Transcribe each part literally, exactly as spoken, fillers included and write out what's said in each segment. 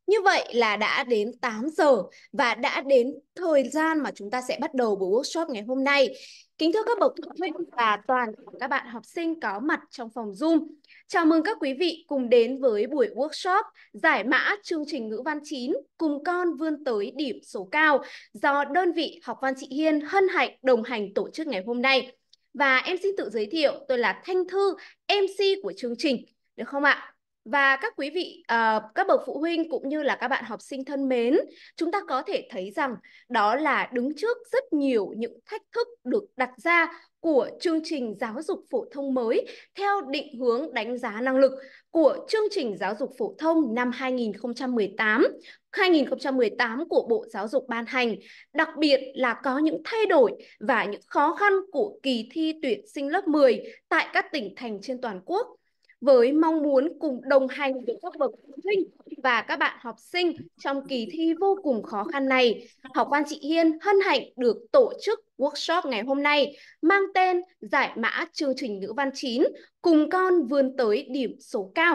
Như vậy là đã đến tám giờ và đã đến thời gian mà chúng ta sẽ bắt đầu buổi workshop ngày hôm nay. Kính thưa các bậc phụ huynh và toàn thể các bạn học sinh có mặt trong phòng Zoom. Chào mừng các quý vị cùng đến với buổi workshop giải mã chương trình ngữ văn chín cùng con vươn tới điểm số cao do đơn vị Học văn chị Hiên hân hạnh đồng hành tổ chức ngày hôm nay. Và em xin tự giới thiệu, tôi là Thanh Thư, em xê của chương trình, được không ạ? Và các quý vị, uh, các bậc phụ huynh cũng như là các bạn học sinh thân mến, chúng ta có thể thấy rằng đó là đứng trước rất nhiều những thách thức được đặt ra của chương trình giáo dục phổ thông mới theo định hướng đánh giá năng lực của chương trình giáo dục phổ thông năm hai nghìn không trăm mười tám, hai nghìn không trăm mười tám của Bộ Giáo dục ban hành, đặc biệt là có những thay đổi và những khó khăn của kỳ thi tuyển sinh lớp mười tại các tỉnh thành trên toàn quốc, với mong muốn cùng đồng hành với các bậc phụ huynh và các bạn học sinh trong kỳ thi vô cùng khó khăn này. Học văn chị Hiên hân hạnh được tổ chức workshop ngày hôm nay mang tên giải mã chương trình ngữ văn chín cùng con vươn tới điểm số cao.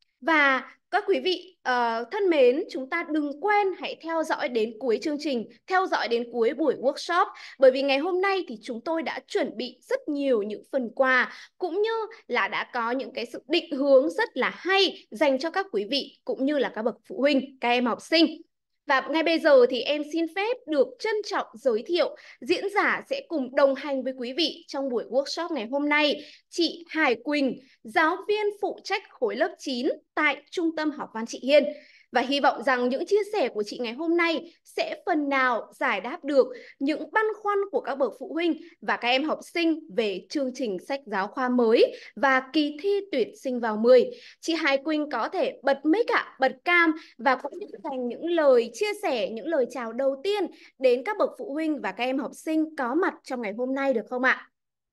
Và các quý vị uh, thân mến, chúng ta đừng quên hãy theo dõi đến cuối chương trình, theo dõi đến cuối buổi workshop, bởi vì ngày hôm nay thì chúng tôi đã chuẩn bị rất nhiều những phần quà cũng như là đã có những cái sự định hướng rất là hay dành cho các quý vị cũng như là các bậc phụ huynh, các em học sinh. Và ngay bây giờ thì em xin phép được trân trọng giới thiệu diễn giả sẽ cùng đồng hành với quý vị trong buổi workshop ngày hôm nay, chị Hải Quỳnh, giáo viên phụ trách khối lớp chín tại Trung tâm Học văn chị Hiên. Và hy vọng rằng những chia sẻ của chị ngày hôm nay sẽ phần nào giải đáp được những băn khoăn của các bậc phụ huynh và các em học sinh về chương trình sách giáo khoa mới và kỳ thi tuyển sinh vào mười. Chị Hải Quỳnh có thể bật mic ạ, bật cam và cũng dành những lời chia sẻ, những lời chào đầu tiên đến các bậc phụ huynh và các em học sinh có mặt trong ngày hôm nay được không ạ?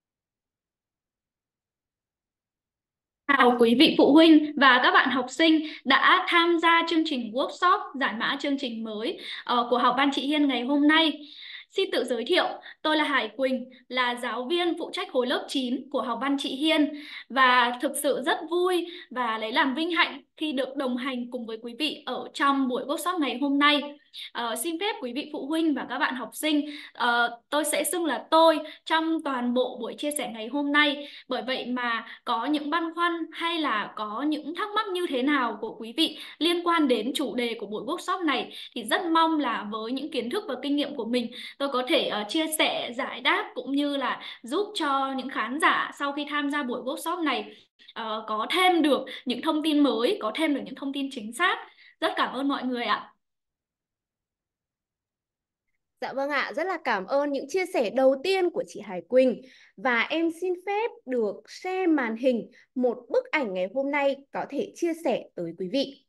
Chào quý vị phụ huynh và các bạn học sinh đã tham gia chương trình workshop giải mã chương trình mới uh, của Học văn chị Hiên ngày hôm nay. Xin tự giới thiệu, tôi là Hải Quỳnh, là giáo viên phụ trách khối lớp chín của Học văn chị Hiên và thực sự rất vui và lấy làm vinh hạnh khi được đồng hành cùng với quý vị ở trong buổi workshop ngày hôm nay. Uh, xin phép quý vị phụ huynh và các bạn học sinh, uh, tôi sẽ xưng là tôi trong toàn bộ buổi chia sẻ ngày hôm nay. Bởi vậy mà có những băn khoăn hay là có những thắc mắc như thế nào của quý vị liên quan đến chủ đề của buổi workshop này thì rất mong là với những kiến thức và kinh nghiệm của mình, tôi có thể uh, chia sẻ, giải đáp cũng như là giúp cho những khán giả sau khi tham gia buổi workshop này uh, có thêm được những thông tin mới, có thêm được những thông tin chính xác. Rất cảm ơn mọi người ạ. Dạ vâng ạ, rất là cảm ơn những chia sẻ đầu tiên của chị Hải Quỳnh. Và em xin phép được share màn hình một bức ảnh ngày hôm nay có thể chia sẻ tới quý vị.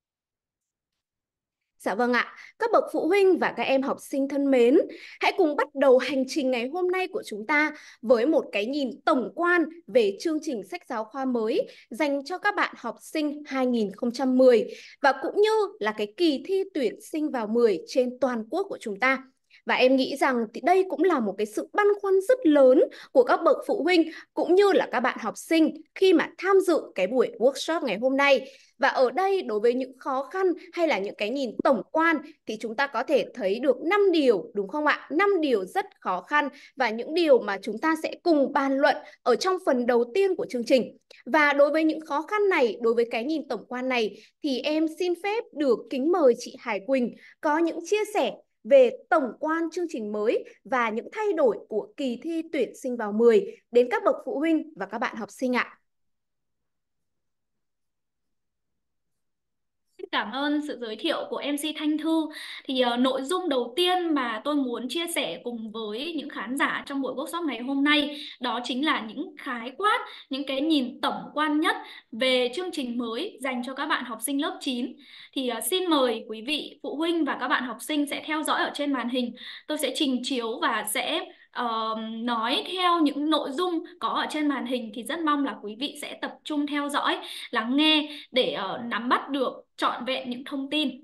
Dạ vâng ạ, các bậc phụ huynh và các em học sinh thân mến, hãy cùng bắt đầu hành trình ngày hôm nay của chúng ta với một cái nhìn tổng quan về chương trình sách giáo khoa mới dành cho các bạn học sinh hai nghìn không trăm mười và cũng như là cái kỳ thi tuyển sinh vào mười trên toàn quốc của chúng ta. Và em nghĩ rằng thì đây cũng là một cái sự băn khoăn rất lớn của các bậc phụ huynh cũng như là các bạn học sinh khi mà tham dự cái buổi workshop ngày hôm nay. Và ở đây đối với những khó khăn hay là những cái nhìn tổng quan thì chúng ta có thể thấy được năm điều, đúng không ạ? năm điều rất khó khăn và những điều mà chúng ta sẽ cùng bàn luận ở trong phần đầu tiên của chương trình. Và đối với những khó khăn này, đối với cái nhìn tổng quan này thì em xin phép được kính mời chị Hải Quỳnh có những chia sẻ về tổng quan chương trình mới và những thay đổi của kỳ thi tuyển sinh vào mười đến các bậc phụ huynh và các bạn học sinh ạ. Cảm ơn sự giới thiệu của em xê Thanh Thư. Thì uh, nội dung đầu tiên mà tôi muốn chia sẻ cùng với những khán giả trong buổi workshop ngày hôm nay đó chính là những khái quát, những cái nhìn tổng quan nhất về chương trình mới dành cho các bạn học sinh lớp chín. Thì uh, xin mời quý vị phụ huynh và các bạn học sinh sẽ theo dõi ở trên màn hình. Tôi sẽ trình chiếu và sẽ Uh, nói theo những nội dung có ở trên màn hình, thì rất mong là quý vị sẽ tập trung theo dõi, lắng nghe để uh, nắm bắt được trọn vẹn những thông tin.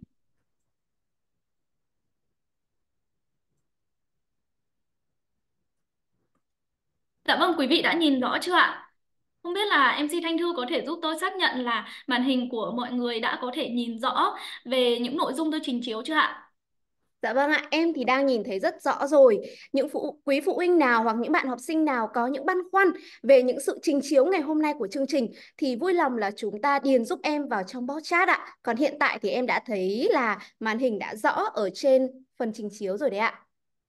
Dạ vâng, quý vị đã nhìn rõ chưa ạ? Không biết là em xê Thanh Thư có thể giúp tôi xác nhận là màn hình của mọi người đã có thể nhìn rõ về những nội dung tôi trình chiếu chưa ạ? Dạ vâng ạ, em thì đang nhìn thấy rất rõ rồi. Những phụ, quý phụ huynh nào hoặc những bạn học sinh nào có những băn khoăn về những sự trình chiếu ngày hôm nay của chương trình thì vui lòng là chúng ta điền giúp em vào trong box chat ạ. Còn hiện tại thì em đã thấy là màn hình đã rõ ở trên phần trình chiếu rồi đấy ạ.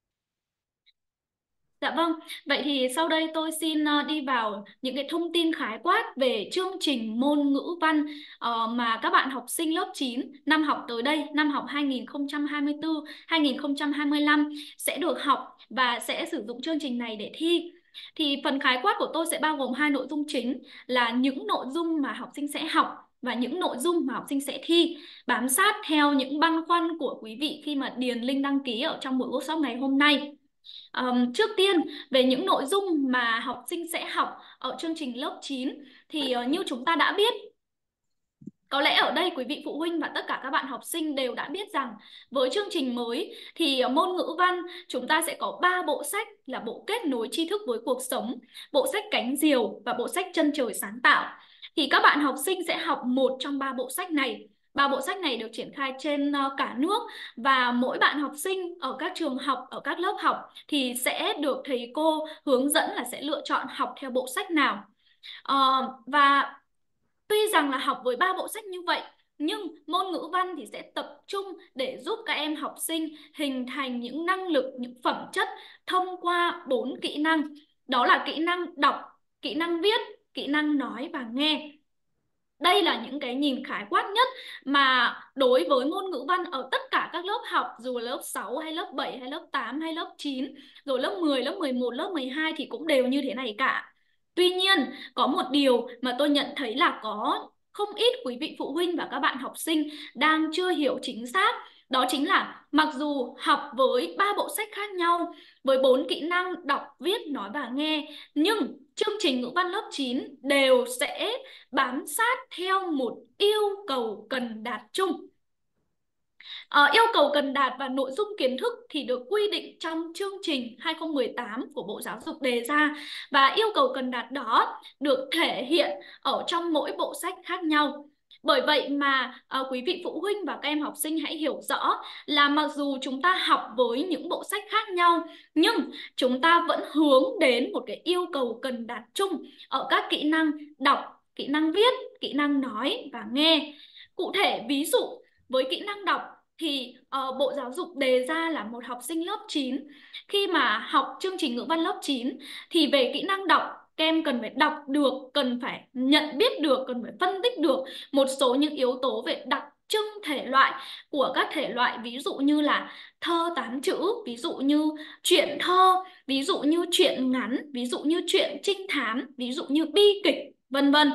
Dạ vâng, vậy thì sau đây tôi xin ờ, đi vào những cái thông tin khái quát về chương trình môn ngữ văn ờ, mà các bạn học sinh lớp chín năm học tới đây, năm học hai nghìn không trăm hai mươi tư hai nghìn không trăm hai mươi lăm sẽ được học và sẽ sử dụng chương trình này để thi. Thì phần khái quát của tôi sẽ bao gồm hai nội dung chính là những nội dung mà học sinh sẽ học và những nội dung mà học sinh sẽ thi, bám sát theo những băn khoăn của quý vị khi mà điền link đăng ký ở trong buổi workshop ngày hôm nay. Um, trước tiên về những nội dung mà học sinh sẽ học ở chương trình lớp chín thì uh, như chúng ta đã biết, có lẽ ở đây quý vị phụ huynh và tất cả các bạn học sinh đều đã biết rằng với chương trình mới thì uh, môn ngữ văn chúng ta sẽ có ba bộ sách là bộ kết nối tri thức với cuộc sống, bộ sách cánh diều và bộ sách chân trời sáng tạo. Thì các bạn học sinh sẽ học một trong ba bộ sách này. Ba bộ sách này được triển khai trên uh, cả nước và mỗi bạn học sinh ở các trường học, ở các lớp học thì sẽ được thầy cô hướng dẫn là sẽ lựa chọn học theo bộ sách nào. Ờ, và tuy rằng là học với ba bộ sách như vậy, nhưng môn ngữ văn thì sẽ tập trung để giúp các em học sinh hình thành những năng lực, những phẩm chất thông qua bốn kỹ năng. Đó là kỹ năng đọc, kỹ năng viết, kỹ năng nói và nghe. Đây là những cái nhìn khái quát nhất mà đối với môn ngữ văn ở tất cả các lớp học, dù là lớp sáu hay lớp bảy hay lớp tám hay lớp chín, rồi lớp mười, lớp mười một, lớp mười hai thì cũng đều như thế này cả. Tuy nhiên, có một điều mà tôi nhận thấy là có không ít quý vị phụ huynh và các bạn học sinh đang chưa hiểu chính xác. Đó chính là mặc dù học với ba bộ sách khác nhau, với bốn kỹ năng đọc, viết, nói và nghe, nhưng chương trình ngữ văn lớp chín đều sẽ bám sát theo một yêu cầu cần đạt chung. Ờ, yêu cầu cần đạt và nội dung kiến thức thì được quy định trong chương trình hai không một tám của Bộ Giáo dục đề ra, và yêu cầu cần đạt đó được thể hiện ở trong mỗi bộ sách khác nhau. Bởi vậy mà à, quý vị phụ huynh và các em học sinh hãy hiểu rõ là mặc dù chúng ta học với những bộ sách khác nhau, nhưng chúng ta vẫn hướng đến một cái yêu cầu cần đạt chung ở các kỹ năng đọc, kỹ năng viết, kỹ năng nói và nghe. Cụ thể ví dụ với kỹ năng đọc thì uh, Bộ Giáo dục đề ra là một học sinh lớp chín khi mà học chương trình ngữ văn lớp chín thì về kỹ năng đọc các em cần phải đọc được, cần phải nhận biết được, cần phải phân tích được một số những yếu tố về đặc trưng thể loại của các thể loại, ví dụ như là thơ tán chữ, ví dụ như truyện thơ, ví dụ như truyện ngắn, ví dụ như truyện trinh thám, ví dụ như bi kịch, vân vân.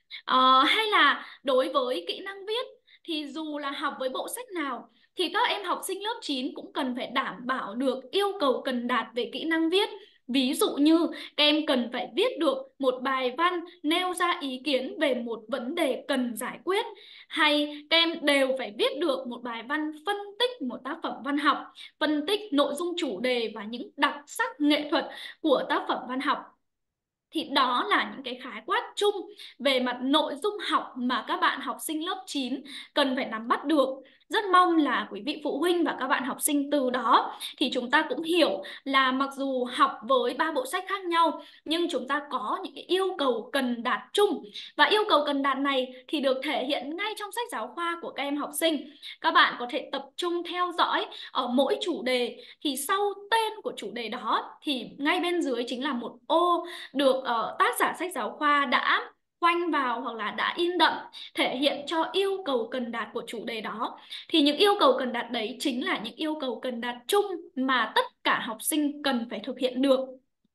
Ờ, hay là đối với kỹ năng viết thì dù là học với bộ sách nào thì các em học sinh lớp chín cũng cần phải đảm bảo được yêu cầu cần đạt về kỹ năng viết. Ví dụ như các em cần phải viết được một bài văn nêu ra ý kiến về một vấn đề cần giải quyết, hay các em đều phải viết được một bài văn phân tích một tác phẩm văn học, phân tích nội dung chủ đề và những đặc sắc nghệ thuật của tác phẩm văn học. Thì đó là những cái khái quát chung về mặt nội dung học mà các bạn học sinh lớp chín cần phải nắm bắt được. Rất mong là quý vị phụ huynh và các bạn học sinh từ đó thì chúng ta cũng hiểu là mặc dù học với ba bộ sách khác nhau nhưng chúng ta có những cái yêu cầu cần đạt chung. Và yêu cầu cần đạt này thì được thể hiện ngay trong sách giáo khoa của các em học sinh. Các bạn có thể tập trung theo dõi ở mỗi chủ đề, thì sau tên của chủ đề đó thì ngay bên dưới chính là một ô được uh, tác giả sách giáo khoa đã khoanh vào hoặc là đã in đậm thể hiện cho yêu cầu cần đạt của chủ đề đó. Thì những yêu cầu cần đạt đấy chính là những yêu cầu cần đạt chung mà tất cả học sinh cần phải thực hiện được.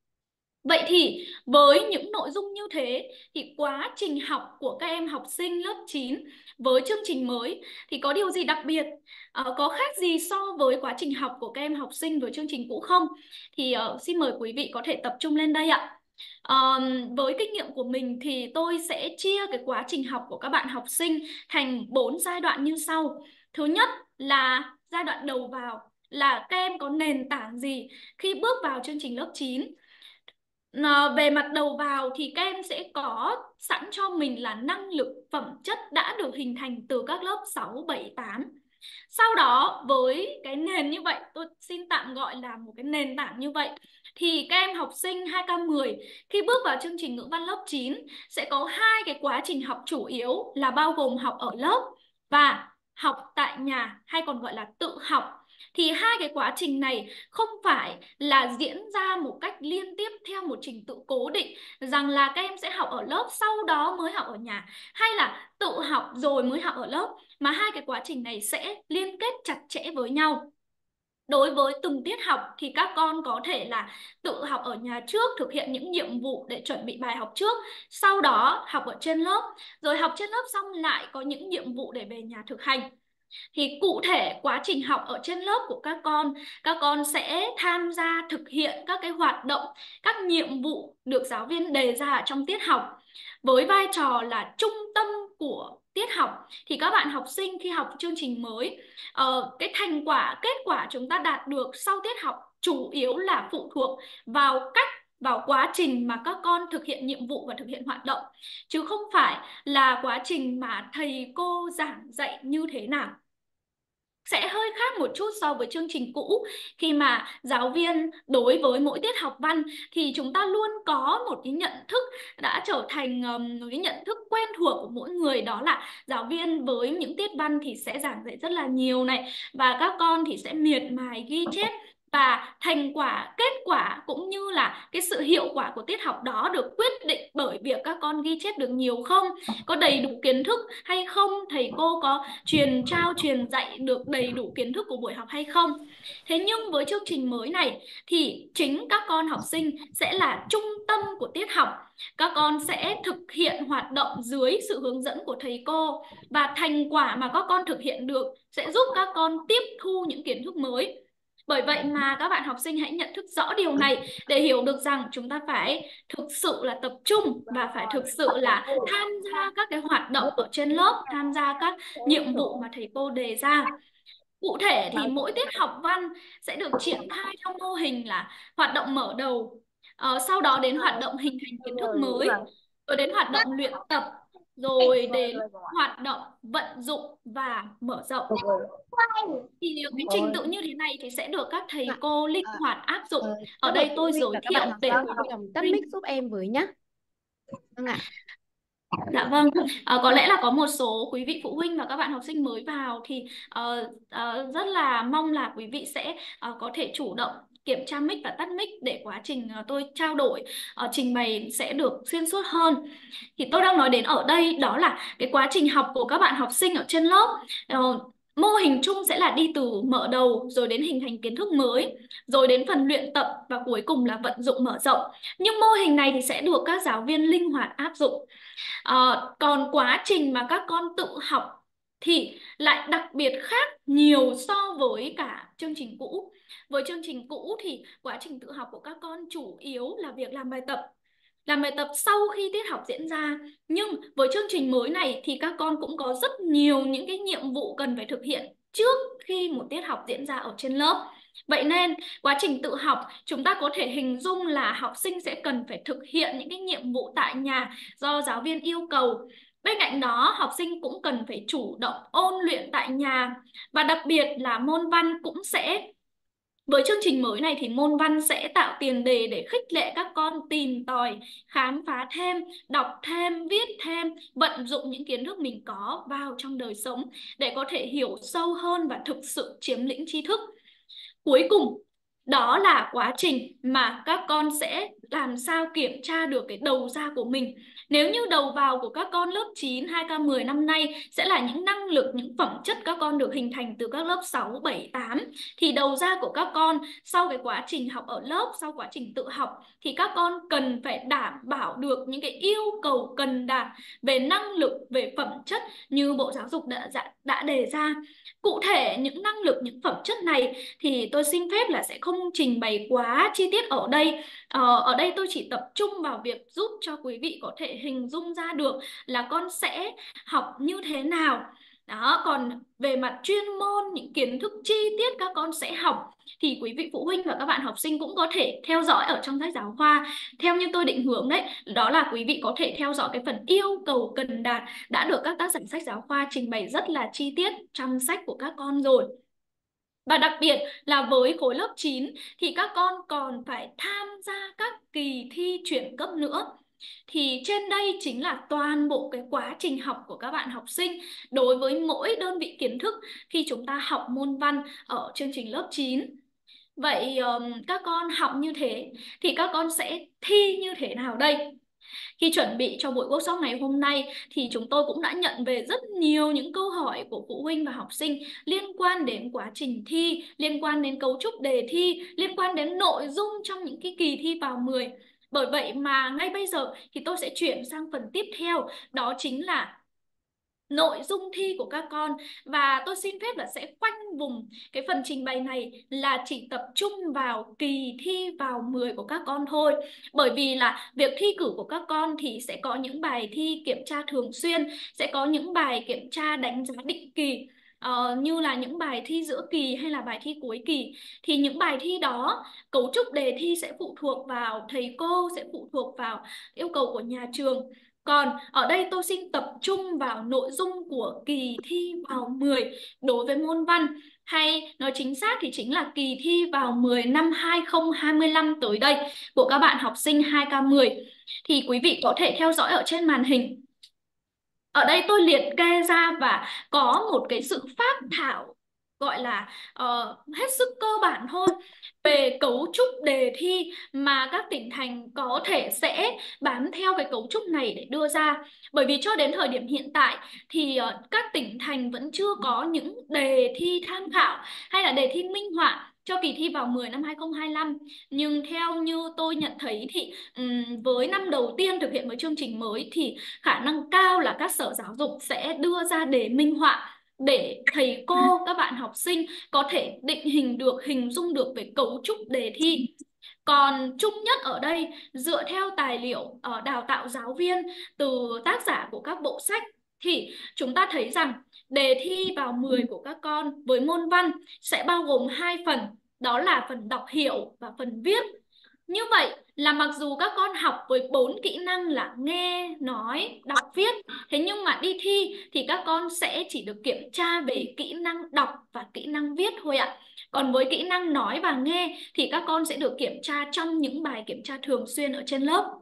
Vậy thì với những nội dung như thế thì quá trình học của các em học sinh lớp chín với chương trình mới thì có điều gì đặc biệt? À, có khác gì so với quá trình học của các em học sinh với chương trình cũ không? Thì uh, xin mời quý vị có thể tập trung lên đây ạ. Um, với kinh nghiệm của mình thì tôi sẽ chia cái quá trình học của các bạn học sinh thành bốn giai đoạn như sau. Thứ nhất là giai đoạn đầu vào, là các em có nền tảng gì khi bước vào chương trình lớp chín. À, về mặt đầu vào thì các em sẽ có sẵn cho mình là năng lực phẩm chất đã được hình thành từ các lớp sáu, bảy, tám. Sau đó với cái nền như vậy, tôi xin tạm gọi là một cái nền tảng như vậy, thì các em học sinh hai K mười khi bước vào chương trình ngữ văn lớp chín sẽ có hai cái quá trình học chủ yếu là bao gồm học ở lớp và học tại nhà, hay còn gọi là tự học. Thì hai cái quá trình này không phải là diễn ra một cách liên tiếp theo một trình tự cố định, rằng là các em sẽ học ở lớp sau đó mới học ở nhà, hay là tự học rồi mới học ở lớp, mà hai cái quá trình này sẽ liên kết chặt chẽ với nhau. Đối với từng tiết học thì các con có thể là tự học ở nhà trước, thực hiện những nhiệm vụ để chuẩn bị bài học trước, sau đó học ở trên lớp, rồi học trên lớp xong lại có những nhiệm vụ để về nhà thực hành. Thì cụ thể quá trình học ở trên lớp của các con, các con sẽ tham gia thực hiện các cái hoạt động, các nhiệm vụ được giáo viên đề ra ở trong tiết học. Với vai trò là trung tâm của tiết học thì các bạn học sinh khi học chương trình mới, uh, cái thành quả, kết quả chúng ta đạt được sau tiết học chủ yếu là phụ thuộc vào cách, vào quá trình mà các con thực hiện nhiệm vụ và thực hiện hoạt động, chứ không phải là quá trình mà thầy cô giảng dạy như thế nào. Sẽ hơi khác một chút so với chương trình cũ, khi mà giáo viên đối với mỗi tiết học văn thì chúng ta luôn có một cái nhận thức đã trở thành um, một cái nhận thức quen thuộc của mỗi người, đó là giáo viên với những tiết văn thì sẽ giảng dạy rất là nhiều này, và các con thì sẽ miệt mài ghi chép, và thành quả, kết quả cũng như là cái sự hiệu quả của tiết học đó được quyết định bởi việc các con ghi chép được nhiều không, có đầy đủ kiến thức hay không, thầy cô có truyền trao, truyền dạy được đầy đủ kiến thức của buổi học hay không. Thế nhưng với chương trình mới này thì chính các con học sinh sẽ là trung tâm của tiết học. Các con sẽ thực hiện hoạt động dưới sự hướng dẫn của thầy cô, và thành quả mà các con thực hiện được sẽ giúp các con tiếp thu những kiến thức mới. Bởi vậy mà các bạn học sinh hãy nhận thức rõ điều này để hiểu được rằng chúng ta phải thực sự là tập trung và phải thực sự là tham gia các cái hoạt động ở trên lớp, tham gia các nhiệm vụ mà thầy cô đề ra. Cụ thể thì mỗi tiết học văn sẽ được triển khai theo mô hình là hoạt động mở đầu, ờ, sau đó đến hoạt động hình thành kiến thức mới, rồi đến hoạt động luyện tập, rồi đến hoạt động vận dụng và mở rộng. Thì cái trình tự như thế này thì sẽ được các thầy cô linh hoạt áp dụng. Ở đây tôi giới thiệu để quý vị đồng tắt mic giúp em với nhé. Vâng ạ. Dạ vâng, à, có lẽ là có một số quý vị phụ huynh và các bạn học sinh mới vào thì uh, uh, rất là mong là quý vị sẽ uh, có thể chủ động kiểm tra mic và tắt mic để quá trình uh, tôi trao đổi, uh, trình bày sẽ được xuyên suốt hơn. Thì tôi đang nói đến ở đây đó là cái quá trình học của các bạn học sinh ở trên lớp. Uh, Mô hình chung sẽ là đi từ mở đầu rồi đến hình thành kiến thức mới, rồi đến phần luyện tập và cuối cùng là vận dụng mở rộng. Nhưng mô hình này thì sẽ được các giáo viên linh hoạt áp dụng. À, còn quá trình mà các con tự học thì lại đặc biệt khác nhiều so với cả chương trình cũ. Với chương trình cũ thì quá trình tự học của các con chủ yếu là việc làm bài tập. Làm bài tập sau khi tiết học diễn ra. Nhưng với chương trình mới này thì các con cũng có rất nhiều những cái nhiệm vụ cần phải thực hiện trước khi một tiết học diễn ra ở trên lớp. Vậy nên quá trình tự học chúng ta có thể hình dung là học sinh sẽ cần phải thực hiện những cái nhiệm vụ tại nhà do giáo viên yêu cầu. Bên cạnh đó học sinh cũng cần phải chủ động ôn luyện tại nhà. Và đặc biệt là môn văn cũng sẽ, với chương trình mới này thì môn văn sẽ tạo tiền đề để khích lệ các con tìm tòi, khám phá thêm, đọc thêm, viết thêm, vận dụng những kiến thức mình có vào trong đời sống để có thể hiểu sâu hơn và thực sự chiếm lĩnh tri thức. Cuối cùng, đó là quá trình mà các con sẽ làm sao kiểm tra được cái đầu ra của mình. Nếu như đầu vào của các con lớp chín, hai K mười năm nay sẽ là những năng lực, những phẩm chất các con được hình thành từ các lớp sáu, bảy, tám, thì đầu ra của các con sau cái quá trình học ở lớp, sau quá trình tự học thì các con cần phải đảm bảo được những cái yêu cầu cần đạt về năng lực, về phẩm chất như Bộ Giáo dục đã, đã, đã đề ra. Cụ thể những năng lực, những phẩm chất này thì tôi xin phép là sẽ không trình bày quá chi tiết ở đây. Ờ, ở đây tôi chỉ tập trung vào việc giúp cho quý vị có thể hình dung ra được là con sẽ học như thế nào. Đó, còn về mặt chuyên môn, những kiến thức chi tiết các con sẽ học thì quý vị phụ huynh và các bạn học sinh cũng có thể theo dõi ở trong sách giáo khoa. Theo như tôi định hướng đấy, đó là quý vị có thể theo dõi cái phần yêu cầu cần đạt đã được các tác giả sách giáo khoa trình bày rất là chi tiết trong sách của các con rồi. Và đặc biệt là với khối lớp chín thì các con còn phải tham gia các kỳ thi chuyển cấp nữa. Thì trên đây chính là toàn bộ cái quá trình học của các bạn học sinh đối với mỗi đơn vị kiến thức khi chúng ta học môn văn ở chương trình lớp chín. Vậy um, các con học như thế thì các con sẽ thi như thế nào đây? Khi chuẩn bị cho buổi workshop ngày hôm nay thì chúng tôi cũng đã nhận về rất nhiều những câu hỏi của phụ huynh và học sinh liên quan đến quá trình thi, liên quan đến cấu trúc đề thi, liên quan đến nội dung trong những cái kỳ thi vào mười. Bởi vậy mà ngay bây giờ thì tôi sẽ chuyển sang phần tiếp theo, đó chính là nội dung thi của các con. Và tôi xin phép là sẽ khoanh vùng cái phần trình bày này là chỉ tập trung vào kỳ thi vào mười của các con thôi. Bởi vì là việc thi cử của các con thì sẽ có những bài thi kiểm tra thường xuyên, sẽ có những bài kiểm tra đánh giá định kỳ, uh, như là những bài thi giữa kỳ hay là bài thi cuối kỳ. Thì những bài thi đó, cấu trúc đề thi sẽ phụ thuộc vào thầy cô, sẽ phụ thuộc vào yêu cầu của nhà trường. Còn ở đây tôi xin tập trung vào nội dung của kỳ thi vào mười đối với môn văn, hay nói chính xác thì chính là kỳ thi vào mười năm hai không hai lăm tới đây của các bạn học sinh hai K mười. Thì quý vị có thể theo dõi ở trên màn hình. Ở đây tôi liệt kê ra và có một cái sự phác thảo gọi là uh, hết sức cơ bản thôi về cấu trúc đề thi mà các tỉnh thành có thể sẽ bám theo cái cấu trúc này để đưa ra. Bởi vì cho đến thời điểm hiện tại thì uh, các tỉnh thành vẫn chưa có những đề thi tham khảo hay là đề thi minh họa cho kỳ thi vào mười năm hai không hai lăm. Nhưng theo như tôi nhận thấy thì um, với năm đầu tiên thực hiện với chương trình mới thì khả năng cao là các sở giáo dục sẽ đưa ra đề minh họa để thầy cô, các bạn học sinh có thể định hình được, hình dung được về cấu trúc đề thi. Còn chung nhất ở đây, dựa theo tài liệu ở đào tạo giáo viên từ tác giả của các bộ sách, thì chúng ta thấy rằng đề thi vào mười của các con với môn văn sẽ bao gồm hai phần, đó là phần đọc hiểu và phần viết. Như vậy là mặc dù các con học với bốn kỹ năng là nghe, nói, đọc, viết, thế nhưng mà đi thi thì các con sẽ chỉ được kiểm tra về kỹ năng đọc và kỹ năng viết thôi ạ. Còn với kỹ năng nói và nghe thì các con sẽ được kiểm tra trong những bài kiểm tra thường xuyên ở trên lớp.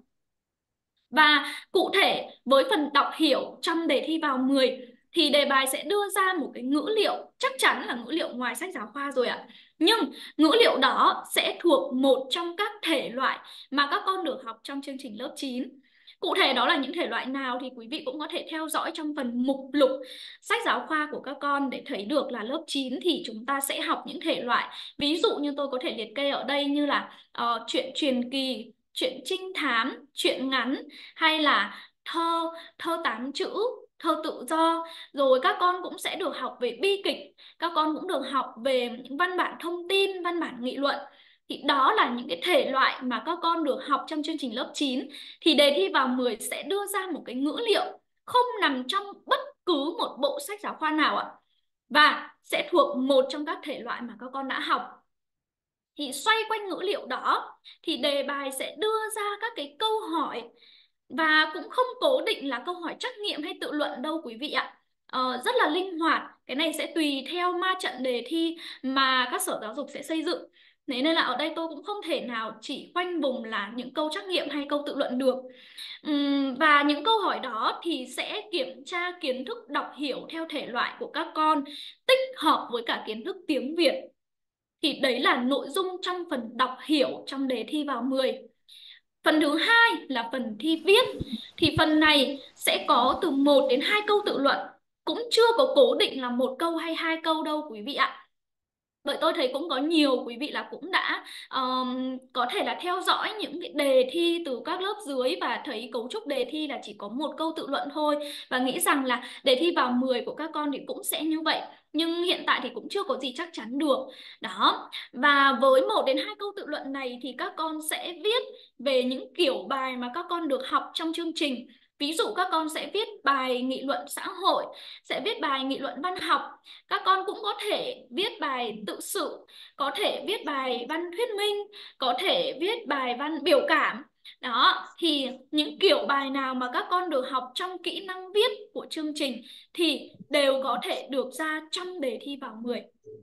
Và cụ thể với phần đọc hiểu trong đề thi vào mười thì đề bài sẽ đưa ra một cái ngữ liệu, chắc chắn là ngữ liệu ngoài sách giáo khoa rồi ạ. Nhưng ngữ liệu đó sẽ thuộc một trong các thể loại mà các con được học trong chương trình lớp chín. Cụ thể đó là những thể loại nào thì quý vị cũng có thể theo dõi trong phần mục lục sách giáo khoa của các con để thấy được là lớp chín thì chúng ta sẽ học những thể loại. Ví dụ như tôi có thể liệt kê ở đây như là uh, truyện truyền kỳ, truyện trinh thám, truyện ngắn, hay là thơ, thơ tán chữ, thơ tự do. Rồi các con cũng sẽ được học về bi kịch, các con cũng được học về những văn bản thông tin, văn bản nghị luận. Thì đó là những cái thể loại mà các con được học trong chương trình lớp chín. Thì đề thi vào mười sẽ đưa ra một cái ngữ liệu không nằm trong bất cứ một bộ sách giáo khoa nào ạ, và sẽ thuộc một trong các thể loại mà các con đã học. Thì xoay quanh ngữ liệu đó thì đề bài sẽ đưa ra các cái câu hỏi, và cũng không cố định là câu hỏi trắc nghiệm hay tự luận đâu quý vị ạ. Ờ, rất là linh hoạt, cái này sẽ tùy theo ma trận đề thi mà các sở giáo dục sẽ xây dựng. Thế nên là ở đây tôi cũng không thể nào chỉ khoanh vùng là những câu trắc nghiệm hay câu tự luận được. Uhm, và những câu hỏi đó thì sẽ kiểm tra kiến thức đọc hiểu theo thể loại của các con, tích hợp với cả kiến thức tiếng Việt. Thì đấy là nội dung trong phần đọc hiểu trong đề thi vào mười. Phần thứ hai là phần thi viết. Thì phần này sẽ có từ một đến hai câu tự luận, cũng chưa có cố định là một câu hay hai câu đâu quý vị ạ. Bởi tôi thấy cũng có nhiều quý vị là cũng đã um, có thể là theo dõi những cái đề thi từ các lớp dưới và thấy cấu trúc đề thi là chỉ có một câu tự luận thôi, và nghĩ rằng là đề thi vào mười của các con thì cũng sẽ như vậy. Nhưng hiện tại thì cũng chưa có gì chắc chắn được. Đó. Và với một đến hai câu tự luận này thì các con sẽ viết về những kiểu bài mà các con được học trong chương trình. Ví dụ các con sẽ viết bài nghị luận xã hội, sẽ viết bài nghị luận văn học. Các con cũng có thể viết bài tự sự, có thể viết bài văn thuyết minh, có thể viết bài văn biểu cảm. Đó, thì những kiểu bài nào mà các con được học trong kỹ năng viết của chương trình thì đều có thể được ra trong đề thi vào mười.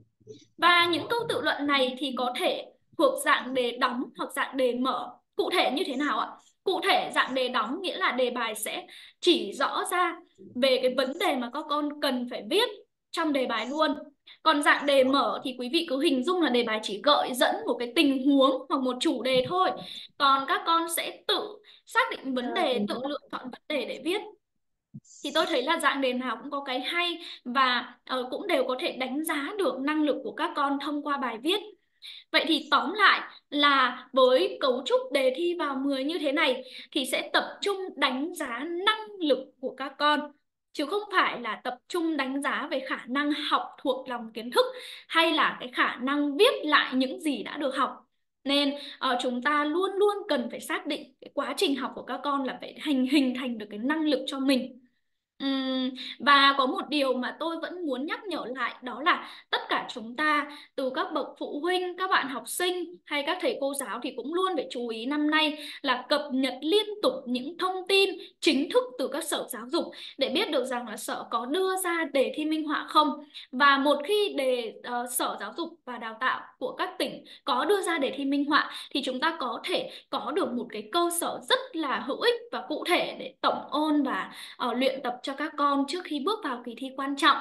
Và những câu tự luận này thì có thể thuộc dạng đề đóng hoặc dạng đề mở. Cụ thể như thế nào ạ? Cụ thể dạng đề đóng nghĩa là đề bài sẽ chỉ rõ ra về cái vấn đề mà các con cần phải viết trong đề bài luôn. Còn dạng đề mở thì quý vị cứ hình dung là đề bài chỉ gợi dẫn một cái tình huống hoặc một chủ đề thôi. Còn các con sẽ tự xác định vấn đề, tự lựa chọn vấn đề để viết. Thì tôi thấy là dạng đề nào cũng có cái hay và uh, cũng đều có thể đánh giá được năng lực của các con thông qua bài viết. Vậy thì tóm lại là với cấu trúc đề thi vào mười như thế này thì sẽ tập trung đánh giá năng lực của các con, chứ không phải là tập trung đánh giá về khả năng học thuộc lòng kiến thức hay là cái khả năng viết lại những gì đã được học. Nên uh, chúng ta luôn luôn cần phải xác định cái quá trình học của các con là phải hình hình thành được cái năng lực cho mình. Ừm, và có một điều mà tôi vẫn muốn nhắc nhở lại, đó là tất cả chúng ta, từ các bậc phụ huynh, các bạn học sinh hay các thầy cô giáo thì cũng luôn phải chú ý năm nay là cập nhật liên tục những thông tin chính thức từ các sở giáo dục để biết được rằng là sở có đưa ra đề thi minh họa không. Và một khi đề uh, Sở Giáo dục và Đào tạo của các tỉnh có đưa ra đề thi minh họa thì chúng ta có thể có được một cái cơ sở rất là hữu ích và cụ thể để tổng ôn và uh, luyện tập cho các con trước khi bước vào kỳ thi quan trọng.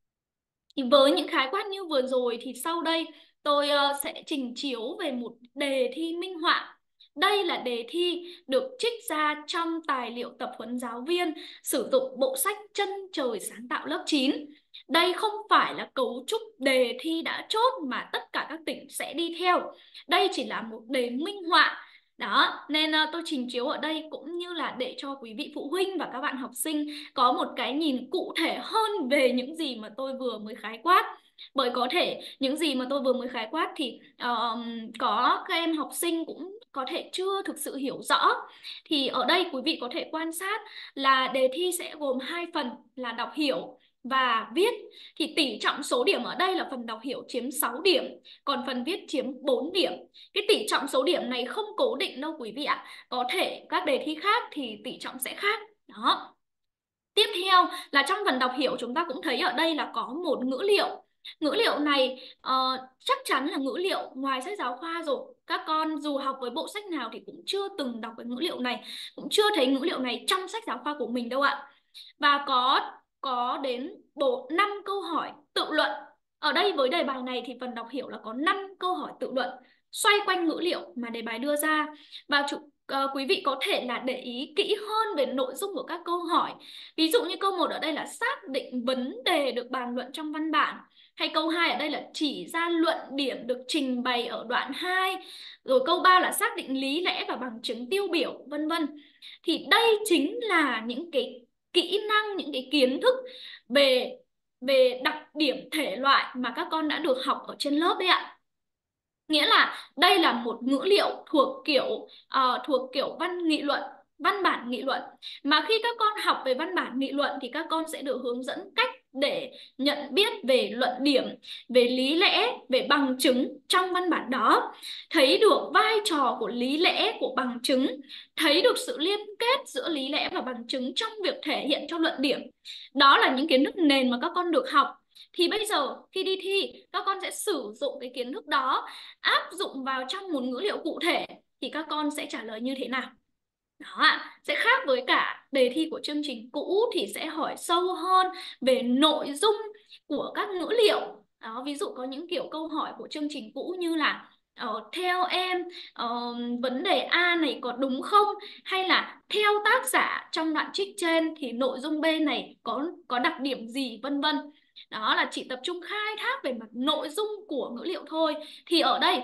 Thì với những khái quát như vừa rồi thì sau đây tôi uh, sẽ trình chiếu về một đề thi minh họa. Đây là đề thi được trích ra trong tài liệu tập huấn giáo viên sử dụng bộ sách Chân trời sáng tạo lớp chín. Đây không phải là cấu trúc đề thi đã chốt mà tất cả các tỉnh sẽ đi theo. Đây chỉ là một đề minh họa. Đó, nên uh, tôi trình chiếu ở đây cũng như là để cho quý vị phụ huynh và các bạn học sinh có một cái nhìn cụ thể hơn về những gì mà tôi vừa mới khái quát. Bởi có thể những gì mà tôi vừa mới khái quát thì uh, có các em học sinh cũng có thể chưa thực sự hiểu rõ. Thì ở đây quý vị có thể quan sát là đề thi sẽ gồm hai phần là đọc hiểu và viết. Thì tỷ trọng số điểm ở đây là phần đọc hiểu chiếm sáu điểm, còn phần viết chiếm bốn điểm. Cái tỷ trọng số điểm này không cố định đâu quý vị ạ. Có thể các đề thi khác thì tỷ trọng sẽ khác. Đó. Tiếp theo là trong phần đọc hiểu chúng ta cũng thấy ở đây là có một ngữ liệu. Ngữ liệu này uh, chắc chắn là ngữ liệu ngoài sách giáo khoa rồi. Các con dù học với bộ sách nào thì cũng chưa từng đọc cái ngữ liệu này, cũng chưa thấy ngữ liệu này trong sách giáo khoa của mình đâu ạ. Và có có đến bộ năm câu hỏi tự luận. Ở đây với đề bài này thì phần đọc hiểu là có năm câu hỏi tự luận xoay quanh ngữ liệu mà đề bài đưa ra. Và chủ, uh, quý vị có thể là để ý kỹ hơn về nội dung của các câu hỏi. Ví dụ như câu một ở đây là xác định vấn đề được bàn luận trong văn bản. Hay câu hai ở đây là chỉ ra luận điểm được trình bày ở đoạn hai. Rồi câu ba là xác định lý lẽ và bằng chứng tiêu biểu, vân vân. Thì đây chính là những cái kỹ năng, những cái kiến thức về về đặc điểm thể loại mà các con đã được học ở trên lớp đấy ạ. Nghĩa là đây là một ngữ liệu thuộc kiểu uh, thuộc kiểu văn nghị luận, văn bản nghị luận. Mà khi các con học về văn bản nghị luận thì các con sẽ được hướng dẫn cách để nhận biết về luận điểm, về lý lẽ, về bằng chứng trong văn bản đó. Thấy được vai trò của lý lẽ, của bằng chứng. Thấy được sự liên kết giữa lý lẽ và bằng chứng trong việc thể hiện cho luận điểm. Đó là những kiến thức nền mà các con được học. Thì bây giờ khi đi thi, các con sẽ sử dụng cái kiến thức đó, áp dụng vào trong một ngữ liệu cụ thể thì các con sẽ trả lời như thế nào? Đó ạ, sẽ khác với cả đề thi của chương trình cũ thì sẽ hỏi sâu hơn về nội dung của các ngữ liệu. Đó, ví dụ có những kiểu câu hỏi của chương trình cũ như là uh, theo em uh, vấn đề A này có đúng không? Hay là theo tác giả trong đoạn trích trên thì nội dung B này có có đặc điểm gì, vân vân. Đó là chỉ tập trung khai thác về mặt nội dung của ngữ liệu thôi. Thì ở đây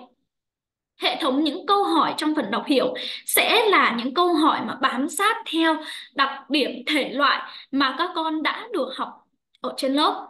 hệ thống những câu hỏi trong phần đọc hiểu sẽ là những câu hỏi mà bám sát theo đặc điểm thể loại mà các con đã được học ở trên lớp.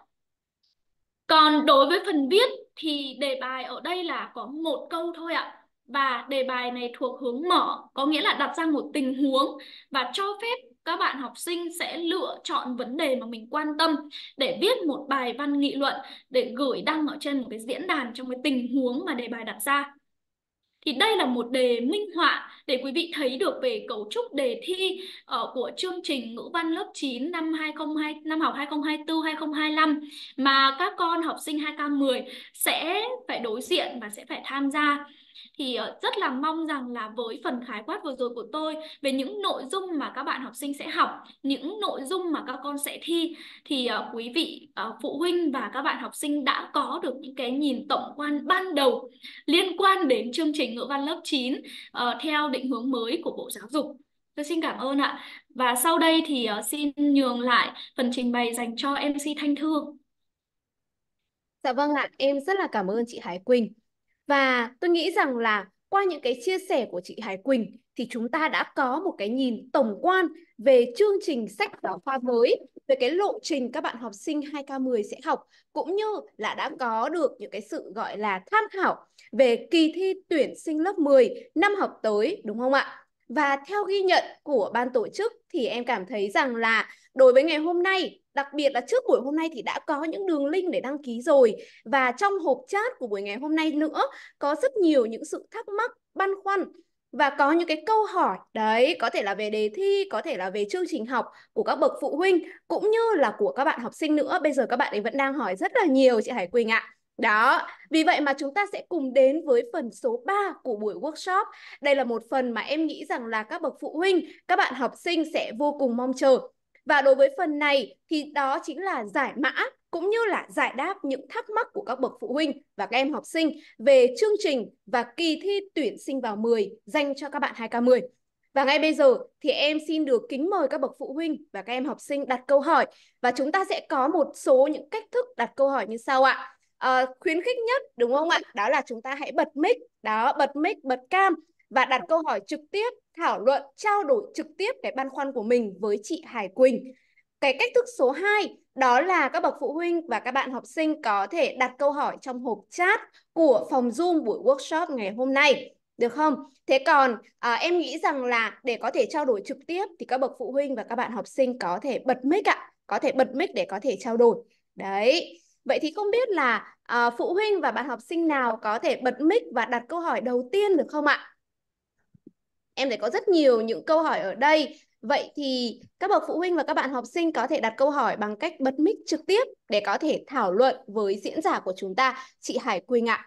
Còn đối với phần viết thì đề bài ở đây là có một câu thôi ạ. Và đề bài này thuộc hướng mở, có nghĩa là đặt ra một tình huống và cho phép các bạn học sinh sẽ lựa chọn vấn đề mà mình quan tâm để viết một bài văn nghị luận để gửi đăng ở trên một cái diễn đàn trong cái tình huống mà đề bài đặt ra. Thì đây là một đề minh họa để quý vị thấy được về cấu trúc đề thi uh, của chương trình ngữ văn lớp chín năm hai không hai năm học hai không hai tư hai không hai lăm mà các con học sinh hai K mười sẽ phải đối diện và sẽ phải tham gia. Thì uh, rất là mong rằng là với phần khái quát vừa rồi của tôi về những nội dung mà các bạn học sinh sẽ học, những nội dung mà các con sẽ thi, thì uh, quý vị uh, phụ huynh và các bạn học sinh đã có được những cái nhìn tổng quan ban đầu liên quan đến chương trình ngữ văn lớp chín uh, theo định hướng mới của Bộ Giáo dục. Tôi xin cảm ơn ạ. Và sau đây thì uh, xin nhường lại phần trình bày dành cho em xê Thanh Thư. Dạ vâng ạ, em rất là cảm ơn chị Hải Quỳnh. Và tôi nghĩ rằng là qua những cái chia sẻ của chị Hải Quỳnh thì chúng ta đã có một cái nhìn tổng quan về chương trình sách giáo khoa mới, về cái lộ trình các bạn học sinh hai K mười sẽ học, cũng như là đã có được những cái sự gọi là tham khảo về kỳ thi tuyển sinh lớp mười năm học tới, đúng không ạ? Và theo ghi nhận của ban tổ chức thì em cảm thấy rằng là đối với ngày hôm nay, đặc biệt là trước buổi hôm nay thì đã có những đường link để đăng ký rồi. Và trong hộp chat của buổi ngày hôm nay nữa có rất nhiều những sự thắc mắc, băn khoăn và có những cái câu hỏi đấy, có thể là về đề thi, có thể là về chương trình học của các bậc phụ huynh cũng như là của các bạn học sinh nữa. Bây giờ các bạn ấy vẫn đang hỏi rất là nhiều chị Hải Quỳnh ạ. Đó, vì vậy mà chúng ta sẽ cùng đến với phần số ba của buổi workshop. Đây là một phần mà em nghĩ rằng là các bậc phụ huynh, các bạn học sinh sẽ vô cùng mong chờ. Và đối với phần này thì đó chính là giải mã cũng như là giải đáp những thắc mắc của các bậc phụ huynh và các em học sinh về chương trình và kỳ thi tuyển sinh vào mười dành cho các bạn hai K mười. Và ngay bây giờ thì em xin được kính mời các bậc phụ huynh và các em học sinh đặt câu hỏi, và chúng ta sẽ có một số những cách thức đặt câu hỏi như sau ạ. À, khuyến khích nhất đúng không ạ? Đó là chúng ta hãy bật mic, đó, bật mic, bật cam và đặt câu hỏi trực tiếp, thảo luận, trao đổi trực tiếp cái băn khoăn của mình với chị Hải Quỳnh. Cái cách thức số hai đó là các bậc phụ huynh và các bạn học sinh có thể đặt câu hỏi trong hộp chat của phòng Zoom buổi workshop ngày hôm nay, được không? Thế còn à, em nghĩ rằng là để có thể trao đổi trực tiếp thì các bậc phụ huynh và các bạn học sinh có thể bật mic ạ, có thể bật mic để có thể trao đổi. Đấy. Vậy thì không biết là à, phụ huynh và bạn học sinh nào có thể bật mic và đặt câu hỏi đầu tiên được không ạ? Em thấy có rất nhiều những câu hỏi ở đây. Vậy thì các bậc phụ huynh và các bạn học sinh có thể đặt câu hỏi bằng cách bật mic trực tiếp để có thể thảo luận với diễn giả của chúng ta, chị Hải Quỳnh ạ.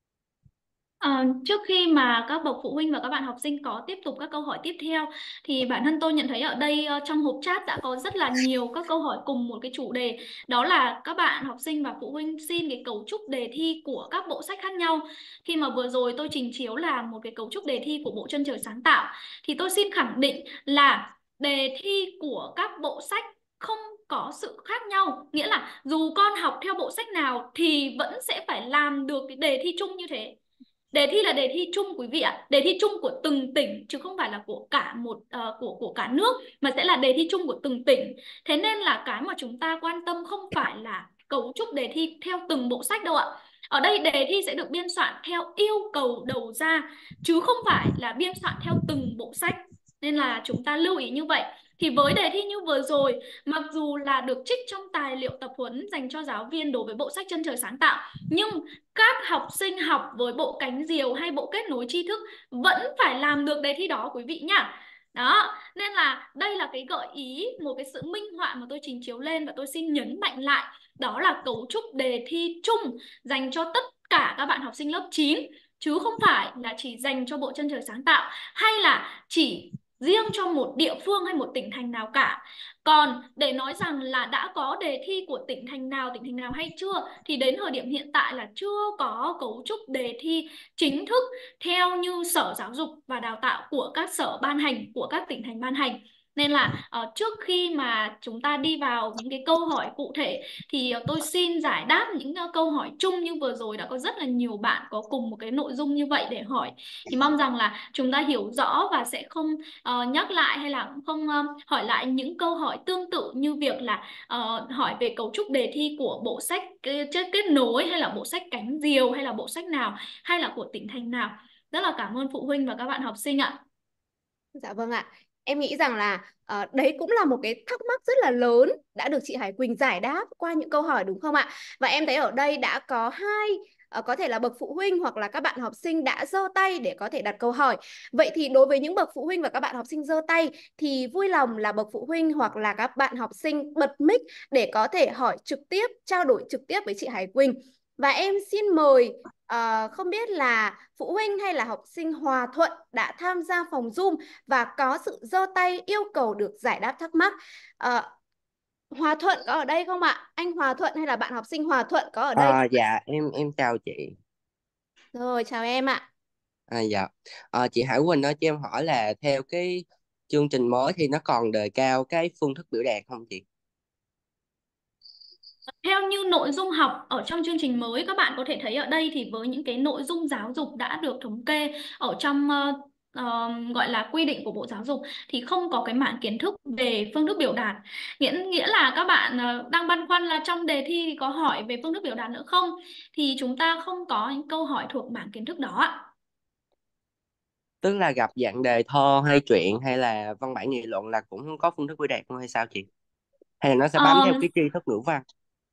À, trước khi mà các bậc phụ huynh và các bạn học sinh có tiếp tục các câu hỏi tiếp theo thì bản thân tôi nhận thấy ở đây uh, trong hộp chat đã có rất là nhiều các câu hỏi cùng một cái chủ đề, đó là các bạn học sinh và phụ huynh xin cái cấu trúc đề thi của các bộ sách khác nhau. Khi mà vừa rồi tôi trình chiếu là một cái cấu trúc đề thi của Bộ Chân Trời Sáng Tạo thì tôi xin khẳng định là đề thi của các bộ sách không có sự khác nhau, nghĩa là dù con học theo bộ sách nào thì vẫn sẽ phải làm được cái đề thi chung như thế. Đề thi là đề thi chung quý vị ạ, đề thi chung của từng tỉnh chứ không phải là của cả một uh, của của cả nước, mà sẽ là đề thi chung của từng tỉnh. Thế nên là cái mà chúng ta quan tâm không phải là cấu trúc đề thi theo từng bộ sách đâu ạ. Ở đây đề thi sẽ được biên soạn theo yêu cầu đầu ra chứ không phải là biên soạn theo từng bộ sách. Nên là chúng ta lưu ý như vậy. Thì với đề thi như vừa rồi, mặc dù là được trích trong tài liệu tập huấn dành cho giáo viên đối với bộ sách Chân Trời Sáng Tạo, nhưng các học sinh học với bộ Cánh Diều hay bộ Kết Nối Tri Thức vẫn phải làm được đề thi đó quý vị nhá. Đó, nên là đây là cái gợi ý, một cái sự minh họa mà tôi trình chiếu lên và tôi xin nhấn mạnh lại, đó là cấu trúc đề thi chung dành cho tất cả các bạn học sinh lớp chín, chứ không phải là chỉ dành cho bộ Chân Trời Sáng Tạo hay là chỉ riêng cho một địa phương hay một tỉnh thành nào cả. Còn để nói rằng là đã có đề thi của tỉnh thành nào, tỉnh thành nào hay chưa, thì đến thời điểm hiện tại là chưa có cấu trúc đề thi chính thức theo như Sở Giáo dục và Đào tạo của các sở ban hành, của các tỉnh thành ban hành. Nên là uh, trước khi mà chúng ta đi vào những cái câu hỏi cụ thể thì uh, tôi xin giải đáp những uh, câu hỏi chung như vừa rồi đã có rất là nhiều bạn có cùng một cái nội dung như vậy để hỏi. Thì mong rằng là chúng ta hiểu rõ và sẽ không uh, nhắc lại hay là không uh, hỏi lại những câu hỏi tương tự như việc là uh, hỏi về cấu trúc đề thi của bộ sách kết, kết nối hay là bộ sách Cánh Diều hay là bộ sách nào hay là của tỉnh thành nào. Rất là cảm ơn phụ huynh và các bạn học sinh ạ. Dạ vâng ạ. Em nghĩ rằng là ờ, đấy cũng là một cái thắc mắc rất là lớn đã được chị Hải Quỳnh giải đáp qua những câu hỏi đúng không ạ? Và em thấy ở đây đã có hai ờ, có thể là bậc phụ huynh hoặc là các bạn học sinh đã giơ tay để có thể đặt câu hỏi. Vậy thì đối với những bậc phụ huynh và các bạn học sinh giơ tay thì vui lòng là bậc phụ huynh hoặc là các bạn học sinh bật mic để có thể hỏi trực tiếp, trao đổi trực tiếp với chị Hải Quỳnh. Và em xin mời ờ, không biết là phụ huynh hay là học sinh Hòa Thuận đã tham gia phòng Zoom và có sự giơ tay yêu cầu được giải đáp thắc mắc. Ờ, Hòa Thuận có ở đây không ạ? Anh Hòa Thuận hay là bạn học sinh Hòa Thuận có ở đây À, không ạ? dạ em em chào chị. Rồi, chào em ạ. À, dạ. À, chị Hải Quỳnh nói cho em hỏi là theo cái chương trình mới thì nó còn đề cao cái phương thức biểu đạt không chị? Theo như nội dung học ở trong chương trình mới, các bạn có thể thấy ở đây thì với những cái nội dung giáo dục đã được thống kê ở trong ờ, ờ, gọi là quy định của Bộ Giáo dục thì không có cái mảng kiến thức về phương thức biểu đạt. Nghĩa nghĩa là các bạn ờ, đang băn khoăn là trong đề thi thì có hỏi về phương thức biểu đạt nữa không? Thì chúng ta không có những câu hỏi thuộc mảng kiến thức đó ạ. Tức là gặp dạng đề thơ hay truyện hay là văn bản nghị luận là cũng không có phương thức biểu đạt không hay sao chị? Hay là nó sẽ bám Ờ, theo cái tri thức ngữ văn?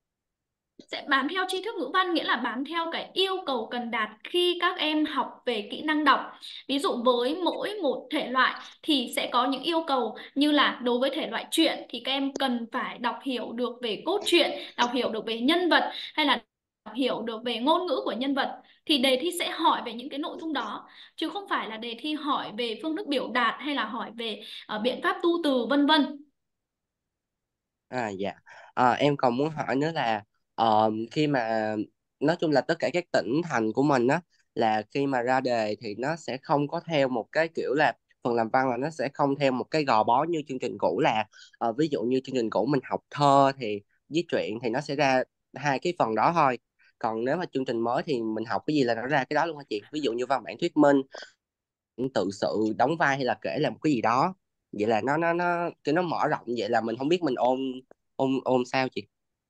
sẽ bám theo tri thức ngữ văn, nghĩa là bám theo cái yêu cầu cần đạt khi các em học về kỹ năng đọc. Ví dụ với mỗi một thể loại thì sẽ có những yêu cầu, như là đối với thể loại truyện thì các em cần phải đọc hiểu được về cốt truyện, đọc hiểu được về nhân vật, hay là đọc hiểu được về ngôn ngữ của nhân vật. Thì đề thi sẽ hỏi về những cái nội dung đó, chứ không phải là đề thi hỏi về phương thức biểu đạt hay là hỏi về ờ, biện pháp tu từ vân vân. À, dạ. À, em còn muốn hỏi nữa là ờ, khi mà nói chung là tất cả các tỉnh thành của mình á, là khi mà ra đề thì nó sẽ không có theo một cái kiểu là phần làm văn, là nó sẽ không theo một cái gò bó như chương trình cũ, là ờ, ví dụ như chương trình cũ mình học thơ thì với truyện thì nó sẽ ra hai cái phần đó thôi. Còn nếu mà chương trình mới thì mình học cái gì là nó ra cái đó luôn hả chị? Ví dụ như văn bản thuyết minh, tự sự đóng vai hay là kể là một cái gì đó, vậy là nó nó nó cái nó mở rộng, vậy là mình không biết mình ôn ôn ôn sao chị?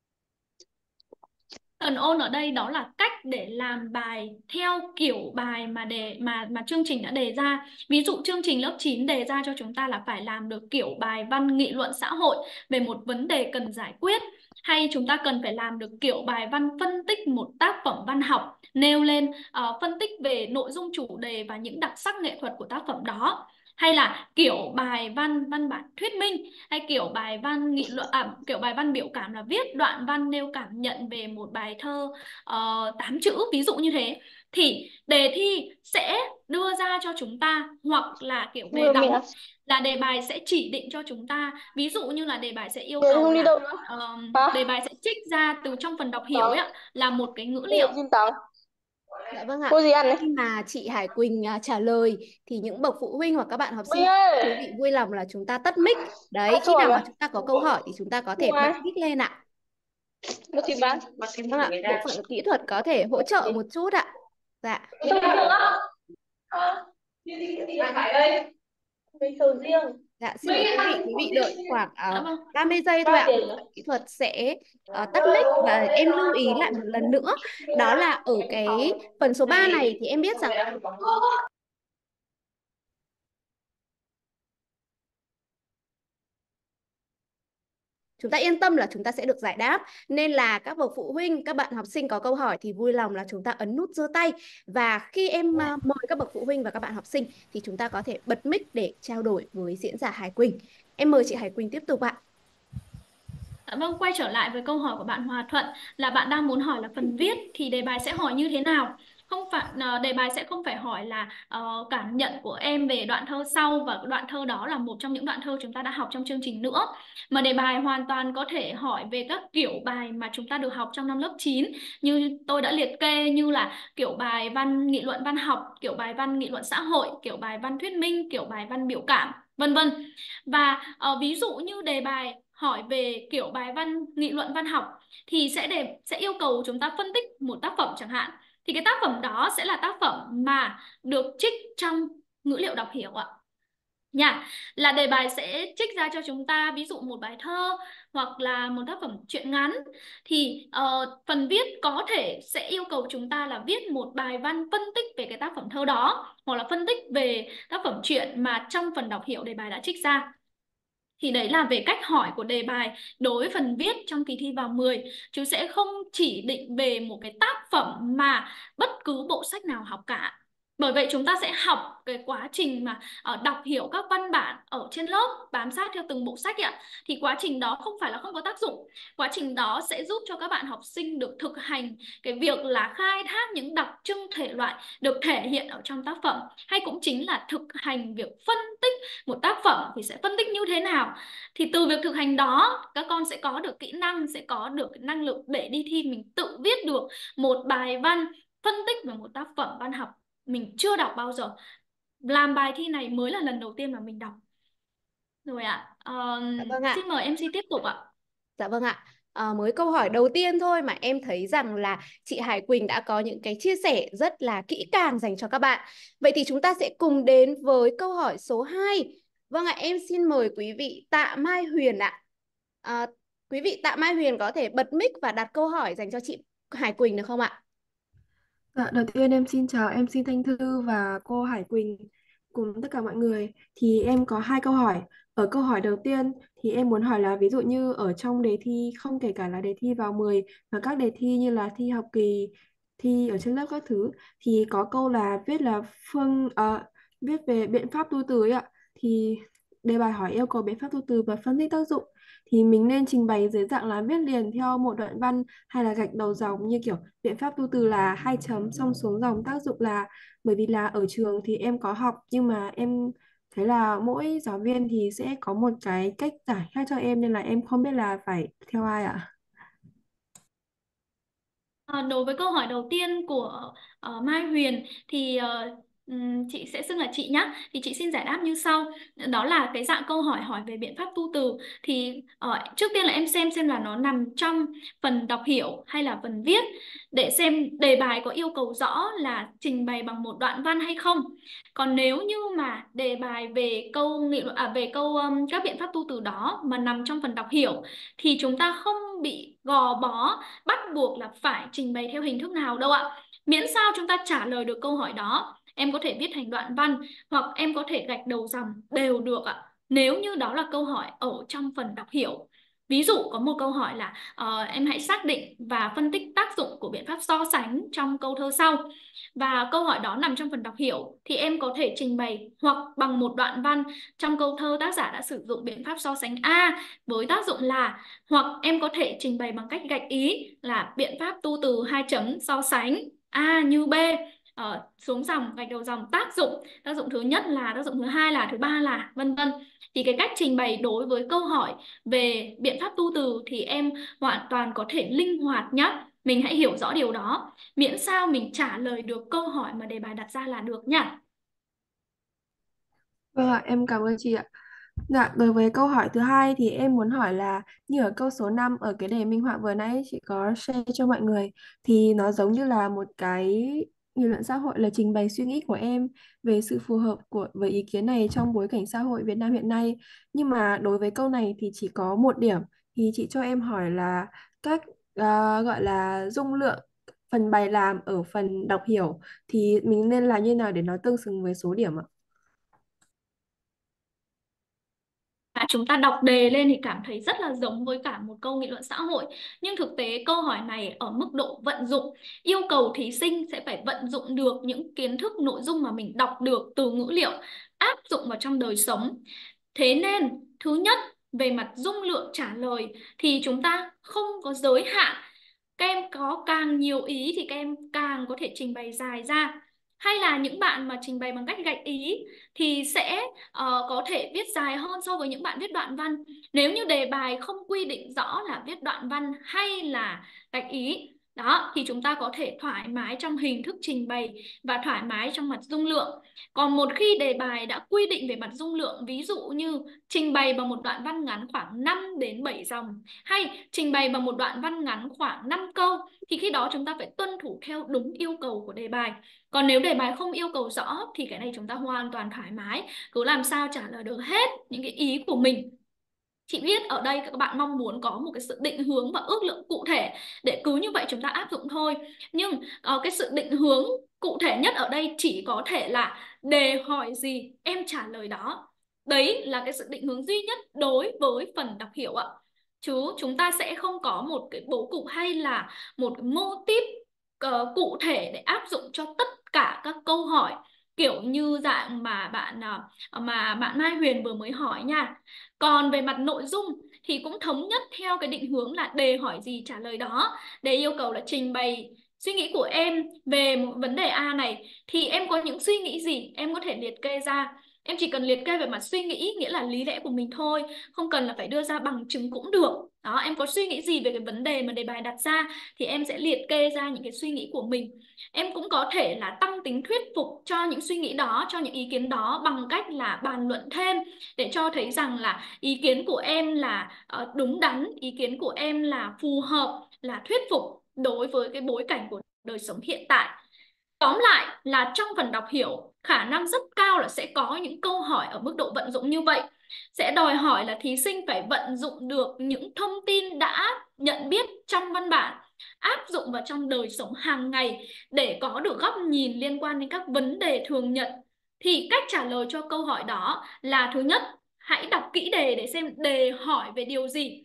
Phần ôn ở đây đó là cách để làm bài theo kiểu bài mà đề mà mà chương trình đã đề ra. Ví dụ chương trình lớp chín đề ra cho chúng ta là phải làm được kiểu bài văn nghị luận xã hội về một vấn đề cần giải quyết, hay chúng ta cần phải làm được kiểu bài văn phân tích một tác phẩm văn học, nêu lên ờ, phân tích về nội dung chủ đề và những đặc sắc nghệ thuật của tác phẩm đó, hay là kiểu bài văn văn bản thuyết minh, hay kiểu bài văn nghị luận à, kiểu bài văn biểu cảm là viết đoạn văn nêu cảm nhận về một bài thơ uh, tám chữ, ví dụ như thế. Thì đề thi sẽ đưa ra cho chúng ta, hoặc là kiểu đề Mưa mẹ. đóng là đề bài sẽ chỉ định cho chúng ta. Ví dụ như là đề bài sẽ yêu Mẹ cầu không đi là đâu nữa. ờ, đề Hả? bài sẽ trích ra từ trong phần đọc hiểu ấy Tớ. ạ, là một cái ngữ Đây là liệu. Jin Tớ. Dạ vâng ạ. Cô gì ăn đấy? Khi mà chị Hải Quỳnh à, trả lời thì những bậc phụ huynh hoặc các bạn học Mày sinh ơi. quý vị vui lòng là chúng ta tắt mic. À, Đấy, khi rồi nào mà mà. chúng ta có câu hỏi thì chúng ta có thể bật Ngoài. mic lên ạ. Một thịt bán. Vâng ạ, bộ phận kỹ thuật có thể hỗ trợ một chút ạ. Dạ. Tôi được á. Ờ. Đi đi đi phải đây. Mình sầu riêng. Dạ, xin lỗi Mình quý vị, ăn quý cũng vị đi đợi đi. khoảng Dạ uh, vâng. ba mươi giây thôi Bao ạ. tiền Bộ nữa? phận kỹ thuật sẽ ờ, tắt mic và em lưu ý lại một lần nữa. Đó là ở cái phần số ba này thì em biết rằng chúng ta yên tâm là chúng ta sẽ được giải đáp. Nên là các bậc phụ huynh, các bạn học sinh có câu hỏi thì vui lòng là chúng ta ấn nút giơ tay. Và khi em à, mời các bậc phụ huynh và các bạn học sinh thì chúng ta có thể bật mic để trao đổi với diễn giả Hải Quỳnh. Em mời chị Hải Quỳnh tiếp tục ạ. Dạ vâng, quay trở lại với câu hỏi của bạn Hòa Thuận, là bạn đang muốn hỏi là phần viết thì đề bài sẽ hỏi như thế nào? Không phải ờ, đề bài sẽ không phải hỏi là ờ, cảm nhận của em về đoạn thơ sau, và đoạn thơ đó là một trong những đoạn thơ chúng ta đã học trong chương trình nữa, mà đề bài hoàn toàn có thể hỏi về các kiểu bài mà chúng ta được học trong năm lớp chín, như tôi đã liệt kê, như là kiểu bài văn nghị luận văn học, kiểu bài văn nghị luận xã hội, kiểu bài văn thuyết minh, kiểu bài văn biểu cảm, vân vân. Và ờ, ví dụ như đề bài hỏi về kiểu bài văn nghị luận văn học thì sẽ đề sẽ yêu cầu chúng ta phân tích một tác phẩm chẳng hạn, thì cái tác phẩm đó sẽ là tác phẩm mà được trích trong ngữ liệu đọc hiểu ạ. nha. Là đề bài sẽ trích ra cho chúng ta ví dụ một bài thơ hoặc là một tác phẩm truyện ngắn. Thì uh, phần viết có thể sẽ yêu cầu chúng ta là viết một bài văn phân tích về cái tác phẩm thơ đó, hoặc là phân tích về tác phẩm truyện mà trong phần đọc hiểu đề bài đã trích ra. Thì đấy là về cách hỏi của đề bài đối với phần viết trong kỳ thi vào mười. Chú sẽ không chỉ định về một cái tác phẩm mà bất cứ bộ sách nào học cả. Bởi vậy chúng ta sẽ học cái quá trình mà uh, đọc hiểu các văn bản ở trên lớp, bám sát theo từng bộ sách ạ. Thì quá trình đó không phải là không có tác dụng. Quá trình đó sẽ giúp cho các bạn học sinh được thực hành cái việc là khai thác những đặc trưng thể loại được thể hiện ở trong tác phẩm, hay cũng chính là thực hành việc phân tích một tác phẩm thì sẽ phân tích như thế nào. Thì từ việc thực hành đó các con sẽ có được kỹ năng, sẽ có được năng lực để đi thi mình tự viết được một bài văn phân tích về một tác phẩm văn học mình chưa đọc bao giờ. Làm bài thi này mới là lần đầu tiên mà mình đọc. Rồi ạ. À. Dạ vâng ạ. Xin mời em xê tiếp tục ạ. Dạ vâng ạ. À, mới câu hỏi đầu tiên thôi mà em thấy rằng là chị Hải Quỳnh đã có những cái chia sẻ rất là kỹ càng dành cho các bạn. Vậy thì chúng ta sẽ cùng đến với câu hỏi số hai. Vâng ạ, em xin mời quý vị Tạ Mai Huyền ạ. À, quý vị Tạ Mai Huyền có thể bật mic và đặt câu hỏi dành cho chị Hải Quỳnh được không ạ? Dạ, đầu tiên em xin chào em xin Thanh Thư và cô Hải Quỳnh cùng tất cả mọi người. Thì em có hai câu hỏi. Ở câu hỏi đầu tiên thì em muốn hỏi là ví dụ như ở trong đề thi, không kể cả là đề thi vào mười và các đề thi như là thi học kỳ, thi ở trên lớp các thứ, thì có câu là viết là phương ờ, viết về biện pháp tu từ ấy ạ. Thì đề bài hỏi yêu cầu biện pháp tu từ và phân tích tác dụng, thì mình nên trình bày dưới dạng là viết liền theo một đoạn văn hay là gạch đầu dòng, như kiểu biện pháp tu từ là hai chấm xong xuống dòng tác dụng là. Bởi vì là ở trường thì em có học nhưng mà em thấy là mỗi giáo viên thì sẽ có một cái cách giải khác cho em, nên là em không biết là phải theo ai ạ. À, đối với câu hỏi đầu tiên của uh, Mai Huyền thì uh, ừm, chị sẽ xưng là chị nhé. Thì chị xin giải đáp như sau. Đó là cái dạng câu hỏi hỏi về biện pháp tu từ. Thì uh, trước tiên là em xem xem là nó nằm trong phần đọc hiểu hay là phần viết, để xem đề bài có yêu cầu rõ là trình bày bằng một đoạn văn hay không. Còn nếu như mà đề bài về câu nghị luận à, về câu um, các biện pháp tu từ đó mà nằm trong phần đọc hiểu thì chúng ta không bị gò bó bắt buộc là phải trình bày theo hình thức nào đâu ạ. Miễn sao chúng ta trả lời được câu hỏi đó, em có thể viết thành đoạn văn hoặc em có thể gạch đầu dòng đều được ạ, nếu như đó là câu hỏi ở trong phần đọc hiểu. Ví dụ có một câu hỏi là uh, em hãy xác định và phân tích tác dụng của biện pháp so sánh trong câu thơ sau, và câu hỏi đó nằm trong phần đọc hiểu, thì em có thể trình bày hoặc bằng một đoạn văn trong câu thơ tác giả đã sử dụng biện pháp so sánh A với tác dụng là, hoặc em có thể trình bày bằng cách gạch ý là biện pháp tu từ hai chấm so sánh A như B, ở xuống dòng gạch đầu dòng tác dụng, tác dụng thứ nhất là, tác dụng thứ hai là, thứ ba là, vân vân. Thì cái cách trình bày đối với câu hỏi về biện pháp tu từ thì em hoàn toàn có thể linh hoạt nhé. Mình hãy hiểu rõ điều đó, miễn sao mình trả lời được câu hỏi mà đề bài đặt ra là được nhá. Vâng ạ, em cảm ơn chị ạ. Dạ, đối với câu hỏi thứ hai thì em muốn hỏi là như ở câu số năm ở cái đề minh họa vừa nãy chị có share cho mọi người, thì nó giống như là một cái nghị luận xã hội, là trình bày suy nghĩ của em về sự phù hợp của với ý kiến này trong bối cảnh xã hội Việt Nam hiện nay. Nhưng mà đối với câu này thì chỉ có một điểm, thì chị cho em hỏi là các à, gọi là dung lượng phần bài làm ở phần đọc hiểu thì mình nên làm như nào để nó tương xứng với số điểm ạ? À, chúng ta đọc đề lên thì cảm thấy rất là giống với cả một câu nghị luận xã hội, nhưng thực tế câu hỏi này ở mức độ vận dụng yêu cầu thí sinh sẽ phải vận dụng được những kiến thức nội dung mà mình đọc được từ ngữ liệu, áp dụng vào trong đời sống. Thế nên thứ nhất, về mặt dung lượng trả lời thì chúng ta không có giới hạn. Các em có càng nhiều ý thì các em càng có thể trình bày dài ra. Hay là những bạn mà trình bày bằng cách gạch ý thì sẽ uh, có thể viết dài hơn so với những bạn viết đoạn văn. Nếu như đề bài không quy định rõ là viết đoạn văn hay là gạch ý, Đó, thì chúng ta có thể thoải mái trong hình thức trình bày và thoải mái trong mặt dung lượng. Còn một khi đề bài đã quy định về mặt dung lượng, ví dụ như trình bày bằng một đoạn văn ngắn khoảng năm đến bảy dòng, hay trình bày bằng một đoạn văn ngắn khoảng năm câu, thì khi đó chúng ta phải tuân thủ theo đúng yêu cầu của đề bài. Còn nếu đề bài không yêu cầu rõ thì cái này chúng ta hoàn toàn thoải mái, cứ làm sao trả lời được hết những cái ý của mình. Chị biết ở đây các bạn mong muốn có một cái sự định hướng và ước lượng cụ thể để cứ như vậy chúng ta áp dụng thôi. Nhưng uh, cái sự định hướng cụ thể nhất ở đây chỉ có thể là đề hỏi gì em trả lời đó. Đấy là cái sự định hướng duy nhất đối với phần đọc hiểu ạ. Chứ chúng ta sẽ không có một cái bố cục hay là một cái mô típ uh, cụ thể để áp dụng cho tất cả các câu hỏi kiểu như dạng mà bạn uh, mà bạn Mai Huyền vừa mới hỏi nha. Còn về mặt nội dung thì cũng thống nhất theo cái định hướng là đề hỏi gì trả lời đó. Đề yêu cầu là trình bày suy nghĩ của em về một vấn đề A này, thì em có những suy nghĩ gì em có thể liệt kê ra. Em chỉ cần liệt kê về mặt suy nghĩ, nghĩa là lý lẽ của mình thôi, không cần là phải đưa ra bằng chứng cũng được. Đó, em có suy nghĩ gì về cái vấn đề mà đề bài đặt ra thì em sẽ liệt kê ra những cái suy nghĩ của mình. Em cũng có thể là tăng tính thuyết phục cho những suy nghĩ đó, cho những ý kiến đó bằng cách là bàn luận thêm để cho thấy rằng là ý kiến của em là uh, đúng đắn, ý kiến của em là phù hợp, là thuyết phục đối với cái bối cảnh của đời sống hiện tại. Tóm lại là trong phần đọc hiểu, khả năng rất cao là sẽ có những câu hỏi ở mức độ vận dụng như vậy. Sẽ đòi hỏi là thí sinh phải vận dụng được những thông tin đã nhận biết trong văn bản, áp dụng vào trong đời sống hàng ngày để có được góc nhìn liên quan đến các vấn đề thường nhật. Thì cách trả lời cho câu hỏi đó là: thứ nhất, hãy đọc kỹ đề để xem đề hỏi về điều gì.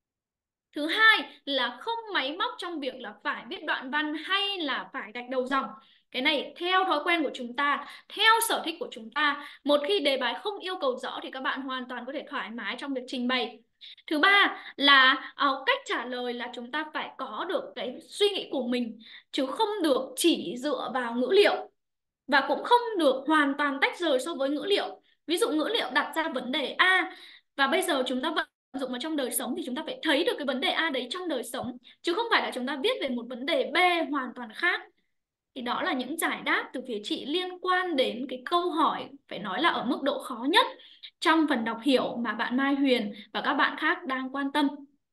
Thứ hai là không máy móc trong việc là phải viết đoạn văn hay là phải gạch đầu dòng. Cái này theo thói quen của chúng ta, theo sở thích của chúng ta. Một khi đề bài không yêu cầu rõ thì các bạn hoàn toàn có thể thoải mái trong việc trình bày. Thứ ba là uh, cách trả lời là chúng ta phải có được cái suy nghĩ của mình, chứ không được chỉ dựa vào ngữ liệu. Và cũng không được hoàn toàn tách rời so với ngữ liệu. Ví dụ ngữ liệu đặt ra vấn đề A và bây giờ chúng ta vận dụng vào trong đời sống thì chúng ta phải thấy được cái vấn đề A đấy trong đời sống, chứ không phải là chúng ta viết về một vấn đề B hoàn toàn khác. Thì đó là những giải đáp từ phía chị liên quan đến cái câu hỏi phải nói là ở mức độ khó nhất trong phần đọc hiểu mà bạn Mai Huyền và các bạn khác đang quan tâm.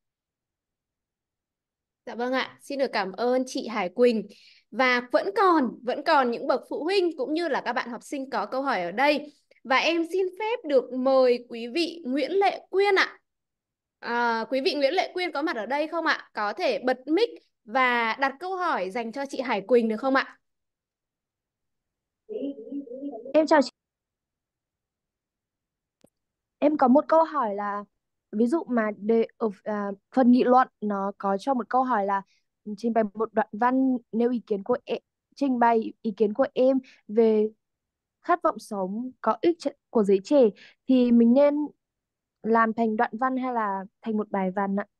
Dạ vâng ạ, xin được cảm ơn chị Hải Quỳnh. Và vẫn còn, vẫn còn những bậc phụ huynh cũng như là các bạn học sinh có câu hỏi ở đây. Và em xin phép được mời quý vị Nguyễn Lệ Quyên ạ. À, quý vị Nguyễn Lệ Quyên có mặt ở đây không ạ? Có thể bật mic và đặt câu hỏi dành cho chị Hải Quỳnh được không ạ? Em chào chị. Em có một câu hỏi là ví dụ mà đề, ở à, phần nghị luận nó có cho một câu hỏi là trình bày một đoạn văn nêu ý kiến của em, trình bày ý kiến của em về khát vọng sống có ích của giới trẻ, thì mình nên làm thành đoạn văn hay là thành một bài văn ạ?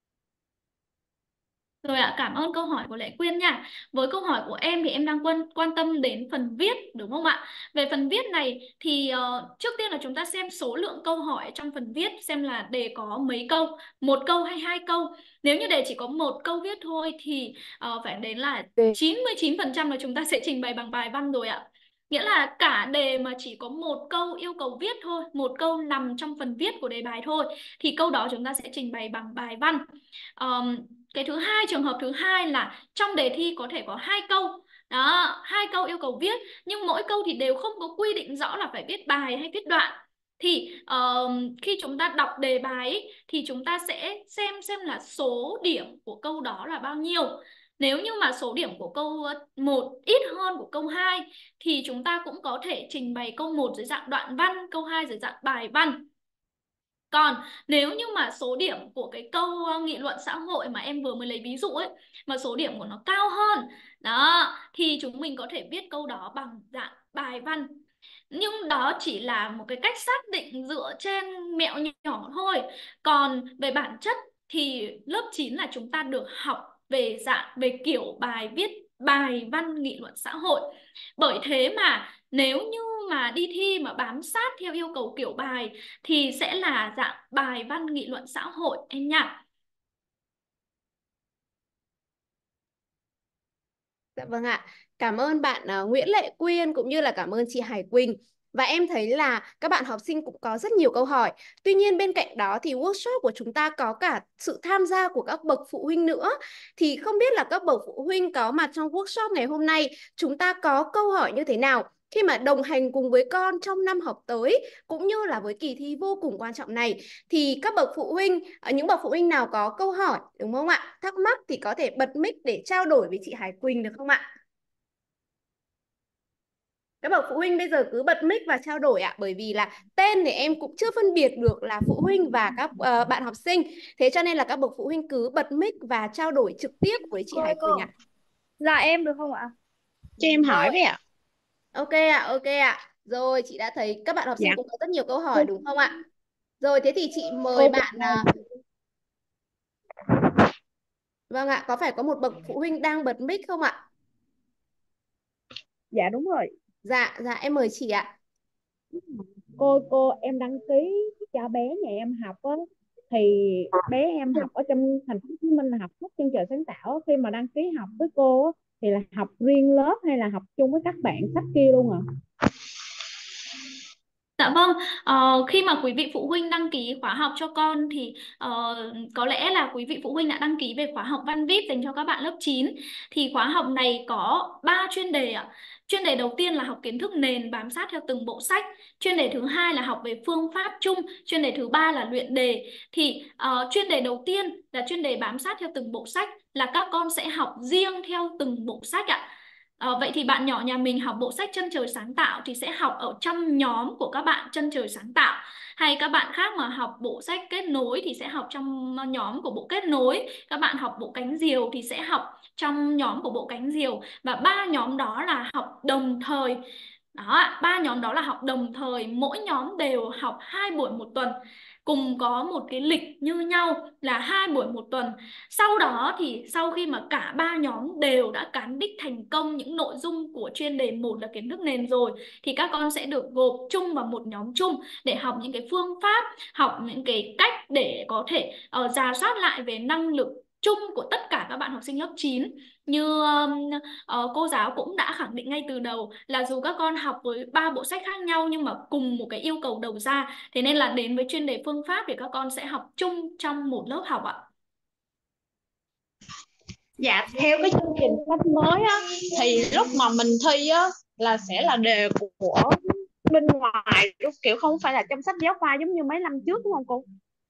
Rồi ạ, cảm ơn câu hỏi của Lệ Quyên nha. Với câu hỏi của em thì em đang quan, quan tâm đến phần viết đúng không ạ? Về phần viết này thì uh, trước tiên là chúng ta xem số lượng câu hỏi trong phần viết, xem là đề có mấy câu, một câu hay hai câu. Nếu như đề chỉ có một câu viết thôi thì uh, phải đến là chín mươi chín phần trăm là chúng ta sẽ trình bày bằng bài văn rồi ạ. Nghĩa là cả đề mà chỉ có một câu yêu cầu viết thôi, một câu nằm trong phần viết của đề bài thôi, thì câu đó chúng ta sẽ trình bày bằng bài văn. Um, cái thứ hai, trường hợp thứ hai là trong đề thi có thể có hai câu. Đó, hai câu yêu cầu viết, nhưng mỗi câu thì đều không có quy định rõ là phải viết bài hay viết đoạn. Thì uh, khi chúng ta đọc đề bài ấy, thì chúng ta sẽ xem xem là số điểm của câu đó là bao nhiêu. Nếu như mà số điểm của câu một ít hơn của câu hai thì chúng ta cũng có thể trình bày câu một dưới dạng đoạn văn, câu hai dưới dạng bài văn. Còn nếu như mà số điểm của cái câu nghị luận xã hội mà em vừa mới lấy ví dụ ấy, mà số điểm của nó cao hơn đó, thì chúng mình có thể viết câu đó bằng dạng bài văn. Nhưng đó chỉ là một cái cách xác định dựa trên mẹo nhỏ thôi. Còn về bản chất thì lớp chín là chúng ta được học về dạng, về kiểu bài viết bài văn nghị luận xã hội. Bởi thế mà nếu như mà đi thi mà bám sát theo yêu cầu kiểu bài thì sẽ là dạng bài văn nghị luận xã hội em nhỉ. Dạ vâng ạ. Cảm ơn bạn à, Nguyễn Lệ Quyên cũng như là cảm ơn chị Hải Quỳnh. Và em thấy là các bạn học sinh cũng có rất nhiều câu hỏi. Tuy nhiên bên cạnh đó thì workshop của chúng ta có cả sự tham gia của các bậc phụ huynh nữa. Thì không biết là các bậc phụ huynh có mặt trong workshop ngày hôm nay, chúng ta có câu hỏi như thế nào khi mà đồng hành cùng với con trong năm học tới cũng như là với kỳ thi vô cùng quan trọng này. Thì các bậc phụ huynh, à, những bậc phụ huynh nào có câu hỏi đúng không ạ? Thắc mắc thì có thể bật mic để trao đổi với chị Hải Quỳnh được không ạ? Các bậc phụ huynh bây giờ cứ bật mic và trao đổi ạ, bởi vì là tên thì em cũng chưa phân biệt được là phụ huynh và các ờ, bạn học sinh. Thế cho nên là các bậc phụ huynh cứ bật mic và trao đổi trực tiếp với chị Cô Hải ơi cô, Quỳnh ạ. là em được không ạ? Cho em hỏi Rồi, với ạ. ok ạ, ok ạ. Rồi, chị đã thấy các bạn học sinh Dạ. cũng có rất nhiều câu hỏi đúng không ạ? Rồi, thế thì chị mời Cô bạn... à, Vâng ạ, có phải có một bậc phụ huynh đang bật mic không ạ? Dạ đúng rồi. Dạ, dạ em mời chị ạ. Cô cô em đăng ký cho bé nhà em học á, thì bé em học ở trong thành phố Hồ Chí Minh là học hết chương trình sáng tạo. Khi mà đăng ký học với cô á, thì là học riêng lớp hay là học chung với các bạn sách kia luôn ạ? Dạ vâng, ờ, khi mà quý vị phụ huynh đăng ký khóa học cho con thì ờ, có lẽ là quý vị phụ huynh đã đăng ký về khóa học Văn víp dành cho các bạn lớp chín. Thì khóa học này có ba chuyên đề ạ. Chuyên đề đầu tiên là học kiến thức nền bám sát theo từng bộ sách. Chuyên đề thứ hai là học về phương pháp chung. Chuyên đề thứ ba là luyện đề. Thì ờ, chuyên đề đầu tiên là chuyên đề bám sát theo từng bộ sách, là các con sẽ học riêng theo từng bộ sách ạ. Ờ, vậy thì bạn nhỏ nhà mình học bộ sách Chân Trời Sáng Tạo thì sẽ học ở trong nhóm của các bạn Chân Trời Sáng Tạo. Hay các bạn khác mà học bộ sách Kết Nối thì sẽ học trong nhóm của bộ Kết Nối. Các bạn học bộ Cánh Diều thì sẽ học trong nhóm của bộ Cánh Diều. Và ba nhóm đó là học đồng thời. Đó, ba nhóm đó là học đồng thời, mỗi nhóm đều học hai buổi một tuần, cùng có một cái lịch như nhau là hai buổi một tuần. Sau đó thì sau khi mà cả ba nhóm đều đã cán đích thành công những nội dung của chuyên đề một là kiến thức nền rồi, thì các con sẽ được gộp chung vào một nhóm chung để học những cái phương pháp, học những cái cách để có thể uh, rà soát lại về năng lực chung của tất cả các bạn học sinh lớp chín. Như um, uh, cô giáo cũng đã khẳng định ngay từ đầu là dù các con học với ba bộ sách khác nhau nhưng mà cùng một cái yêu cầu đầu ra, thế nên là đến với chuyên đề phương pháp thì các con sẽ học chung trong một lớp học ạ. Dạ, theo cái chương trình sách mới á, thì lúc mà mình thi á là sẽ là đề của bên ngoài, kiểu không phải là trong sách giáo khoa giống như mấy năm trước đúng không cô?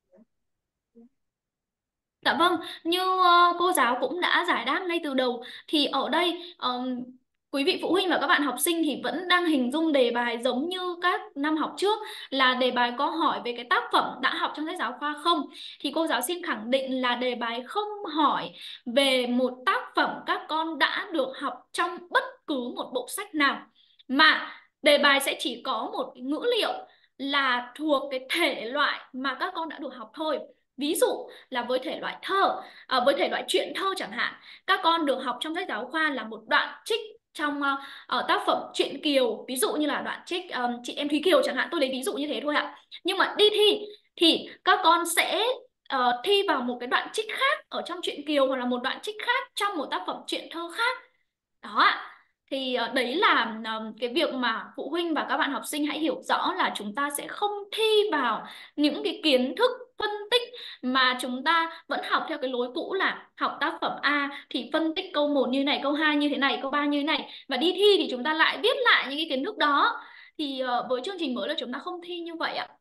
Dạ vâng, như uh, cô giáo cũng đã giải đáp ngay từ đầu thì ở đây um, quý vị phụ huynh và các bạn học sinh thì vẫn đang hình dung đề bài giống như các năm học trước, là đề bài có hỏi về cái tác phẩm đã học trong sách giáo khoa không? Thì cô giáo xin khẳng định là đề bài không hỏi về một tác phẩm các con đã được học trong bất cứ một bộ sách nào, mà đề bài sẽ chỉ có một cái ngữ liệu là thuộc cái thể loại mà các con đã được học thôi. Ví dụ là với thể loại thơ, à, với thể loại truyện thơ chẳng hạn, các con được học trong sách giáo khoa là một đoạn trích trong uh, tác phẩm Truyện Kiều, ví dụ như là đoạn trích um, Chị Em Thúy Kiều chẳng hạn, tôi lấy ví dụ như thế thôi ạ. Nhưng mà đi thi thì các con sẽ uh, thi vào một cái đoạn trích khác ở trong Truyện Kiều, hoặc là một đoạn trích khác trong một tác phẩm truyện thơ khác. Đó ạ. Thì uh, đấy là uh, cái việc mà phụ huynh và các bạn học sinh hãy hiểu rõ là chúng ta sẽ không thi vào những cái kiến thức phân tích, mà chúng ta vẫn học theo cái lối cũ là học tác phẩm A thì phân tích câu một như này, câu hai như thế này, câu ba như thế này, và đi thi thì chúng ta lại viết lại những cái kiến thức đó. Thì uh, với chương trình mới là chúng ta không thi như vậy ạ.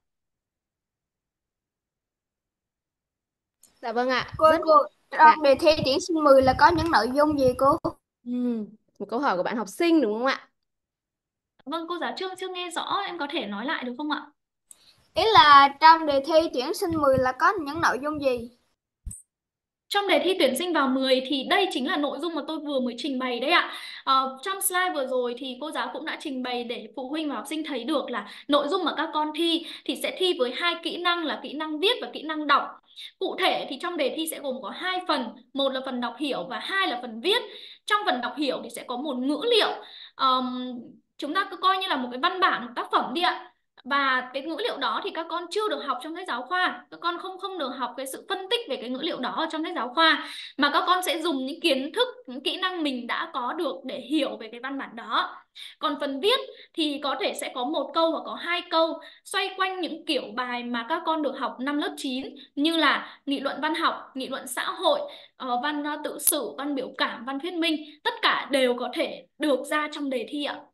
Dạ vâng ạ. Cô Rất... cô trong đề thi tuyển sinh mười là có những nội dung gì cô? Ừ. Một câu hỏi của bạn học sinh đúng không ạ? Vâng, cô giáo chưa chưa nghe rõ, em có thể nói lại được không ạ? Ý là trong đề thi tuyển sinh mười là có những nội dung gì? Trong đề thi tuyển sinh vào mười thì đây chính là nội dung mà tôi vừa mới trình bày đấy ạ. Ờ, trong slide vừa rồi thì cô giáo cũng đã trình bày để phụ huynh và học sinh thấy được là nội dung mà các con thi thì sẽ thi với hai kỹ năng là kỹ năng viết và kỹ năng đọc. Cụ thể thì trong đề thi sẽ gồm có hai phần, một là phần đọc hiểu và hai là phần viết. Trong phần đọc hiểu thì sẽ có một ngữ liệu, um, chúng ta cứ coi như là một cái văn bản, một tác phẩm đi ạ. Và cái ngữ liệu đó thì các con chưa được học trong sách giáo khoa. Các con không không được học cái sự phân tích về cái ngữ liệu đó ở trong sách giáo khoa, mà các con sẽ dùng những kiến thức, những kỹ năng mình đã có được để hiểu về cái văn bản đó. Còn phần viết thì có thể sẽ có một câu hoặc có hai câu xoay quanh những kiểu bài mà các con được học năm lớp chín, như là nghị luận văn học, nghị luận xã hội, uh, văn uh, tự sự, văn biểu cảm, văn thuyết minh. Tất cả đều có thể được ra trong đề thi ạ.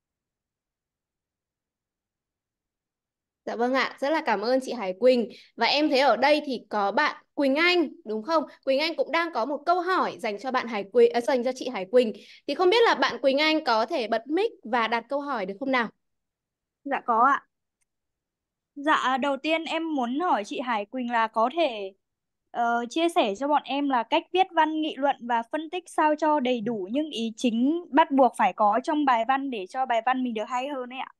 Dạ vâng ạ, rất là cảm ơn chị Hải Quỳnh. Và em thấy ở đây thì có bạn Quỳnh Anh, đúng không? Quỳnh Anh cũng đang có một câu hỏi dành cho bạn Hải Quỳnh, à, dành cho chị Hải Quỳnh. Thì không biết là bạn Quỳnh Anh có thể bật mic và đặt câu hỏi được không nào? Dạ có ạ. Dạ đầu tiên em muốn hỏi chị Hải Quỳnh là có thể ờ, chia sẻ cho bọn em là cách viết văn nghị luận và phân tích sao cho đầy đủ những ý chính bắt buộc phải có trong bài văn để cho bài văn mình được hay hơn ấy ạ.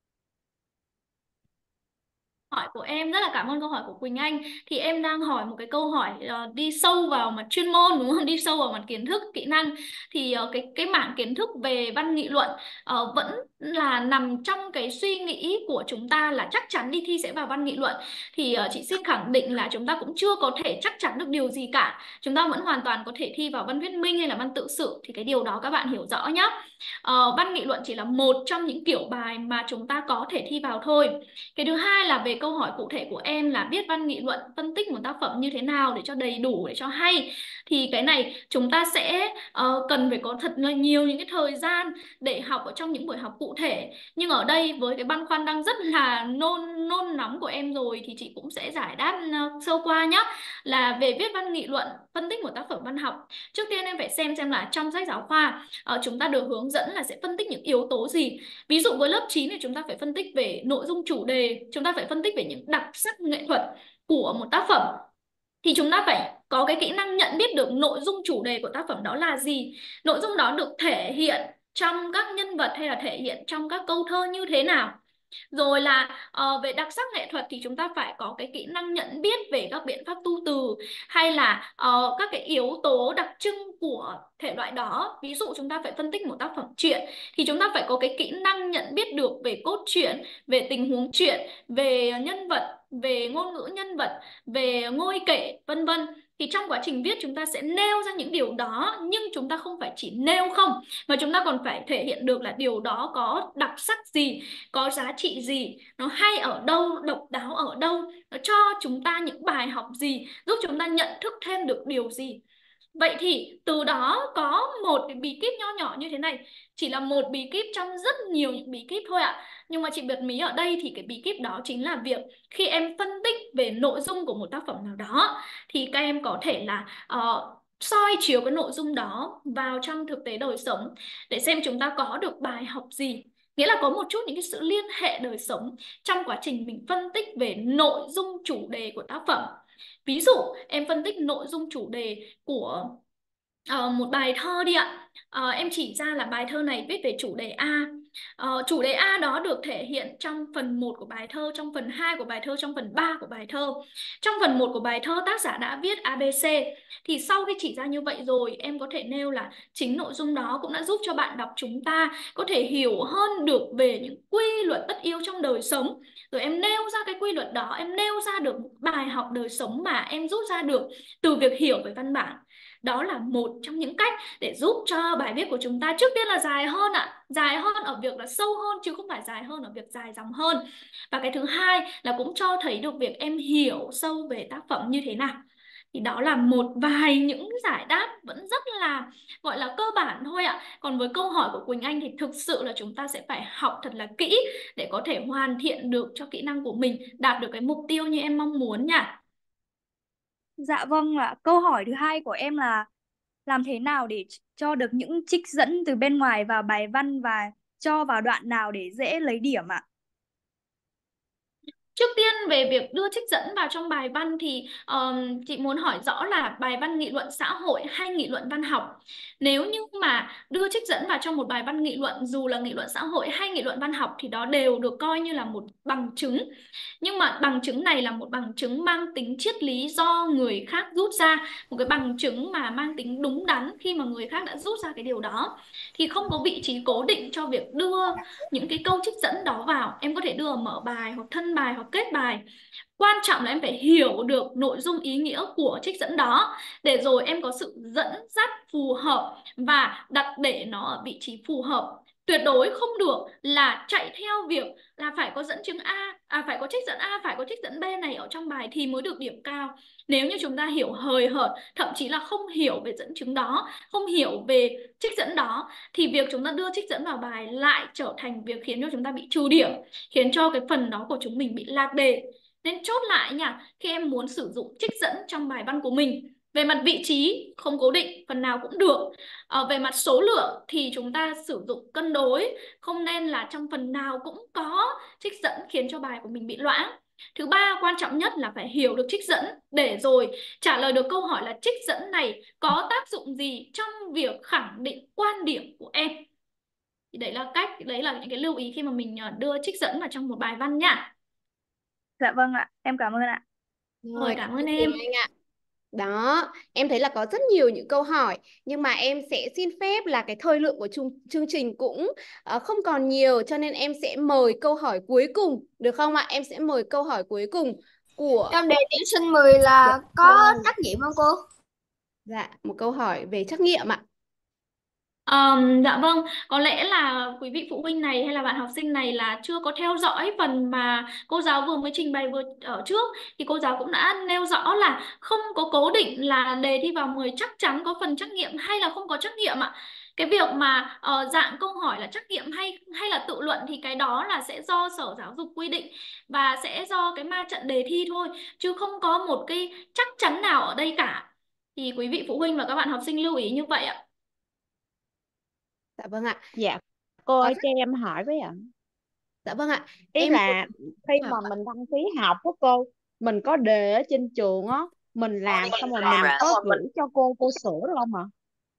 Hỏi của em rất là cảm ơn câu hỏi của Quỳnh Anh. Thì em đang hỏi một cái câu hỏi uh, đi sâu vào mặt chuyên môn, đúng không? Đi sâu vào mặt kiến thức, kỹ năng. Thì uh, cái cái mảng kiến thức về văn nghị luận uh, vẫn là nằm trong cái suy nghĩ của chúng ta là chắc chắn đi thi sẽ vào văn nghị luận. Thì uh, chị xin khẳng định là chúng ta cũng chưa có thể chắc chắn được điều gì cả. Chúng ta vẫn hoàn toàn có thể thi vào văn thuyết minh hay là văn tự sự. Thì cái điều đó các bạn hiểu rõ nhé. Uh, văn nghị luận chỉ là một trong những kiểu bài mà chúng ta có thể thi vào thôi. Cái thứ hai là về câu hỏi cụ thể của em là viết văn nghị luận, phân tích một tác phẩm như thế nào để cho đầy đủ, để cho hay. Thì cái này chúng ta sẽ uh, cần phải có thật là nhiều những cái thời gian để học ở trong những buổi học cụ thể. Nhưng ở đây với cái băn khoăn đang rất là nôn nôn nóng của em rồi thì chị cũng sẽ giải đáp uh, sơ qua nhé. Là về viết văn nghị luận, phân tích một tác phẩm văn học. Trước tiên em phải xem xem là trong sách giáo khoa uh, chúng ta được hướng dẫn là sẽ phân tích những yếu tố gì. Ví dụ với lớp chín thì chúng ta phải phân tích về nội dung chủ đề, chúng ta phải phân tích về những đặc sắc nghệ thuật của một tác phẩm. Thì chúng ta phải có cái kỹ năng nhận biết được nội dung chủ đề của tác phẩm đó là gì. Nội dung đó được thể hiện trong các nhân vật hay là thể hiện trong các câu thơ như thế nào. Rồi là uh, về đặc sắc nghệ thuật thì chúng ta phải có cái kỹ năng nhận biết về các biện pháp tu từ hay là uh, các cái yếu tố đặc trưng của thể loại đó. Ví dụ chúng ta phải phân tích một tác phẩm truyện thì chúng ta phải có cái kỹ năng nhận biết được về cốt truyện, về tình huống truyện, về nhân vật, về ngôn ngữ nhân vật, về ngôi kể, vân vân. Thì trong quá trình viết chúng ta sẽ nêu ra những điều đó, nhưng chúng ta không phải chỉ nêu không, mà chúng ta còn phải thể hiện được là điều đó có đặc sắc gì, có giá trị gì, nó hay ở đâu, độc đáo ở đâu, nó cho chúng ta những bài học gì, giúp chúng ta nhận thức thêm được điều gì. Vậy thì từ đó có một cái bí kíp nho nhỏ như thế này, chỉ là một bí kíp trong rất nhiều những bí kíp thôi ạ. Nhưng mà chị bật mí ở đây thì cái bí kíp đó chính là việc khi em phân tích về nội dung của một tác phẩm nào đó thì các em có thể là uh, soi chiếu cái nội dung đó vào trong thực tế đời sống để xem chúng ta có được bài học gì. Nghĩa là có một chút những cái sự liên hệ đời sống trong quá trình mình phân tích về nội dung chủ đề của tác phẩm. Ví dụ em phân tích nội dung chủ đề của uh, một bài thơ đi ạ. Uh, em chỉ ra là bài thơ này viết về chủ đề A. Uh, chủ đề A đó được thể hiện trong phần một của bài thơ, trong phần hai của bài thơ, trong phần ba của bài thơ. Trong phần một của bài thơ tác giả đã viết a bê xê. Thì sau khi chỉ ra như vậy rồi, em có thể nêu là chính nội dung đó cũng đã giúp cho bạn đọc chúng ta có thể hiểu hơn được về những quy luật tất yếu trong đời sống. Rồi em nêu ra cái quy luật đó, em nêu ra được bài học đời sống mà em rút ra được từ việc hiểu về văn bản. Đó là một trong những cách để giúp cho bài viết của chúng ta trước tiên là dài hơn ạ. À. Dài hơn ở việc là sâu hơn chứ không phải dài hơn ở việc dài dòng hơn. Và cái thứ hai là cũng cho thấy được việc em hiểu sâu về tác phẩm như thế nào. Thì đó là một vài những giải đáp vẫn rất là gọi là cơ bản thôi ạ. Còn với câu hỏi của Quỳnh Anh thì thực sự là chúng ta sẽ phải học thật là kỹ để có thể hoàn thiện được cho kỹ năng của mình, đạt được cái mục tiêu như em mong muốn nha. Dạ vâng ạ. Câu hỏi thứ hai của em là làm thế nào để cho được những trích dẫn từ bên ngoài vào bài văn và cho vào đoạn nào để dễ lấy điểm ạ? Trước tiên về việc đưa trích dẫn vào trong bài văn thì um, chị muốn hỏi rõ là bài văn nghị luận xã hội hay nghị luận văn học. Nếu như mà đưa trích dẫn vào trong một bài văn nghị luận, dù là nghị luận xã hội hay nghị luận văn học thì đó đều được coi như là một bằng chứng. Nhưng mà bằng chứng này là một bằng chứng mang tính triết lý do người khác rút ra, một cái bằng chứng mà mang tính đúng đắn khi mà người khác đã rút ra cái điều đó. Thì không có vị trí cố định cho việc đưa những cái câu trích dẫn đó vào. Em có thể đưa ở mở bài hoặc thân bài hoặc kết bài. Quan trọng là em phải hiểu được nội dung ý nghĩa của trích dẫn đó để rồi em có sự dẫn dắt phù hợp và đặt để nó ở vị trí phù hợp. Tuyệt đối không được là chạy theo việc là phải có dẫn chứng A, à phải có trích dẫn A, phải có trích dẫn B này ở trong bài thì mới được điểm cao. Nếu như chúng ta hiểu hời hợt, thậm chí là không hiểu về dẫn chứng đó, không hiểu về trích dẫn đó, thì việc chúng ta đưa trích dẫn vào bài lại trở thành việc khiến cho chúng ta bị trừ điểm, khiến cho cái phần đó của chúng mình bị lạc đề. Nên chốt lại nha, khi em muốn sử dụng trích dẫn trong bài văn của mình, về mặt vị trí không cố định, phần nào cũng được. À, về mặt số lượng thì chúng ta sử dụng cân đối, không nên là trong phần nào cũng có trích dẫn khiến cho bài của mình bị loãng. Thứ ba, quan trọng nhất là phải hiểu được trích dẫn để rồi trả lời được câu hỏi là trích dẫn này có tác dụng gì trong việc khẳng định quan điểm của em. Thì đấy là cách, đấy là những cái lưu ý khi mà mình đưa trích dẫn vào trong một bài văn nha. Dạ vâng ạ, em cảm ơn ạ. Rồi, cảm ơn Cảm em. anh ạ. Đó, em thấy là có rất nhiều những câu hỏi, nhưng mà em sẽ xin phép là cái thời lượng của chương, chương trình cũng uh, không còn nhiều, cho nên em sẽ mời câu hỏi cuối cùng, được không ạ? Em sẽ mời câu hỏi cuối cùng của... Trong đề tuyển sinh mười là có trắc nghiệm không cô? Dạ, một câu hỏi về trắc nghiệm ạ. Um, dạ vâng, có lẽ là quý vị phụ huynh này hay là bạn học sinh này là chưa có theo dõi phần mà cô giáo vừa mới trình bày vừa ở trước. Thì cô giáo cũng đã nêu rõ là không có cố định là đề thi vào mười chắc chắn có phần trắc nghiệm hay là không có trắc nghiệm ạ. Cái việc mà uh, dạng câu hỏi là trắc nghiệm hay hay là tự luận thì cái đó là sẽ do Sở Giáo dục quy định và sẽ do cái ma trận đề thi thôi, chứ không có một cái chắc chắn nào ở đây cả. Thì quý vị phụ huynh và các bạn học sinh lưu ý như vậy ạ. Dạ vâng ạ. Dạ, cô ơi cho em hỏi với ạ. Dạ vâng ạ. Ý Em là khi mà mình đăng ký học đó cô, mình có đề ở trên trường á, mình làm xong rồi mình có gửi cho cô, cô sửa được không ạ?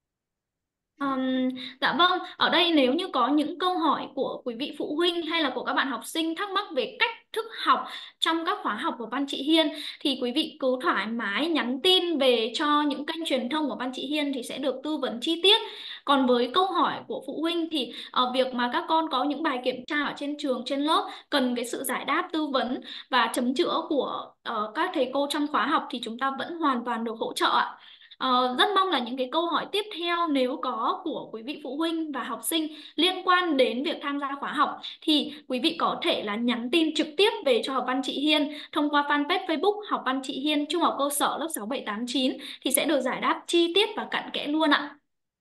Um, dạ vâng, ở đây nếu như có những câu hỏi của quý vị phụ huynh hay là của các bạn học sinh thắc mắc về cách thức học trong các khóa học của Văn Chị Hiên thì quý vị cứ thoải mái nhắn tin về cho những kênh truyền thông của Văn Chị Hiên thì sẽ được tư vấn chi tiết. Còn với câu hỏi của phụ huynh thì ở việc mà các con có những bài kiểm tra ở trên trường, trên lớp cần cái sự giải đáp, tư vấn và chấm chữa của uh, các thầy cô trong khóa học thì chúng ta vẫn hoàn toàn được hỗ trợ ạ. Ờ, rất mong là những cái câu hỏi tiếp theo nếu có của quý vị phụ huynh và học sinh liên quan đến việc tham gia khóa học thì quý vị có thể là nhắn tin trực tiếp về cho Học Văn Chị Hiên thông qua fanpage Facebook Học Văn Chị Hiên Trung học cơ sở lớp sáu bảy tám chín thì sẽ được giải đáp chi tiết và cặn kẽ luôn ạ.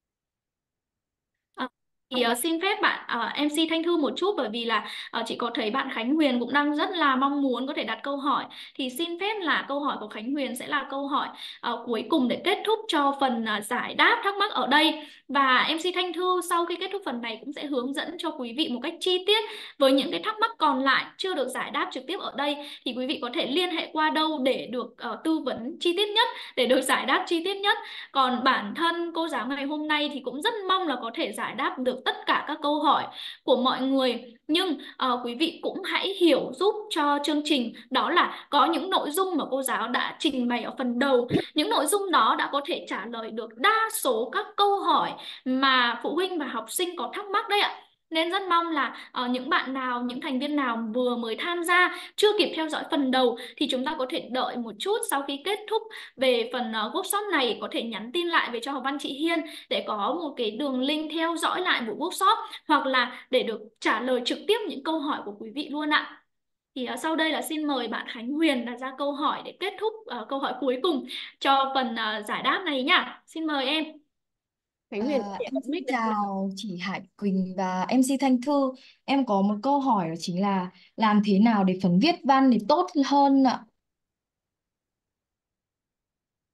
Thì uh, xin phép bạn uh, em xê Thanh Thư một chút bởi vì là uh, chị có thấy bạn Khánh Huyền cũng đang rất là mong muốn có thể đặt câu hỏi. Thì xin phép là câu hỏi của Khánh Huyền sẽ là câu hỏi uh, cuối cùng để kết thúc cho phần uh, giải đáp thắc mắc ở đây. Và em xê Thanh Thư sau khi kết thúc phần này cũng sẽ hướng dẫn cho quý vị một cách chi tiết với những cái thắc mắc còn lại chưa được giải đáp trực tiếp ở đây thì quý vị có thể liên hệ qua đâu để được uh, tư vấn chi tiết nhất, để được giải đáp chi tiết nhất. Còn bản thân cô giáo ngày hôm nay thì cũng rất mong là có thể giải đáp được tất cả các câu hỏi của mọi người. Nhưng uh, quý vị cũng hãy hiểu giúp cho chương trình đó là có những nội dung mà cô giáo đã trình bày ở phần đầu. Những nội dung đó đã có thể trả lời được đa số các câu hỏi mà phụ huynh và học sinh có thắc mắc đấy ạ. Nên rất mong là uh, những bạn nào, những thành viên nào vừa mới tham gia chưa kịp theo dõi phần đầu thì chúng ta có thể đợi một chút sau khi kết thúc về phần uh, workshop này có thể nhắn tin lại về cho Học Văn Chị Hiên để có một cái đường link theo dõi lại buổi workshop hoặc là để được trả lời trực tiếp những câu hỏi của quý vị luôn ạ. Thì uh, sau đây là xin mời bạn Khánh Huyền đặt ra câu hỏi để kết thúc uh, câu hỏi cuối cùng cho phần uh, giải đáp này nhá. Xin mời em. Khánh Huyền, À, em xin chào chị Hải Quỳnh và em xê Thanh Thư. Em có một câu hỏi đó chính là làm thế nào để phần viết văn thì tốt hơn ạ?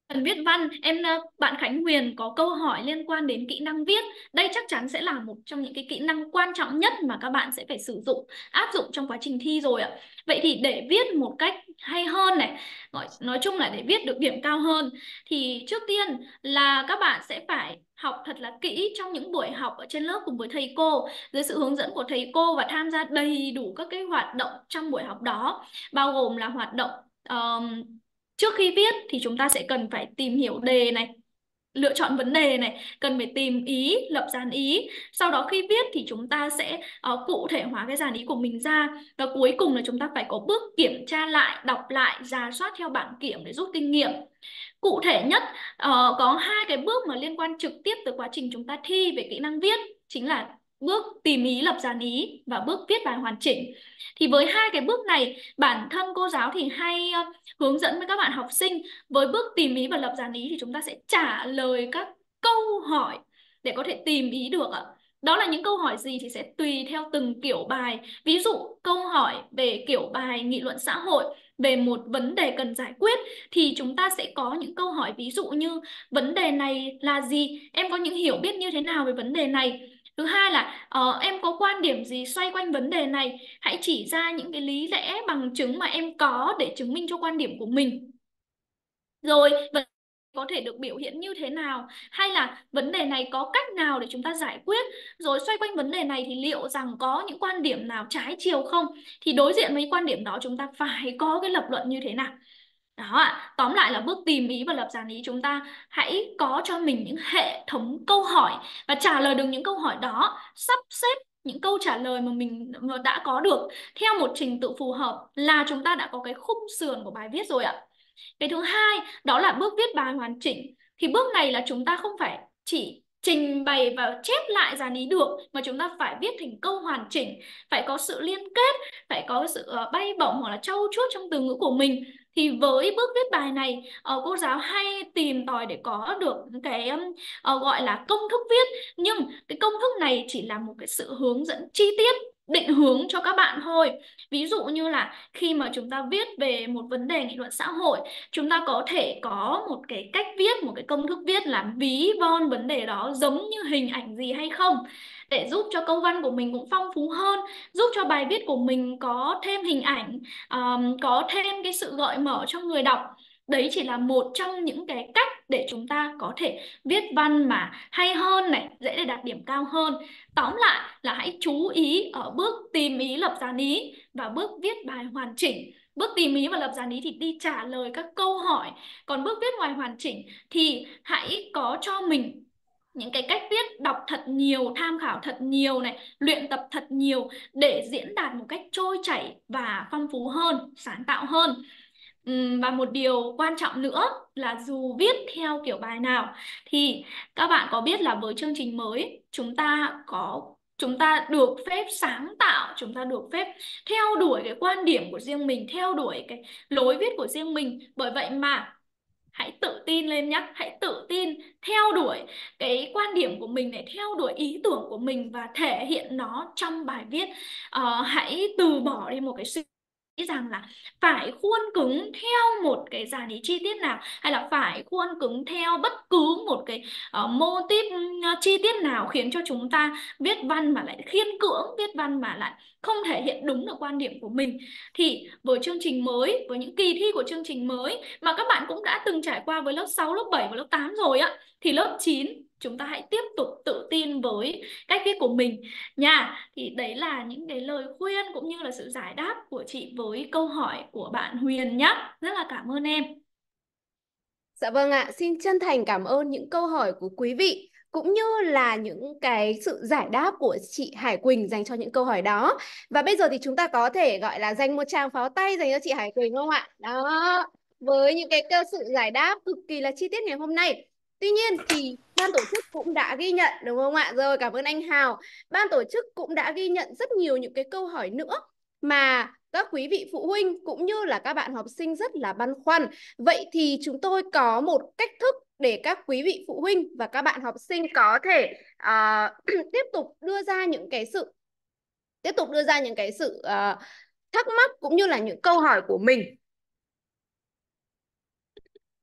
Phần viết văn, em ờ, bạn Khánh Huyền có câu hỏi liên quan đến kỹ năng viết. Đây chắc chắn sẽ là một trong những cái kỹ năng quan trọng nhất mà các bạn sẽ phải sử dụng, áp dụng trong quá trình thi rồi ạ. Vậy thì để viết một cách hay hơn này, nói, nói chung là để viết được điểm cao hơn, thì trước tiên là các bạn sẽ phải học thật là kỹ trong những buổi học ở trên lớp cùng với thầy cô, dưới sự hướng dẫn của thầy cô, và tham gia đầy đủ các cái hoạt động trong buổi học đó, bao gồm là hoạt động um, trước khi viết thì chúng ta sẽ cần phải tìm hiểu đề này, lựa chọn vấn đề này, cần phải tìm ý, lập dàn ý. Sau đó khi viết thì chúng ta sẽ uh, cụ thể hóa cái dàn ý của mình ra. Và cuối cùng là chúng ta phải có bước kiểm tra lại, đọc lại, rà soát theo bảng kiểm để rút kinh nghiệm. Cụ thể nhất, uh, có hai cái bước mà liên quan trực tiếp tới quá trình chúng ta thi về kỹ năng viết, chính là bước tìm ý, lập dàn ý và bước viết bài hoàn chỉnh. Thì với hai cái bước này, bản thân cô giáo thì hay uh, hướng dẫn với các bạn học sinh. Với bước tìm ý và lập dàn ý thì chúng ta sẽ trả lời các câu hỏi để có thể tìm ý được ạ. Đó là những câu hỏi gì thì sẽ tùy theo từng kiểu bài. Ví dụ câu hỏi về kiểu bài nghị luận xã hội, về một vấn đề cần giải quyết, thì chúng ta sẽ có những câu hỏi ví dụ như vấn đề này là gì? Em có những hiểu biết như thế nào về vấn đề này? Thứ hai là uh, em có quan điểm gì xoay quanh vấn đề này? Hãy chỉ ra những cái lý lẽ, bằng chứng mà em có để chứng minh cho quan điểm của mình. Rồi vấn đề có thể được biểu hiện như thế nào, hay là vấn đề này có cách nào để chúng ta giải quyết, rồi xoay quanh vấn đề này thì liệu rằng có những quan điểm nào trái chiều không, thì đối diện với quan điểm đó chúng ta phải có cái lập luận như thế nào. Đó ạ, tóm lại là bước tìm ý và lập dàn ý, chúng ta hãy có cho mình những hệ thống câu hỏi và trả lời được những câu hỏi đó, sắp xếp những câu trả lời mà mình đã có được theo một trình tự phù hợp là chúng ta đã có cái khung sườn của bài viết rồi ạ. Cái thứ hai đó là bước viết bài hoàn chỉnh. Thì bước này là chúng ta không phải chỉ trình bày và chép lại dàn ý được, mà chúng ta phải viết thành câu hoàn chỉnh, phải có sự liên kết, phải có sự uh, bay bổng hoặc là trau chuốt trong từ ngữ của mình. Thì với bước viết bài này, uh, cô giáo hay tìm tòi để có được cái um, uh, gọi là công thức viết. Nhưng cái công thức này chỉ là một cái sự hướng dẫn chi tiết, định hướng cho các bạn thôi. Ví dụ như là khi mà chúng ta viết về một vấn đề nghị luận xã hội, chúng ta có thể có một cái cách viết, một cái công thức viết là ví von vấn đề đó giống như hình ảnh gì hay không, để giúp cho câu văn của mình cũng phong phú hơn, giúp cho bài viết của mình có thêm hình ảnh, um, có thêm cái sự gợi mở cho người đọc. Đấy chỉ là một trong những cái cách để chúng ta có thể viết văn mà hay hơn này, dễ để đạt điểm cao hơn. Tóm lại là hãy chú ý ở bước tìm ý, lập dàn ý và bước viết bài hoàn chỉnh. Bước tìm ý và lập dàn ý thì đi trả lời các câu hỏi. Còn bước viết bài hoàn chỉnh thì hãy có cho mình những cái cách viết, đọc thật nhiều, tham khảo thật nhiều này, luyện tập thật nhiều để diễn đạt một cách trôi chảy và phong phú hơn, sáng tạo hơn. Và một điều quan trọng nữa là dù viết theo kiểu bài nào thì các bạn có biết là với chương trình mới chúng ta có chúng ta được phép sáng tạo, chúng ta được phép theo đuổi cái quan điểm của riêng mình, theo đuổi cái lối viết của riêng mình. Bởi vậy mà hãy tự tin lên nhé, hãy tự tin theo đuổi cái quan điểm của mình, để theo đuổi ý tưởng của mình và thể hiện nó trong bài viết. Ờ, hãy từ bỏ đi một cái suy nghĩ rằng là phải khuôn cứng theo một cái dàn ý chi tiết nào, hay là phải khuôn cứng theo bất cứ một cái uh, mô típ uh, chi tiết nào khiến cho chúng ta viết văn mà lại khiên cưỡng, viết văn mà lại không thể hiện đúng được quan điểm của mình. Thì với chương trình mới, với những kỳ thi của chương trình mới mà các bạn cũng đã từng trải qua với lớp sáu, lớp bảy và lớp tám rồi á, thì lớp chín chúng ta hãy tiếp tục tự tin với cách viết của mình nha. Thì đấy là những cái lời khuyên cũng như là sự giải đáp của chị với câu hỏi của bạn Huyền nhé. Rất là cảm ơn em. Dạ vâng ạ, xin chân thành cảm ơn những câu hỏi của quý vị cũng như là những cái sự giải đáp của chị Hải Quỳnh dành cho những câu hỏi đó. Và bây giờ thì chúng ta có thể gọi là dành một tràng pháo tay dành cho chị Hải Quỳnh không ạ? Đó, với những cái cơ sự giải đáp cực kỳ là chi tiết ngày hôm nay. Tuy nhiên thì ban tổ chức cũng đã ghi nhận, đúng không ạ? Rồi, cảm ơn anh Hào. Ban tổ chức cũng đã ghi nhận rất nhiều những cái câu hỏi nữa mà các quý vị phụ huynh cũng như là các bạn học sinh rất là băn khoăn. Vậy thì chúng tôi có một cách thức để các quý vị phụ huynh và các bạn học sinh có thể uh, tiếp tục đưa ra những cái sự tiếp tục đưa ra những cái sự uh, thắc mắc cũng như là những câu hỏi của mình.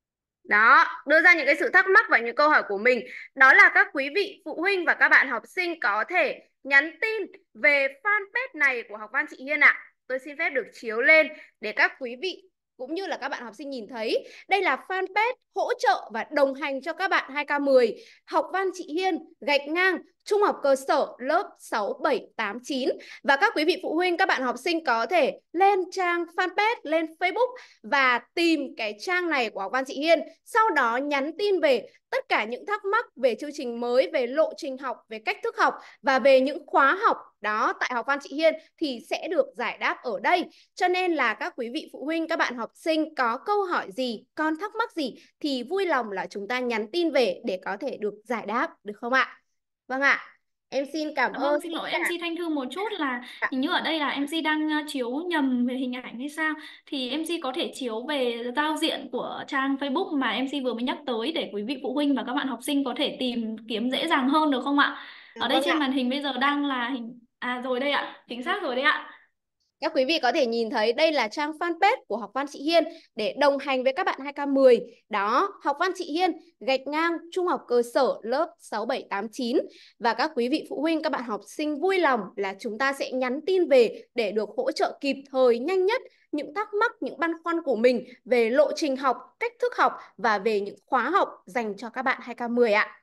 Đó, đưa ra những cái sự thắc mắc và những câu hỏi của mình. Đó là các quý vị phụ huynh và các bạn học sinh có thể nhắn tin về fanpage này của Học Văn Chị Hiên ạ. Tôi xin phép được chiếu lên để các quý vị cũng như là các bạn học sinh nhìn thấy. Đây là fanpage hỗ trợ và đồng hành cho các bạn hai K mười Học Văn Chị Hiên gạch ngang Trung học cơ sở lớp sáu, bảy, tám, chín. Và các quý vị phụ huynh, các bạn học sinh có thể lên trang fanpage, lên Facebook và tìm cái trang này của Học Văn Chị Hiên. Sau đó nhắn tin về tất cả những thắc mắc về chương trình mới, về lộ trình học, về cách thức học và về những khóa học đó tại Học Văn Chị Hiên thì sẽ được giải đáp ở đây. Cho nên là các quý vị phụ huynh, các bạn học sinh có câu hỏi gì, còn thắc mắc gì thì vui lòng là chúng ta nhắn tin về để có thể được giải đáp, được không ạ? Vâng ạ. Em xin cảm Vâng, ơn. xin lỗi em xê Thanh Thư một chút là hình như ở đây là em xê đang uh, chiếu nhầm về hình ảnh hay sao. Thì em xê có thể chiếu về giao diện của trang Facebook mà em xê vừa mới nhắc tới để quý vị phụ huynh và các bạn học sinh có thể tìm kiếm dễ dàng hơn được không ạ? Ở đây Vâng trên ạ. màn hình bây giờ đang là hình... À rồi đây ạ, chính xác rồi đấy ạ. Các quý vị có thể nhìn thấy đây là trang fanpage của Học Văn Chị Hiên để đồng hành với các bạn hai K mười. Đó, Học Văn Chị Hiên gạch ngang Trung học cơ sở lớp sáu, bảy, tám, chín. Và các quý vị phụ huynh, các bạn học sinh vui lòng là chúng ta sẽ nhắn tin về để được hỗ trợ kịp thời, nhanh nhất những thắc mắc, những băn khoăn của mình về lộ trình học, cách thức học và về những khóa học dành cho các bạn hai K mười ạ.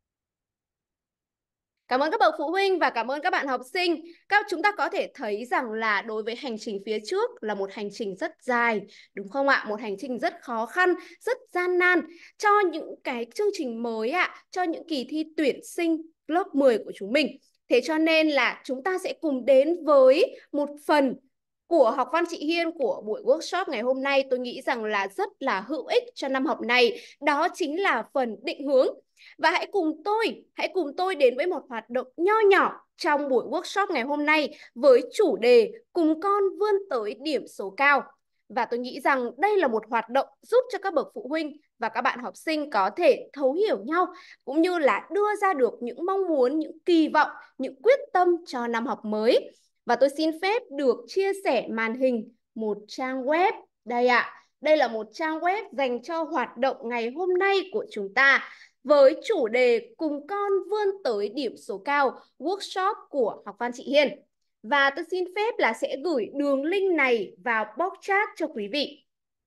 Cảm ơn các bậc phụ huynh và cảm ơn các bạn học sinh. Các chúng ta có thể thấy rằng là đối với hành trình phía trước là một hành trình rất dài, đúng không ạ? Một hành trình rất khó khăn, rất gian nan cho những cái chương trình mới ạ, cho những kỳ thi tuyển sinh lớp mười của chúng mình. Thế cho nên là chúng ta sẽ cùng đến với một phần của Học Văn Chị Hiên của buổi workshop ngày hôm nay. Tôi nghĩ rằng là rất là hữu ích cho năm học này. Đó chính là phần định hướng. Và hãy cùng tôi, hãy cùng tôi đến với một hoạt động nho nhỏ trong buổi workshop ngày hôm nay với chủ đề cùng con vươn tới điểm số cao. Và tôi nghĩ rằng đây là một hoạt động giúp cho các bậc phụ huynh và các bạn học sinh có thể thấu hiểu nhau cũng như là đưa ra được những mong muốn, những kỳ vọng, những quyết tâm cho năm học mới. Và tôi xin phép được chia sẻ màn hình một trang web. Đây ạ, à, đây là một trang web dành cho hoạt động ngày hôm nay của chúng ta với chủ đề cùng con vươn tới điểm số cao, workshop của Học Văn Chị Hiên. Và tôi xin phép là sẽ gửi đường link này vào box chat cho quý vị.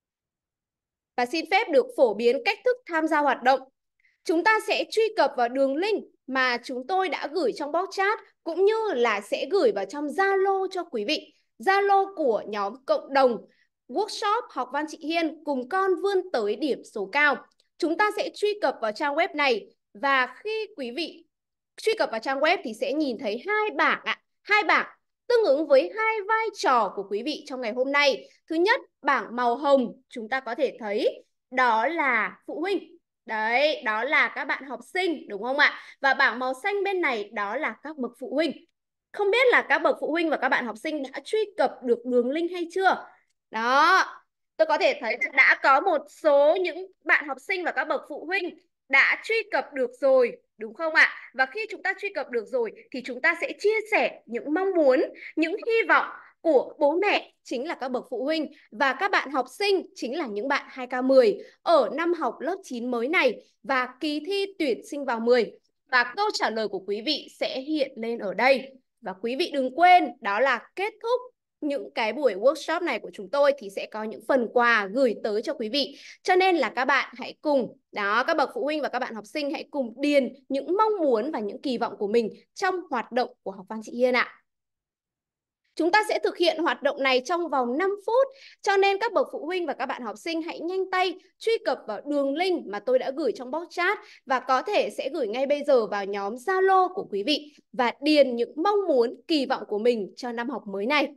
Và xin phép được phổ biến cách thức tham gia hoạt động. Chúng ta sẽ truy cập vào đường link mà chúng tôi đã gửi trong box chat cũng như là sẽ gửi vào trong Zalo cho quý vị. Zalo của nhóm cộng đồng workshop Học Văn Chị Hiên cùng con vươn tới điểm số cao. Chúng ta sẽ truy cập vào trang web này và khi quý vị truy cập vào trang web thì sẽ nhìn thấy hai bảng ạ, hai bảng tương ứng với hai vai trò của quý vị trong ngày hôm nay. Thứ nhất, bảng màu hồng chúng ta có thể thấy đó là phụ huynh. Đấy, đó là các bạn học sinh đúng không ạ? Và bảng màu xanh bên này đó là các bậc phụ huynh. Không biết là các bậc phụ huynh và các bạn học sinh đã truy cập được đường link hay chưa? Đó, tôi có thể thấy đã có một số những bạn học sinh và các bậc phụ huynh đã truy cập được rồi, đúng không ạ? Và khi chúng ta truy cập được rồi thì chúng ta sẽ chia sẻ những mong muốn, những hy vọng của bố mẹ chính là các bậc phụ huynh và các bạn học sinh chính là những bạn hai K mười ở năm học lớp chín mới này và kỳ thi tuyển sinh vào mười. Và câu trả lời của quý vị sẽ hiện lên ở đây. Và quý vị đừng quên đó là kết thúc những cái buổi workshop này của chúng tôi thì sẽ có những phần quà gửi tới cho quý vị. Cho nên là các bạn hãy cùng, đó, các bậc phụ huynh và các bạn học sinh hãy cùng điền những mong muốn và những kỳ vọng của mình trong hoạt động của Học Văn Chị Hiên ạ. Chúng ta sẽ thực hiện hoạt động này trong vòng năm phút, cho nên các bậc phụ huynh và các bạn học sinh hãy nhanh tay truy cập vào đường link mà tôi đã gửi trong box chat và có thể sẽ gửi ngay bây giờ vào nhóm Zalo của quý vị và điền những mong muốn, kỳ vọng của mình cho năm học mới này.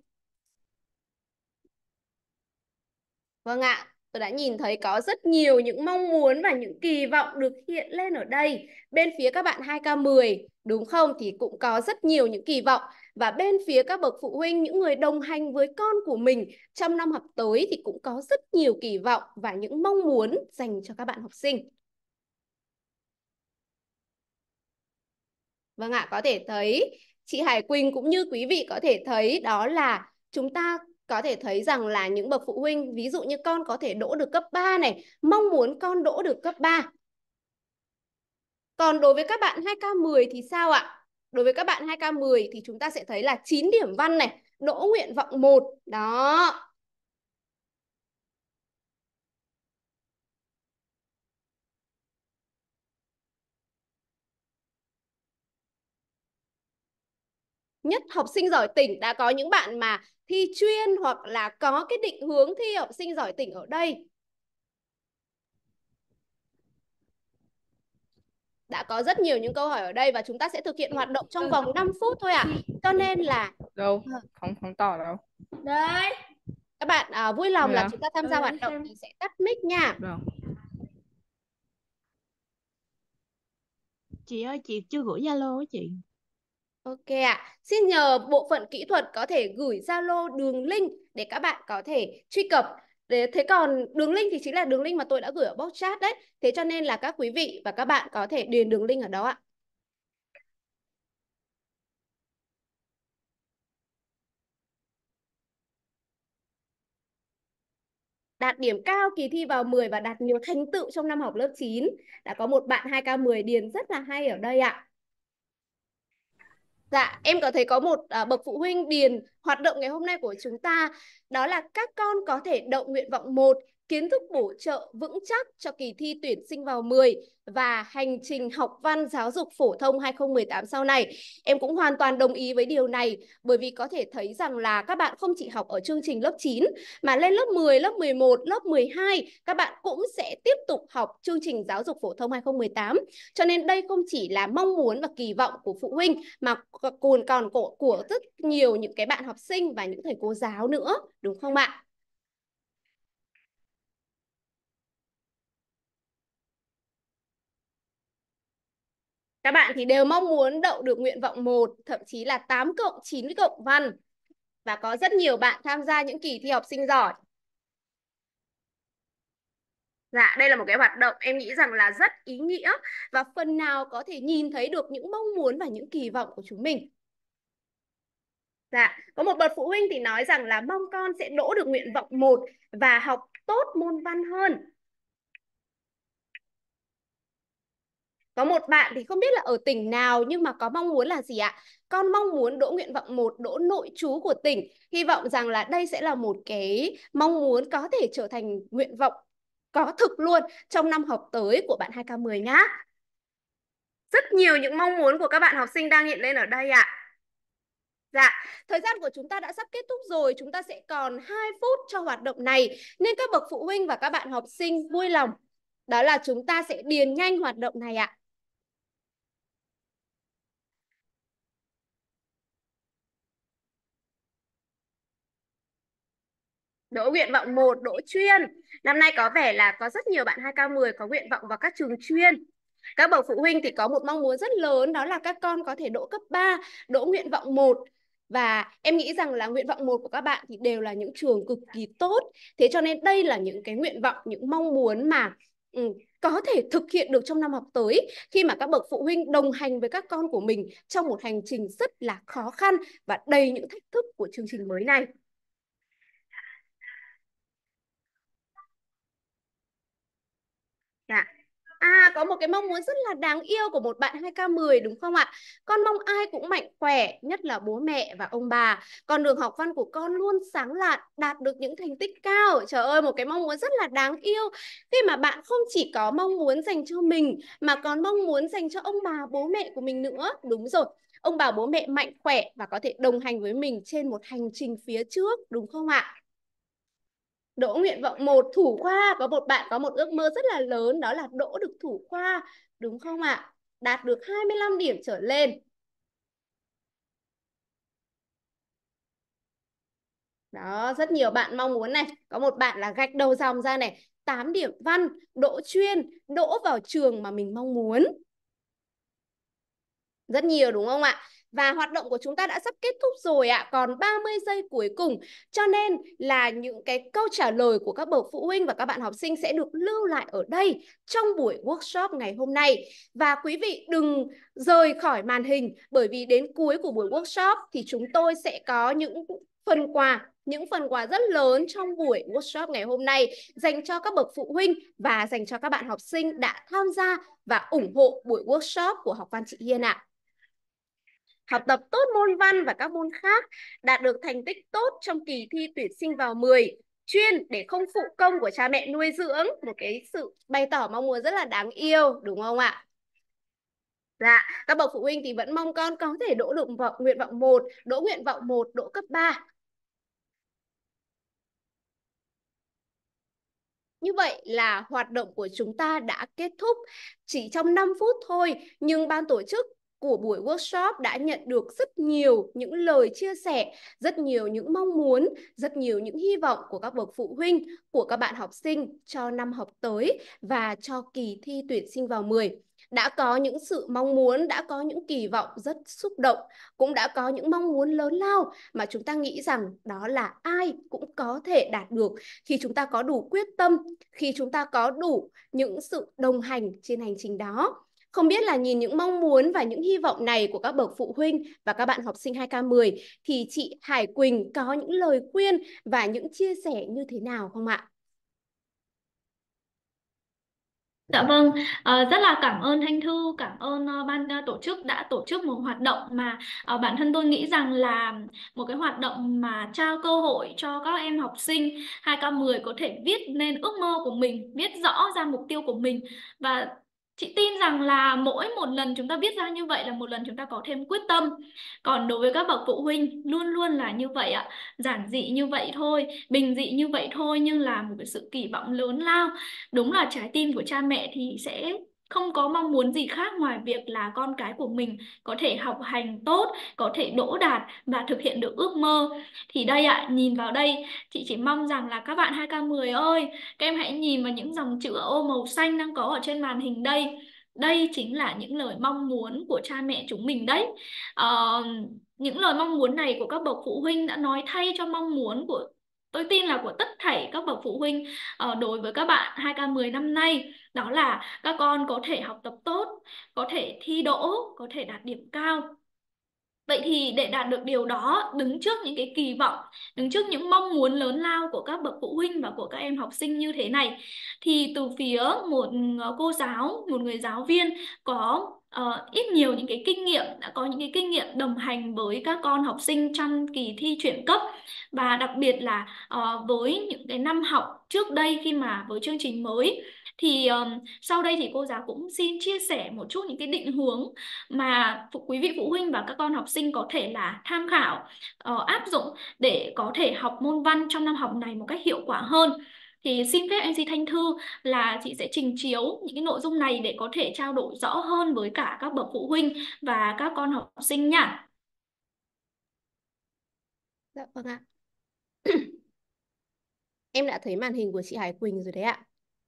Vâng ạ, tôi đã nhìn thấy có rất nhiều những mong muốn và những kỳ vọng được hiện lên ở đây. Bên phía các bạn hai K mười, đúng không? Thì cũng có rất nhiều những kỳ vọng. Và bên phía các bậc phụ huynh, những người đồng hành với con của mình trong năm học tới thì cũng có rất nhiều kỳ vọng và những mong muốn dành cho các bạn học sinh. Vâng ạ, có thể thấy chị Hải Quỳnh cũng như quý vị có thể thấy đó là chúng ta có thể thấy rằng là những bậc phụ huynh, ví dụ như con có thể đỗ được cấp ba này, mong muốn con đỗ được cấp ba. Còn đối với các bạn hai K mười thì sao ạ? Đối với các bạn hai K mười thì chúng ta sẽ thấy là chín điểm văn này, đỗ nguyện vọng một. Đó. Nhất học sinh giỏi tỉnh, đã có những bạn mà thi chuyên hoặc là có cái định hướng thi học sinh giỏi tỉnh ở đây. Đã có rất nhiều những câu hỏi ở đây và chúng ta sẽ thực hiện hoạt động trong vòng năm phút thôi ạ. À. Cho nên là đâu không không tỏ đâu. Đây. Các bạn à, vui lòng là Dạ. chúng ta tham gia Ừ, hoạt động xem. thì sẽ tắt mic nha. Được. Chị ơi, chị chưa gửi Zalo á chị. Ok ạ. À. Xin nhờ bộ phận kỹ thuật có thể gửi Zalo đường link để các bạn có thể truy cập. Thế còn đường link thì chính là đường link mà tôi đã gửi ở box chat đấy. Thế cho nên là các quý vị và các bạn có thể điền đường link ở đó ạ. Đạt điểm cao kỳ thi vào mười và đạt nhiều thành tựu trong năm học lớp chín. Đã có một bạn hai K mười điền rất là hay ở đây ạ. Dạ, em có thấy có một à, bậc phụ huynh điền hoạt động ngày hôm nay của chúng ta. Đó là các con có thể đậu nguyện vọng một, kiến thức bổ trợ vững chắc cho kỳ thi tuyển sinh vào mười và hành trình học văn giáo dục phổ thông hai không một tám sau này. Em cũng hoàn toàn đồng ý với điều này, bởi vì có thể thấy rằng là các bạn không chỉ học ở chương trình lớp chín mà lên lớp mười, lớp mười một, lớp mười hai các bạn cũng sẽ tiếp tục học chương trình giáo dục phổ thông hai không một tám. Cho nên đây không chỉ là mong muốn và kỳ vọng của phụ huynh mà còn còn của, của rất nhiều những cái bạn học sinh và những thầy cô giáo nữa, đúng không ạ? Các bạn thì đều mong muốn đậu được nguyện vọng một, thậm chí là tám cộng, chín cộng văn. Và có rất nhiều bạn tham gia những kỳ thi học sinh giỏi. Dạ, đây là một cái hoạt động em nghĩ rằng là rất ý nghĩa và phần nào có thể nhìn thấy được những mong muốn và những kỳ vọng của chúng mình. Dạ, có một bậc phụ huynh thì nói rằng là mong con sẽ đỗ được nguyện vọng một và học tốt môn văn hơn. Có một bạn thì không biết là ở tỉnh nào nhưng mà có mong muốn là gì ạ? Con mong muốn đỗ nguyện vọng một, đỗ nội trú của tỉnh. Hy vọng rằng là đây sẽ là một cái mong muốn có thể trở thành nguyện vọng có thực luôn trong năm học tới của bạn hai K mười nhá. Rất nhiều những mong muốn của các bạn học sinh đang hiện lên ở đây ạ. Dạ, thời gian của chúng ta đã sắp kết thúc rồi, chúng ta sẽ còn hai phút cho hoạt động này. Nên các bậc phụ huynh và các bạn học sinh vui lòng, đó là chúng ta sẽ điền nhanh hoạt động này ạ. Đỗ nguyện vọng một, đỗ chuyên. Năm nay có vẻ là có rất nhiều bạn hai K mười có nguyện vọng vào các trường chuyên. Các bậc phụ huynh thì có một mong muốn rất lớn, đó là các con có thể đỗ cấp ba, đỗ nguyện vọng một. Và em nghĩ rằng là nguyện vọng một của các bạn thì đều là những trường cực kỳ tốt. Thế cho nên đây là những cái nguyện vọng, những mong muốn mà ừ, có thể thực hiện được trong năm học tới, khi mà các bậc phụ huynh đồng hành với các con của mình trong một hành trình rất là khó khăn và đầy những thách thức của chương trình mới này. Dạ. À, có một cái mong muốn rất là đáng yêu của một bạn hai K mười đúng không ạ? Con mong ai cũng mạnh khỏe, nhất là bố mẹ và ông bà. Con đường học văn của con luôn sáng lạn, đạt được những thành tích cao. Trời ơi, một cái mong muốn rất là đáng yêu. Khi mà bạn không chỉ có mong muốn dành cho mình, mà còn mong muốn dành cho ông bà, bố mẹ của mình nữa. Đúng rồi, ông bà, bố mẹ mạnh khỏe và có thể đồng hành với mình trên một hành trình phía trước, đúng không ạ? Đỗ nguyện vọng một, thủ khoa. Có một bạn có một ước mơ rất là lớn, đó là đỗ được thủ khoa, đúng không ạ? Đạt được hai mươi lăm điểm trở lên. Đó, rất nhiều bạn mong muốn này. Có một bạn là gạch đầu dòng ra này, tám điểm văn, đỗ chuyên, đỗ vào trường mà mình mong muốn. Rất nhiều đúng không ạ? Và hoạt động của chúng ta đã sắp kết thúc rồi ạ, còn ba mươi giây cuối cùng. Cho nên là những cái câu trả lời của các bậc phụ huynh và các bạn học sinh sẽ được lưu lại ở đây trong buổi workshop ngày hôm nay. Và quý vị đừng rời khỏi màn hình, bởi vì đến cuối của buổi workshop thì chúng tôi sẽ có những phần quà, những phần quà rất lớn trong buổi workshop ngày hôm nay dành cho các bậc phụ huynh và dành cho các bạn học sinh đã tham gia và ủng hộ buổi workshop của học văn chị Hiên ạ. Học tập tốt môn văn và các môn khác, đạt được thành tích tốt trong kỳ thi tuyển sinh vào mười chuyên để không phụ công của cha mẹ nuôi dưỡng, một cái sự bày tỏ mong muốn rất là đáng yêu, đúng không ạ? Dạ, các bậc phụ huynh thì vẫn mong con có thể đỗ được vọng nguyện vọng một, đỗ nguyện vọng một, đỗ cấp ba. Như vậy là hoạt động của chúng ta đã kết thúc chỉ trong năm phút thôi, nhưng ban tổ chức của buổi workshop đã nhận được rất nhiều những lời chia sẻ, rất nhiều những mong muốn, rất nhiều những hy vọng của các bậc phụ huynh, của các bạn học sinh cho năm học tới và cho kỳ thi tuyển sinh vào mười. Đã có những sự mong muốn, đã có những kỳ vọng rất xúc động, cũng đã có những mong muốn lớn lao mà chúng ta nghĩ rằng đó là ai cũng có thể đạt được khi chúng ta có đủ quyết tâm, khi chúng ta có đủ những sự đồng hành trên hành trình đó. Không biết là nhìn những mong muốn và những hy vọng này của các bậc phụ huynh và các bạn học sinh hai K mười thì chị Hải Quỳnh có những lời khuyên và những chia sẻ như thế nào không ạ? Dạ vâng, ờ, rất là cảm ơn Thanh Thư, cảm ơn ờ, ban ờ, tổ chức đã tổ chức một hoạt động mà ờ, bản thân tôi nghĩ rằng là một cái hoạt động mà trao cơ hội cho các em học sinh hai K mười có thể viết nên ước mơ của mình, viết rõ ra mục tiêu của mình. Và chị tin rằng là mỗi một lần chúng ta viết ra như vậy là một lần chúng ta có thêm quyết tâm. Còn đối với các bậc phụ huynh luôn luôn là như vậy ạ, giản dị như vậy thôi, bình dị như vậy thôi, nhưng là một cái sự kỳ vọng lớn lao. Đúng là trái tim của cha mẹ thì sẽ không có mong muốn gì khác ngoài việc là con cái của mình có thể học hành tốt, có thể đỗ đạt và thực hiện được ước mơ. Thì đây ạ, nhìn vào đây, chị chỉ mong rằng là các bạn hai K mười ơi, các em hãy nhìn vào những dòng chữ ô màu xanh đang có ở trên màn hình đây. Đây chính là những lời mong muốn của cha mẹ chúng mình đấy. Ờ, những lời mong muốn này của các bậc phụ huynh đã nói thay cho mong muốn của, tôi tin là của tất thảy các bậc phụ huynh ờ, đối với các bạn hai K mười năm nay. Đó là các con có thể học tập tốt, có thể thi đỗ, có thể đạt điểm cao. Vậy thì để đạt được điều đó, đứng trước những cái kỳ vọng, đứng trước những mong muốn lớn lao của các bậc phụ huynh và của các em học sinh như thế này, thì từ phía một cô giáo, một người giáo viên có uh, ít nhiều những cái kinh nghiệm, đã có những cái kinh nghiệm đồng hành với các con học sinh trong kỳ thi chuyển cấp. Và đặc biệt là uh, với những cái năm học trước đây khi mà với chương trình mới, thì um, sau đây thì cô giáo cũng xin chia sẻ một chút những cái định hướng mà phụ, quý vị phụ huynh và các con học sinh có thể là tham khảo, uh, áp dụng để có thể học môn văn trong năm học này một cách hiệu quả hơn. Thì xin phép em xê Thanh Thư là chị sẽ trình chiếu những cái nội dung này để có thể trao đổi rõ hơn với cả các bậc phụ huynh và các con học sinh nhá. Dạ vâng ạ. Em đã thấy màn hình của chị Hải Quỳnh rồi đấy ạ.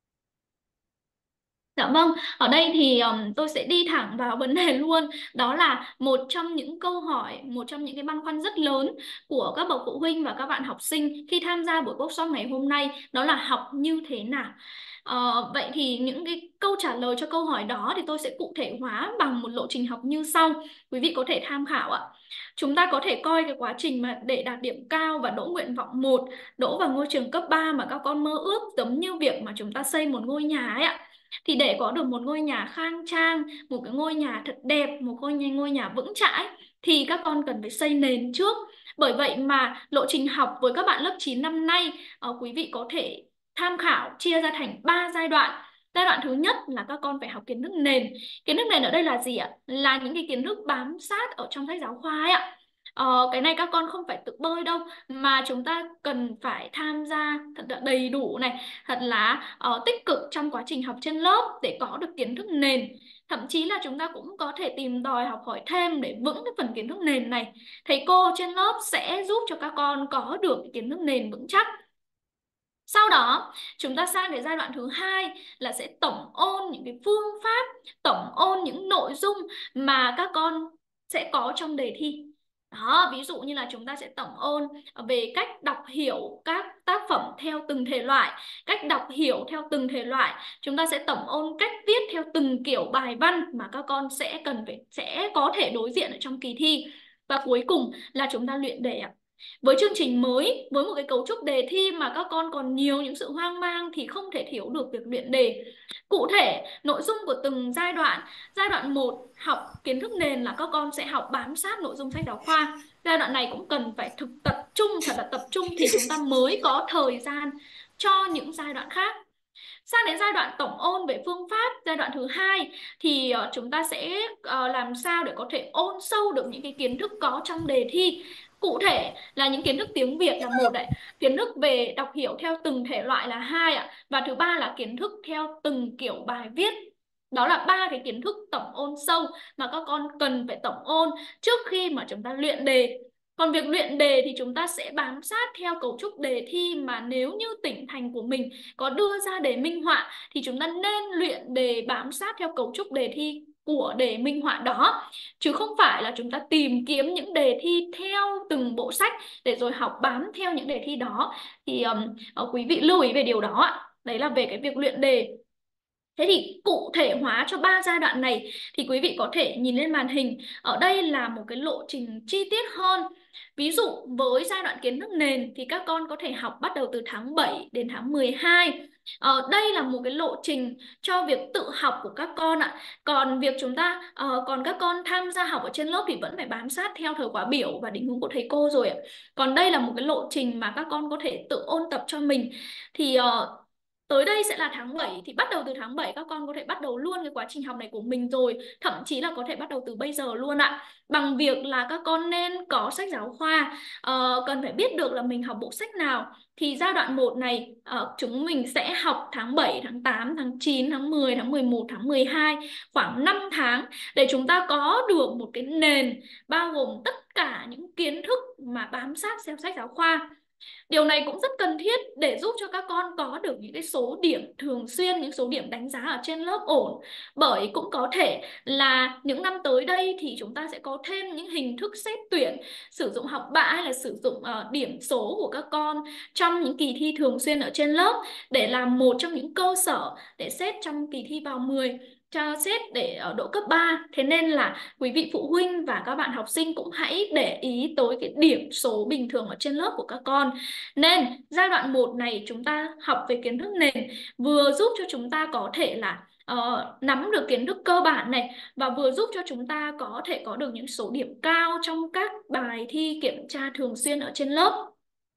Dạ vâng, ở đây thì um, tôi sẽ đi thẳng vào vấn đề luôn. Đó là một trong những câu hỏi, một trong những cái băn khoăn rất lớn của các bậc phụ huynh và các bạn học sinh khi tham gia buổi workshop ngày hôm nay, đó là học như thế nào. Ờ, vậy thì những cái câu trả lời cho câu hỏi đó thì tôi sẽ cụ thể hóa bằng một lộ trình học như sau. Quý vị có thể tham khảo ạ. Chúng ta có thể coi cái quá trình mà để đạt điểm cao và đỗ nguyện vọng một, đỗ vào ngôi trường cấp ba mà các con mơ ước, giống như việc mà chúng ta xây một ngôi nhà ấy ạ. Thì để có được một ngôi nhà khang trang, một cái ngôi nhà thật đẹp, một ngôi nhà, ngôi nhà vững chãi, thì các con cần phải xây nền trước. Bởi vậy mà lộ trình học với các bạn lớp chín năm nay, uh, quý vị có thể tham khảo chia ra thành ba giai đoạn. Giai đoạn thứ nhất là các con phải học kiến thức nền. Kiến thức nền ở đây là gì ạ? Là những cái kiến thức bám sát ở trong sách giáo khoa ấy ạ. Ờ, cái này các con không phải tự bơi đâu, mà chúng ta cần phải tham gia thật là đầy đủ này, thật là uh, tích cực trong quá trình học trên lớp để có được kiến thức nền. Thậm chí là chúng ta cũng có thể tìm tòi học hỏi thêm để vững cái phần kiến thức nền này. Thầy cô trên lớp sẽ giúp cho các con có được cái kiến thức nền vững chắc. Sau đó, chúng ta sang đến giai đoạn thứ hai là sẽ tổng ôn những cái phương pháp, tổng ôn những nội dung mà các con sẽ có trong đề thi. Đó, ví dụ như là chúng ta sẽ tổng ôn về cách đọc hiểu các tác phẩm theo từng thể loại, cách đọc hiểu theo từng thể loại. Chúng ta sẽ tổng ôn cách viết theo từng kiểu bài văn mà các con sẽ cần phải sẽ có thể đối diện ở trong kỳ thi. Và cuối cùng là chúng ta luyện đề ạ. Với chương trình mới, với một cái cấu trúc đề thi mà các con còn nhiều những sự hoang mang thì không thể thiếu được việc luyện đề. Cụ thể, nội dung của từng giai đoạn. Giai đoạn một học kiến thức nền là các con sẽ học bám sát nội dung sách giáo khoa. Giai đoạn này cũng cần phải thực tập trung, thật là tập trung thì chúng ta mới có thời gian cho những giai đoạn khác. Sang đến giai đoạn tổng ôn về phương pháp, giai đoạn thứ hai thì uh, chúng ta sẽ uh, làm sao để có thể ôn sâu được những cái kiến thức có trong đề thi. Cụ thể là những kiến thức tiếng Việt là một đấy, kiến thức về đọc hiểu theo từng thể loại là hai ạ, và thứ ba là kiến thức theo từng kiểu bài viết. Đó là ba cái kiến thức tổng ôn sâu mà các con cần phải tổng ôn trước khi mà chúng ta luyện đề. Còn việc luyện đề thì chúng ta sẽ bám sát theo cấu trúc đề thi mà nếu như tỉnh thành của mình có đưa ra đề minh họa thì chúng ta nên luyện đề bám sát theo cấu trúc đề thi của đề minh họa đó, chứ không phải là chúng ta tìm kiếm những đề thi theo từng bộ sách để rồi học bám theo những đề thi đó. Thì um, quý vị lưu ý về điều đó ạ. Đấy là về cái việc luyện đề. Thế thì cụ thể hóa cho ba giai đoạn này thì quý vị có thể nhìn lên màn hình. Ở đây là một cái lộ trình chi tiết hơn. Ví dụ với giai đoạn kiến thức nền thì các con có thể học bắt đầu từ tháng bảy đến tháng mười hai. Ờ, đây là một cái lộ trình cho việc tự học của các con ạ. Còn việc chúng ta uh, còn các con tham gia học ở trên lớp thì vẫn phải bám sát theo thời khóa biểu và định hướng của thầy cô rồi ạ. Còn đây là một cái lộ trình mà các con có thể tự ôn tập cho mình. Thì uh, tới đây sẽ là tháng bảy, thì bắt đầu từ tháng bảy các con có thể bắt đầu luôn cái quá trình học này của mình rồi, thậm chí là có thể bắt đầu từ bây giờ luôn ạ. Bằng việc là các con nên có sách giáo khoa, uh, cần phải biết được là mình học bộ sách nào. Thì giai đoạn một này uh, chúng mình sẽ học tháng bảy, tháng tám, tháng chín, tháng mười, tháng mười một, tháng mười hai, khoảng năm tháng để chúng ta có được một cái nền bao gồm tất cả những kiến thức mà bám sát theo sách giáo khoa. Điều này cũng rất cần thiết để giúp cho các con có được những cái số điểm thường xuyên, những số điểm đánh giá ở trên lớp ổn. Bởi cũng có thể là những năm tới đây thì chúng ta sẽ có thêm những hình thức xét tuyển, sử dụng học bạ hay là sử dụng uh, điểm số của các con trong những kỳ thi thường xuyên ở trên lớp để làm một trong những cơ sở để xét trong kỳ thi vào mười, cho xét để ở độ cấp ba. Thế nên là quý vị phụ huynh và các bạn học sinh cũng hãy để ý tới cái điểm số bình thường ở trên lớp của các con. Nên giai đoạn một này chúng ta học về kiến thức nền, vừa giúp cho chúng ta có thể là uh, nắm được kiến thức cơ bản này, và vừa giúp cho chúng ta có thể có được những số điểm cao trong các bài thi kiểm tra thường xuyên ở trên lớp.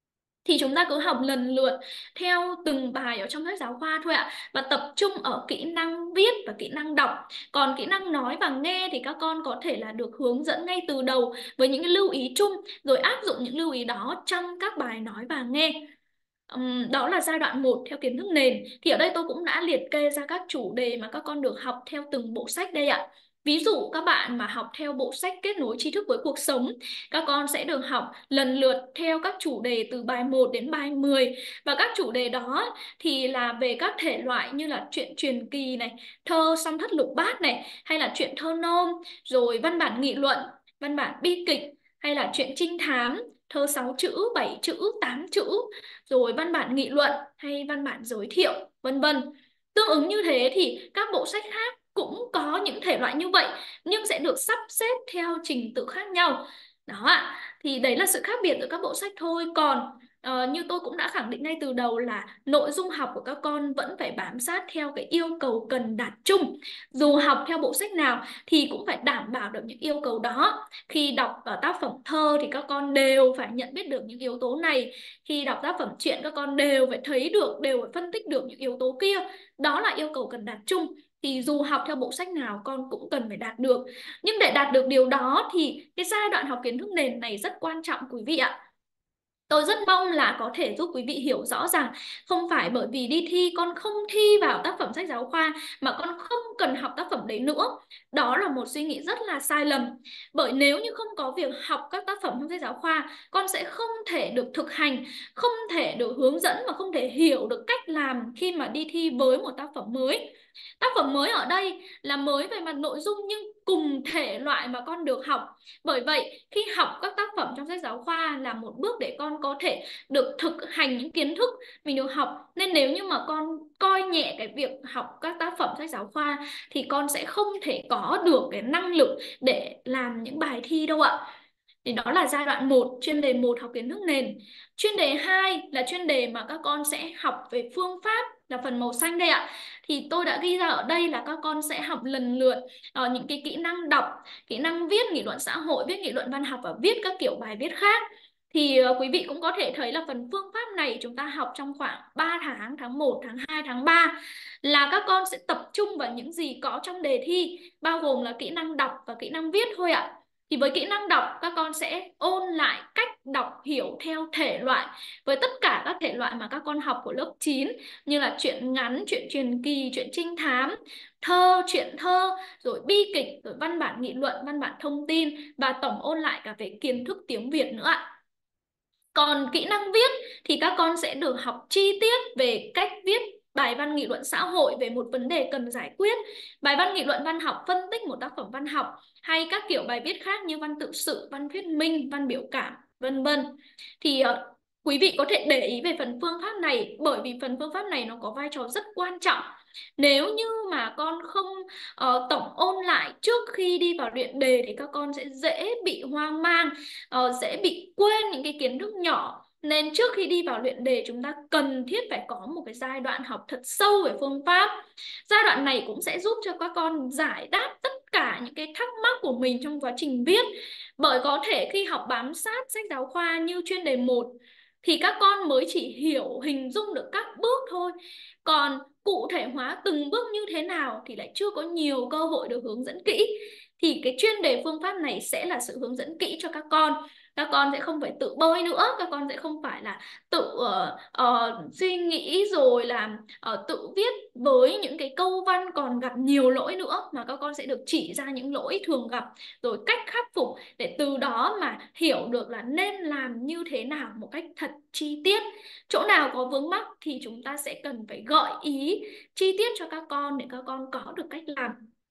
Thì chúng ta cứ học lần lượt theo từng bài ở trong sách giáo khoa thôi ạ, và tập trung ở kỹ năng viết và kỹ năng đọc. Còn kỹ năng nói và nghe thì các con có thể là được hướng dẫn ngay từ đầu với những lưu ý chung, rồi áp dụng những lưu ý đó trong các bài nói và nghe. Um, đó là giai đoạn một theo kiến thức nền. Thì ở đây tôi cũng đã liệt kê ra các chủ đề mà các con được học theo từng bộ sách đây ạ. Ví dụ các bạn mà học theo bộ sách Kết nối tri thức với cuộc sống, các con sẽ được học lần lượt theo các chủ đề từ bài một đến bài mười. Và các chủ đề đó thì là về các thể loại như là truyện truyền kỳ này, thơ song thất lục bát này, hay là truyện thơ nôm, rồi văn bản nghị luận, văn bản bi kịch, hay là truyện trinh thám, thơ sáu chữ, bảy chữ, tám chữ, rồi văn bản nghị luận hay văn bản giới thiệu, vân vân. Tương ứng như thế thì các bộ sách khác cũng có những thể loại như vậy, nhưng sẽ được sắp xếp theo trình tự khác nhau. Đó ạ, thì đấy là sự khác biệt giữa các bộ sách thôi. Còn uh, như tôi cũng đã khẳng định ngay từ đầu là nội dung học của các con vẫn phải bám sát theo cái yêu cầu cần đạt chung. Dù học theo bộ sách nào thì cũng phải đảm bảo được những yêu cầu đó. Khi đọc uh, tác phẩm thơ thì các con đều phải nhận biết được những yếu tố này. Khi đọc tác phẩm truyện các con đều phải thấy được, đều phải phân tích được những yếu tố kia. Đó là yêu cầu cần đạt chung. Thì dù học theo bộ sách nào con cũng cần phải đạt được. Nhưng để đạt được điều đó thì cái giai đoạn học kiến thức nền này rất quan trọng quý vị ạ. Tôi rất mong là có thể giúp quý vị hiểu rõ rằng không phải bởi vì đi thi con không thi vào tác phẩm sách giáo khoa mà con không cần học tác phẩm đấy nữa. Đó là một suy nghĩ rất là sai lầm. Bởi nếu như không có việc học các tác phẩm trong sách giáo khoa, con sẽ không thể được thực hành, không thể được hướng dẫn và không thể hiểu được cách làm khi mà đi thi với một tác phẩm mới. Tác phẩm mới ở đây là mới về mặt nội dung nhưng cùng thể loại mà con được học. Bởi vậy khi học các tác phẩm trong sách giáo khoa là một bước để con có thể được thực hành những kiến thức mình được học. Nên nếu như mà con coi nhẹ cái việc học các tác phẩm sách giáo khoa thì con sẽ không thể có được cái năng lực để làm những bài thi đâu ạ. Thì đó là giai đoạn một, chuyên đề một học kiến thức nền. Chuyên đề hai là chuyên đề mà các con sẽ học về phương pháp, là phần màu xanh đây ạ. Thì tôi đã ghi ra ở đây là các con sẽ học lần lượt uh, những cái kỹ năng đọc, kỹ năng viết nghị luận xã hội, viết nghị luận văn học và viết các kiểu bài viết khác. Thì uh, quý vị cũng có thể thấy là phần phương pháp này chúng ta học trong khoảng ba tháng, tháng một, tháng hai, tháng ba, là các con sẽ tập trung vào những gì có trong đề thi, bao gồm là kỹ năng đọc và kỹ năng viết thôi ạ. Thì với kỹ năng đọc, các con sẽ ôn lại cách đọc hiểu theo thể loại, với tất cả các thể loại mà các con học của lớp chín, như là truyện ngắn, truyện truyền kỳ, truyện trinh thám, thơ, truyện thơ, rồi bi kịch, rồi văn bản nghị luận, văn bản thông tin, và tổng ôn lại cả về kiến thức tiếng Việt nữa ạ. Còn kỹ năng viết thì các con sẽ được học chi tiết về cách viết bài văn nghị luận xã hội về một vấn đề cần giải quyết, bài văn nghị luận văn học phân tích một tác phẩm văn học, hay các kiểu bài viết khác như văn tự sự, văn thuyết minh, văn biểu cảm, vân vân. Thì uh, quý vị có thể để ý về phần phương pháp này, bởi vì phần phương pháp này nó có vai trò rất quan trọng. Nếu như mà con không uh, tổng ôn lại trước khi đi vào luyện đề thì các con sẽ dễ bị hoang mang, uh, dễ bị quên những cái kiến thức nhỏ. Nên trước khi đi vào luyện đề, chúng ta cần thiết phải có một cái giai đoạn học thật sâu về phương pháp. Giai đoạn này cũng sẽ giúp cho các con giải đáp tất cả những cái thắc mắc của mình trong quá trình viết. Bởi có thể khi học bám sát sách giáo khoa như chuyên đề một thì các con mới chỉ hiểu, hình dung được các bước thôi. Còn cụ thể hóa từng bước như thế nào thì lại chưa có nhiều cơ hội được hướng dẫn kỹ. Thì cái chuyên đề phương pháp này sẽ là sự hướng dẫn kỹ cho các con. Các con sẽ không phải tự bơi nữa, các con sẽ không phải là tự uh, uh, suy nghĩ rồi là uh, tự viết với những cái câu văn còn gặp nhiều lỗi nữa, mà các con sẽ được chỉ ra những lỗi thường gặp, rồi cách khắc phục, để từ đó mà hiểu được là nên làm như thế nào một cách thật chi tiết. Chỗ nào có vướng mắc thì chúng ta sẽ cần phải gợi ý chi tiết cho các con để các con có được cách làm.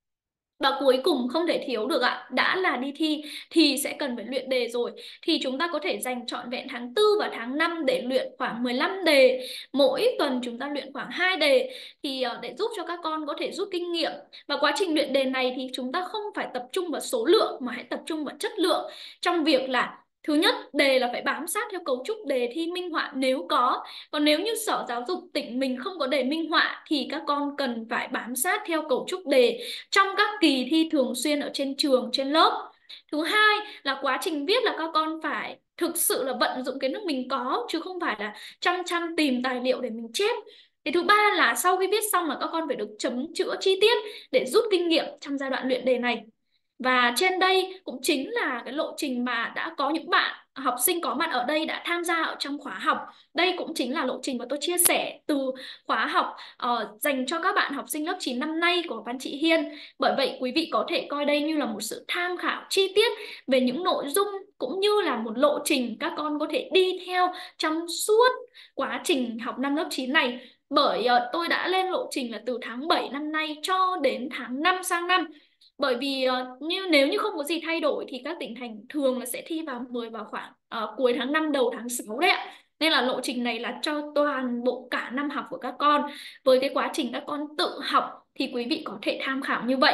Và cuối cùng không thể thiếu được ạ, đã là đi thi thì sẽ cần phải luyện đề rồi. Thì chúng ta có thể dành trọn vẹn tháng tư và tháng năm để luyện khoảng mười lăm đề. Mỗi tuần chúng ta luyện khoảng hai đề, thì để giúp cho các con có thể rút kinh nghiệm. Và quá trình luyện đề này thì chúng ta không phải tập trung vào số lượng mà hãy tập trung vào chất lượng, trong việc là thứ nhất, đề là phải bám sát theo cấu trúc đề thi minh họa nếu có. Còn nếu như Sở Giáo dục tỉnh mình không có đề minh họa thì các con cần phải bám sát theo cấu trúc đề trong các kỳ thi thường xuyên ở trên trường, trên lớp. Thứ hai là quá trình viết là các con phải thực sự là vận dụng kiến thức mình có, chứ không phải là chăm chăm tìm tài liệu để mình chép. Cái thứ ba là sau khi viết xong là các con phải được chấm chữa chi tiết để rút kinh nghiệm trong giai đoạn luyện đề này. Và trên đây cũng chính là cái lộ trình mà đã có những bạn học sinh có mặt ở đây đã tham gia ở trong khóa học. Đây cũng chính là lộ trình mà tôi chia sẻ từ khóa học uh, dành cho các bạn học sinh lớp chín năm nay của Văn Chị Hiên. Bởi vậy quý vị có thể coi đây như là một sự tham khảo chi tiết về những nội dung cũng như là một lộ trình các con có thể đi theo trong suốt quá trình học năm lớp chín này. Bởi uh, tôi đã lên lộ trình là từ tháng bảy năm nay cho đến tháng năm sang năm. Bởi vì uh, như nếu như không có gì thay đổi thì các tỉnh thành thường là sẽ thi vào mười vào khoảng uh, cuối tháng năm đầu tháng sáu đấy ạ. Nên là lộ trình này là cho toàn bộ cả năm học của các con. Với cái quá trình các con tự học thì quý vị có thể tham khảo như vậy.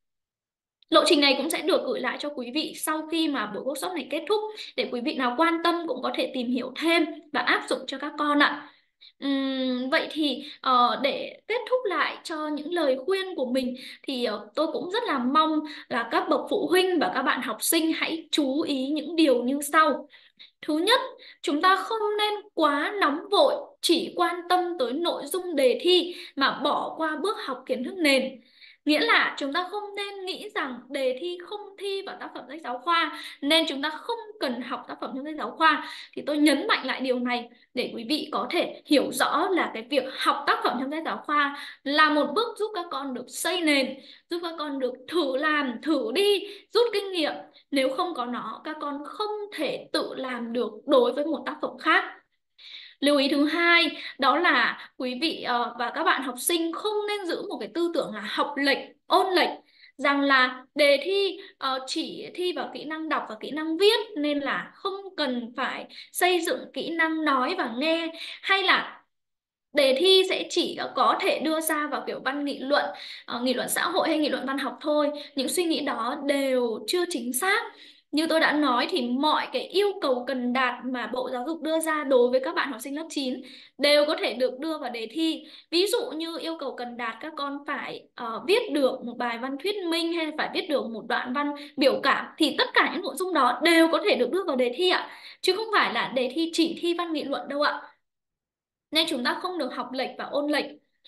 Lộ trình này cũng sẽ được gửi lại cho quý vị sau khi mà buổi workshop này kết thúc, để quý vị nào quan tâm cũng có thể tìm hiểu thêm và áp dụng cho các con ạ. Uhm, vậy thì uh, để kết thúc lại cho những lời khuyên của mình thì uh, tôi cũng rất là mong là các bậc phụ huynh và các bạn học sinh hãy chú ý những điều như sau. Thứ nhất, chúng ta không nên quá nóng vội, chỉ quan tâm tới nội dung đề thi mà bỏ qua bước học kiến thức nền. Nghĩa là chúng ta không nên nghĩ rằng đề thi không thi vào tác phẩm sách giáo khoa nên chúng ta không cần học tác phẩm trong sách giáo khoa. Thì tôi nhấn mạnh lại điều này để quý vị có thể hiểu rõ là cái việc học tác phẩm trong sách giáo khoa là một bước giúp các con được xây nền, giúp các con được thử làm, thử đi, rút kinh nghiệm. Nếu không có nó, các con không thể tự làm được đối với một tác phẩm khác. Lưu ý thứ hai đó là quý vị uh, và các bạn học sinh không nên giữ một cái tư tưởng là học lệch, ôn lệch, rằng là đề thi uh, chỉ thi vào kỹ năng đọc và kỹ năng viết nên là không cần phải xây dựng kỹ năng nói và nghe, hay là đề thi sẽ chỉ có thể đưa ra vào kiểu văn nghị luận, uh, nghị luận xã hội hay nghị luận văn học thôi. Những suy nghĩ đó đều chưa chính xác. Như tôi đã nói thì mọi cái yêu cầu cần đạt mà Bộ Giáo dục đưa ra đối với các bạn học sinh lớp chín đều có thể được đưa vào đề thi. Ví dụ như yêu cầu cần đạt các con phải uh, viết được một bài văn thuyết minh hay phải viết được một đoạn văn biểu cảm, thì tất cả những nội dung đó đều có thể được đưa vào đề thi ạ. Chứ không phải là đề thi chỉ thi văn nghị luận đâu ạ. Nên chúng ta không được học lệch và ôn lệch.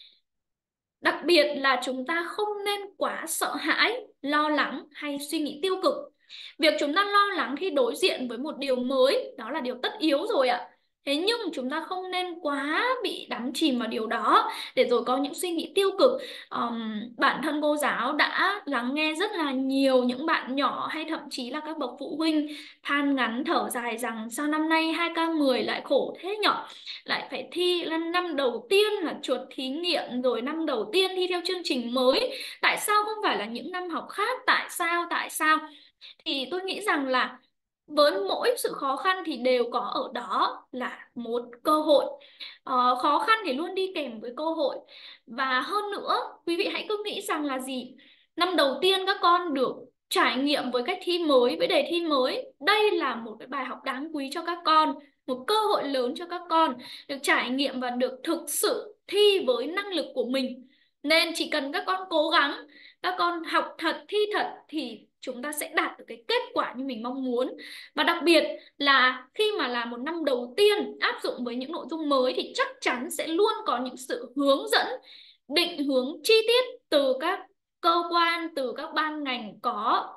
Đặc biệt là chúng ta không nên quá sợ hãi, lo lắng hay suy nghĩ tiêu cực. Việc chúng ta lo lắng khi đối diện với một điều mới, đó là điều tất yếu rồi ạ. Thế nhưng chúng ta không nên quá bị đắm chìm vào điều đó để rồi có những suy nghĩ tiêu cực. Um, bản thân cô giáo đã lắng nghe rất là nhiều những bạn nhỏ hay thậm chí là các bậc phụ huynh than ngắn thở dài rằng sao năm nay hai K mười lại khổ thế nhở, lại phải thi năm năm đầu tiên là chuột thí nghiệm, rồi năm đầu tiên thi theo chương trình mới, tại sao không phải là những năm học khác, tại sao tại sao thì tôi nghĩ rằng là với mỗi sự khó khăn thì đều có ở đó là một cơ hội. Ờ, khó khăn thì luôn đi kèm với cơ hội. Và hơn nữa, quý vị hãy cứ nghĩ rằng là gì? Năm đầu tiên các con được trải nghiệm với cách thi mới, với đề thi mới. Đây là một cái bài học đáng quý cho các con, một cơ hội lớn cho các con được trải nghiệm và được thực sự thi với năng lực của mình. Nên chỉ cần các con cố gắng, các con học thật, thi thật thì chúng ta sẽ đạt được cái kết quả như mình mong muốn. Và đặc biệt là khi mà là một năm đầu tiên áp dụng với những nội dung mới thì chắc chắn sẽ luôn có những sự hướng dẫn, định hướng chi tiết từ các cơ quan, từ các ban ngành có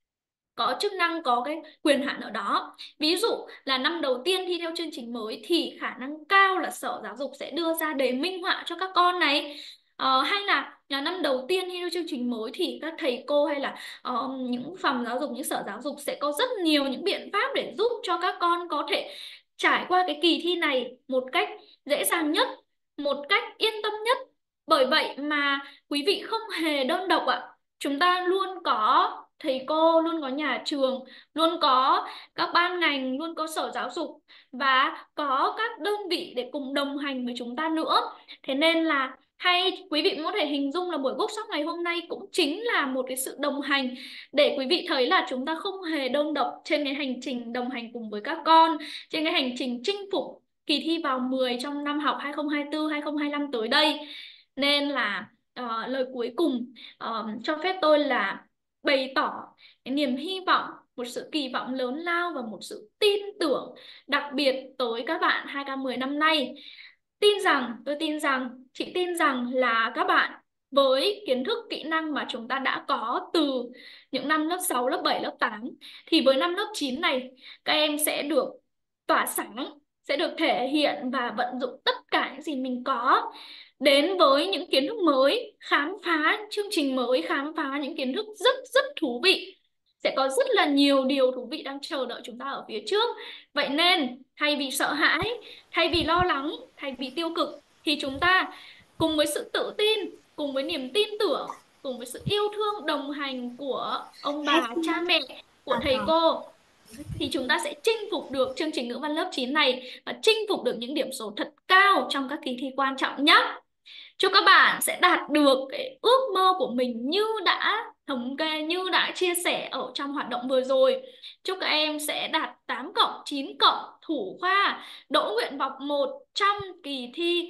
có chức năng, có cái quyền hạn ở đó. Ví dụ là năm đầu tiên thi theo chương trình mới thì khả năng cao là Sở Giáo dục sẽ đưa ra đề minh họa cho các con này. Ờ, hay là, là năm đầu tiên thi theo chương trình mới thì các thầy cô hay là uh, những phòng giáo dục, những sở giáo dục sẽ có rất nhiều những biện pháp để giúp cho các con có thể trải qua cái kỳ thi này một cách dễ dàng nhất, một cách yên tâm nhất. Bởi vậy mà quý vị không hề đơn độc ạ. Chúng ta luôn có thầy cô, luôn có nhà trường, luôn có các ban ngành, luôn có sở giáo dục và có các đơn vị để cùng đồng hành với chúng ta nữa. Thế nên là hay quý vị có thể hình dung là buổi workshop ngày hôm nay cũng chính là một cái sự đồng hành để quý vị thấy là chúng ta không hề đơn độc trên cái hành trình đồng hành cùng với các con, trên cái hành trình chinh phục kỳ thi vào mười trong năm học hai không hai tư hai không hai lăm tới đây. Nên là uh, lời cuối cùng uh, cho phép tôi là bày tỏ cái niềm hy vọng, một sự kỳ vọng lớn lao và một sự tin tưởng đặc biệt tới các bạn hai K mười năm nay. Tin rằng, tôi tin rằng, chị tin rằng là các bạn với kiến thức, kỹ năng mà chúng ta đã có từ những năm lớp sáu, lớp bảy, lớp tám thì với năm lớp chín này các em sẽ được tỏa sáng, sẽ được thể hiện và vận dụng tất cả những gì mình có, đến với những kiến thức mới, khám phá chương trình mới, khám phá những kiến thức rất rất thú vị. Sẽ có rất là nhiều điều thú vị đang chờ đợi chúng ta ở phía trước. Vậy nên thay vì sợ hãi, thay vì lo lắng, thay vì tiêu cực thì chúng ta cùng với sự tự tin, cùng với niềm tin tưởng, cùng với sự yêu thương đồng hành của ông bà, cha mẹ, của thầy cô thì chúng ta sẽ chinh phục được chương trình ngữ văn lớp chín này và chinh phục được những điểm số thật cao trong các kỳ thi quan trọng nhé. Chúc các bạn sẽ đạt được cái ước mơ của mình như đã thống kê, như đã chia sẻ ở trong hoạt động vừa rồi. Chúc các em sẽ đạt tám cộng, chín cộng, thủ khoa, đỗ nguyện vọng một trong kỳ thi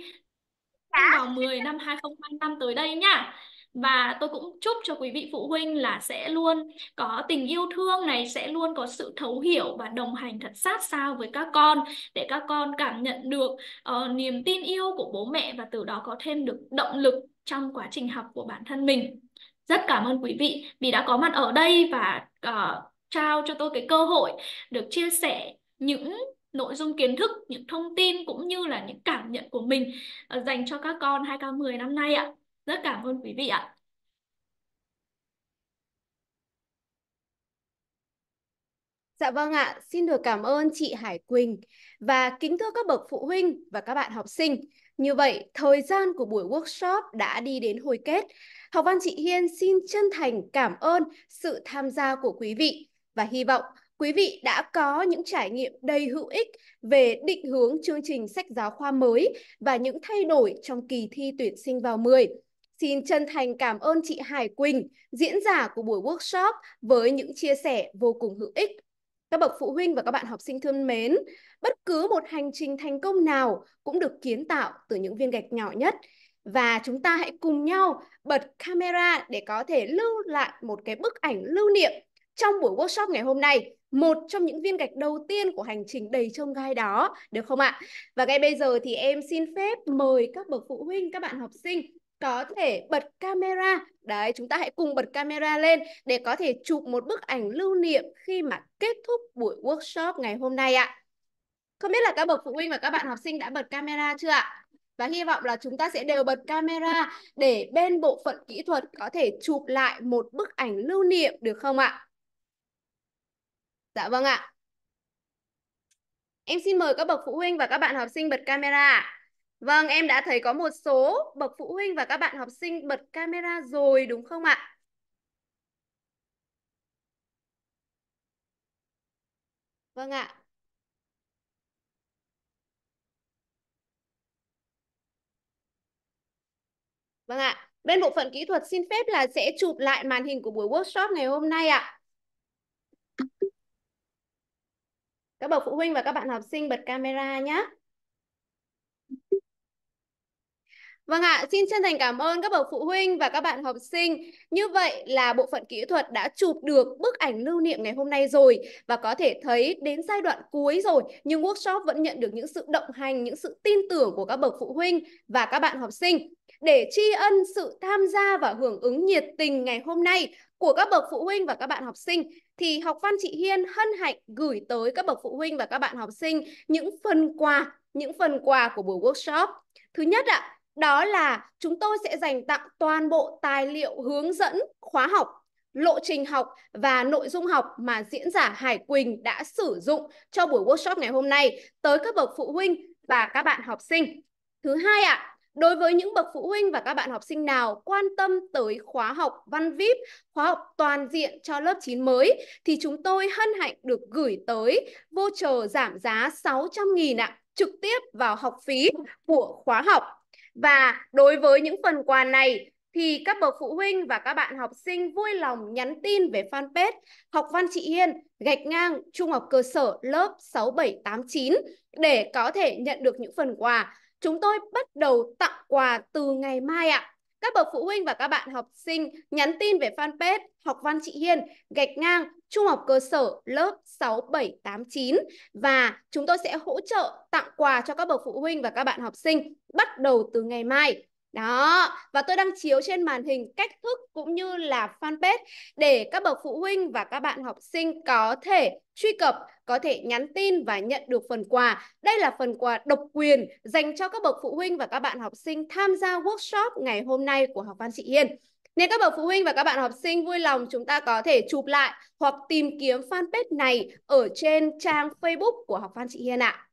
vào mười năm hai không hai năm tới đây nhá. Và tôi cũng chúc cho quý vị phụ huynh là sẽ luôn có tình yêu thương này, sẽ luôn có sự thấu hiểu và đồng hành thật sát sao với các con để các con cảm nhận được uh, niềm tin yêu của bố mẹ và từ đó có thêm được động lực trong quá trình học của bản thân mình. Rất cảm ơn quý vị vì đã có mặt ở đây và uh, trao cho tôi cái cơ hội được chia sẻ những nội dung kiến thức, những thông tin cũng như là những cảm nhận của mình uh, dành cho các con hai K mười năm nay ạ. Rất cảm ơn quý vị ạ. Dạ vâng ạ, xin được cảm ơn chị Hải Quỳnh và kính thưa các bậc phụ huynh và các bạn học sinh. Như vậy, thời gian của buổi workshop đã đi đến hồi kết. Học văn chị Hiên xin chân thành cảm ơn sự tham gia của quý vị và hy vọng quý vị đã có những trải nghiệm đầy hữu ích về định hướng chương trình sách giáo khoa mới và những thay đổi trong kỳ thi tuyển sinh vào mười. Xin chân thành cảm ơn chị Hải Quỳnh, diễn giả của buổi workshop với những chia sẻ vô cùng hữu ích. Các bậc phụ huynh và các bạn học sinh thân mến, bất cứ một hành trình thành công nào cũng được kiến tạo từ những viên gạch nhỏ nhất. Và chúng ta hãy cùng nhau bật camera để có thể lưu lại một cái bức ảnh lưu niệm trong buổi workshop ngày hôm nay. Một trong những viên gạch đầu tiên của hành trình đầy chông gai đó, được không ạ? Và ngay bây giờ thì em xin phép mời các bậc phụ huynh, các bạn học sinh có thể bật camera. Đấy, chúng ta hãy cùng bật camera lên để có thể chụp một bức ảnh lưu niệm khi mà kết thúc buổi workshop ngày hôm nay ạ. Không biết là các bậc phụ huynh và các bạn học sinh đã bật camera chưa ạ? Và hy vọng là chúng ta sẽ đều bật camera để bên bộ phận kỹ thuật có thể chụp lại một bức ảnh lưu niệm, được không ạ? Dạ vâng ạ. Em xin mời các bậc phụ huynh và các bạn học sinh bật camera. Vâng, em đã thấy có một số bậc phụ huynh và các bạn học sinh bật camera rồi, đúng không ạ? Vâng ạ. Vâng ạ. Bên bộ phận kỹ thuật xin phép là sẽ chụp lại màn hình của buổi workshop ngày hôm nay ạ. Các bậc phụ huynh và các bạn học sinh bật camera nhé. Vâng ạ, xin chân thành cảm ơn các bậc phụ huynh và các bạn học sinh. Như vậy là bộ phận kỹ thuật đã chụp được bức ảnh lưu niệm ngày hôm nay rồi. Và có thể thấy đến giai đoạn cuối rồi, nhưng workshop vẫn nhận được những sự động hành, những sự tin tưởng của các bậc phụ huynh và các bạn học sinh. Để tri ân sự tham gia và hưởng ứng nhiệt tình ngày hôm nay của các bậc phụ huynh và các bạn học sinh, thì Học Văn Chị Hiên hân hạnh gửi tới các bậc phụ huynh và các bạn học sinh những phần quà, những phần quà của buổi workshop. Thứ nhất ạ, đó là chúng tôi sẽ dành tặng toàn bộ tài liệu hướng dẫn khóa học, lộ trình học và nội dung học mà diễn giả Hải Quỳnh đã sử dụng cho buổi workshop ngày hôm nay tới các bậc phụ huynh và các bạn học sinh. Thứ hai ạ, đối với những bậc phụ huynh và các bạn học sinh nào quan tâm tới khóa học Văn víp, khóa học toàn diện cho lớp chín mới, thì chúng tôi hân hạnh được gửi tới voucher giảm giá sáu trăm nghìn ạ, trực tiếp vào học phí của khóa học. Và đối với những phần quà này thì các bậc phụ huynh và các bạn học sinh vui lòng nhắn tin về fanpage Học Văn Chị Hiên gạch ngang Trung học cơ sở lớp sáu bảy tám chín để có thể nhận được những phần quà. Chúng tôi bắt đầu tặng quà từ ngày mai ạ. Các bậc phụ huynh và các bạn học sinh nhắn tin về fanpage Học Văn Chị Hiên gạch ngang Trung học cơ sở lớp sáu bảy tám chín và chúng tôi sẽ hỗ trợ tặng quà cho các bậc phụ huynh và các bạn học sinh bắt đầu từ ngày mai. Đó, và tôi đang chiếu trên màn hình cách thức cũng như là fanpage để các bậc phụ huynh và các bạn học sinh có thể truy cập, có thể nhắn tin và nhận được phần quà. Đây là phần quà độc quyền dành cho các bậc phụ huynh và các bạn học sinh tham gia workshop ngày hôm nay của Học Văn Chị Hiên. Nên các bậc phụ huynh và các bạn học sinh vui lòng chúng ta có thể chụp lại hoặc tìm kiếm fanpage này ở trên trang Facebook của Học Văn Chị Hiên ạ.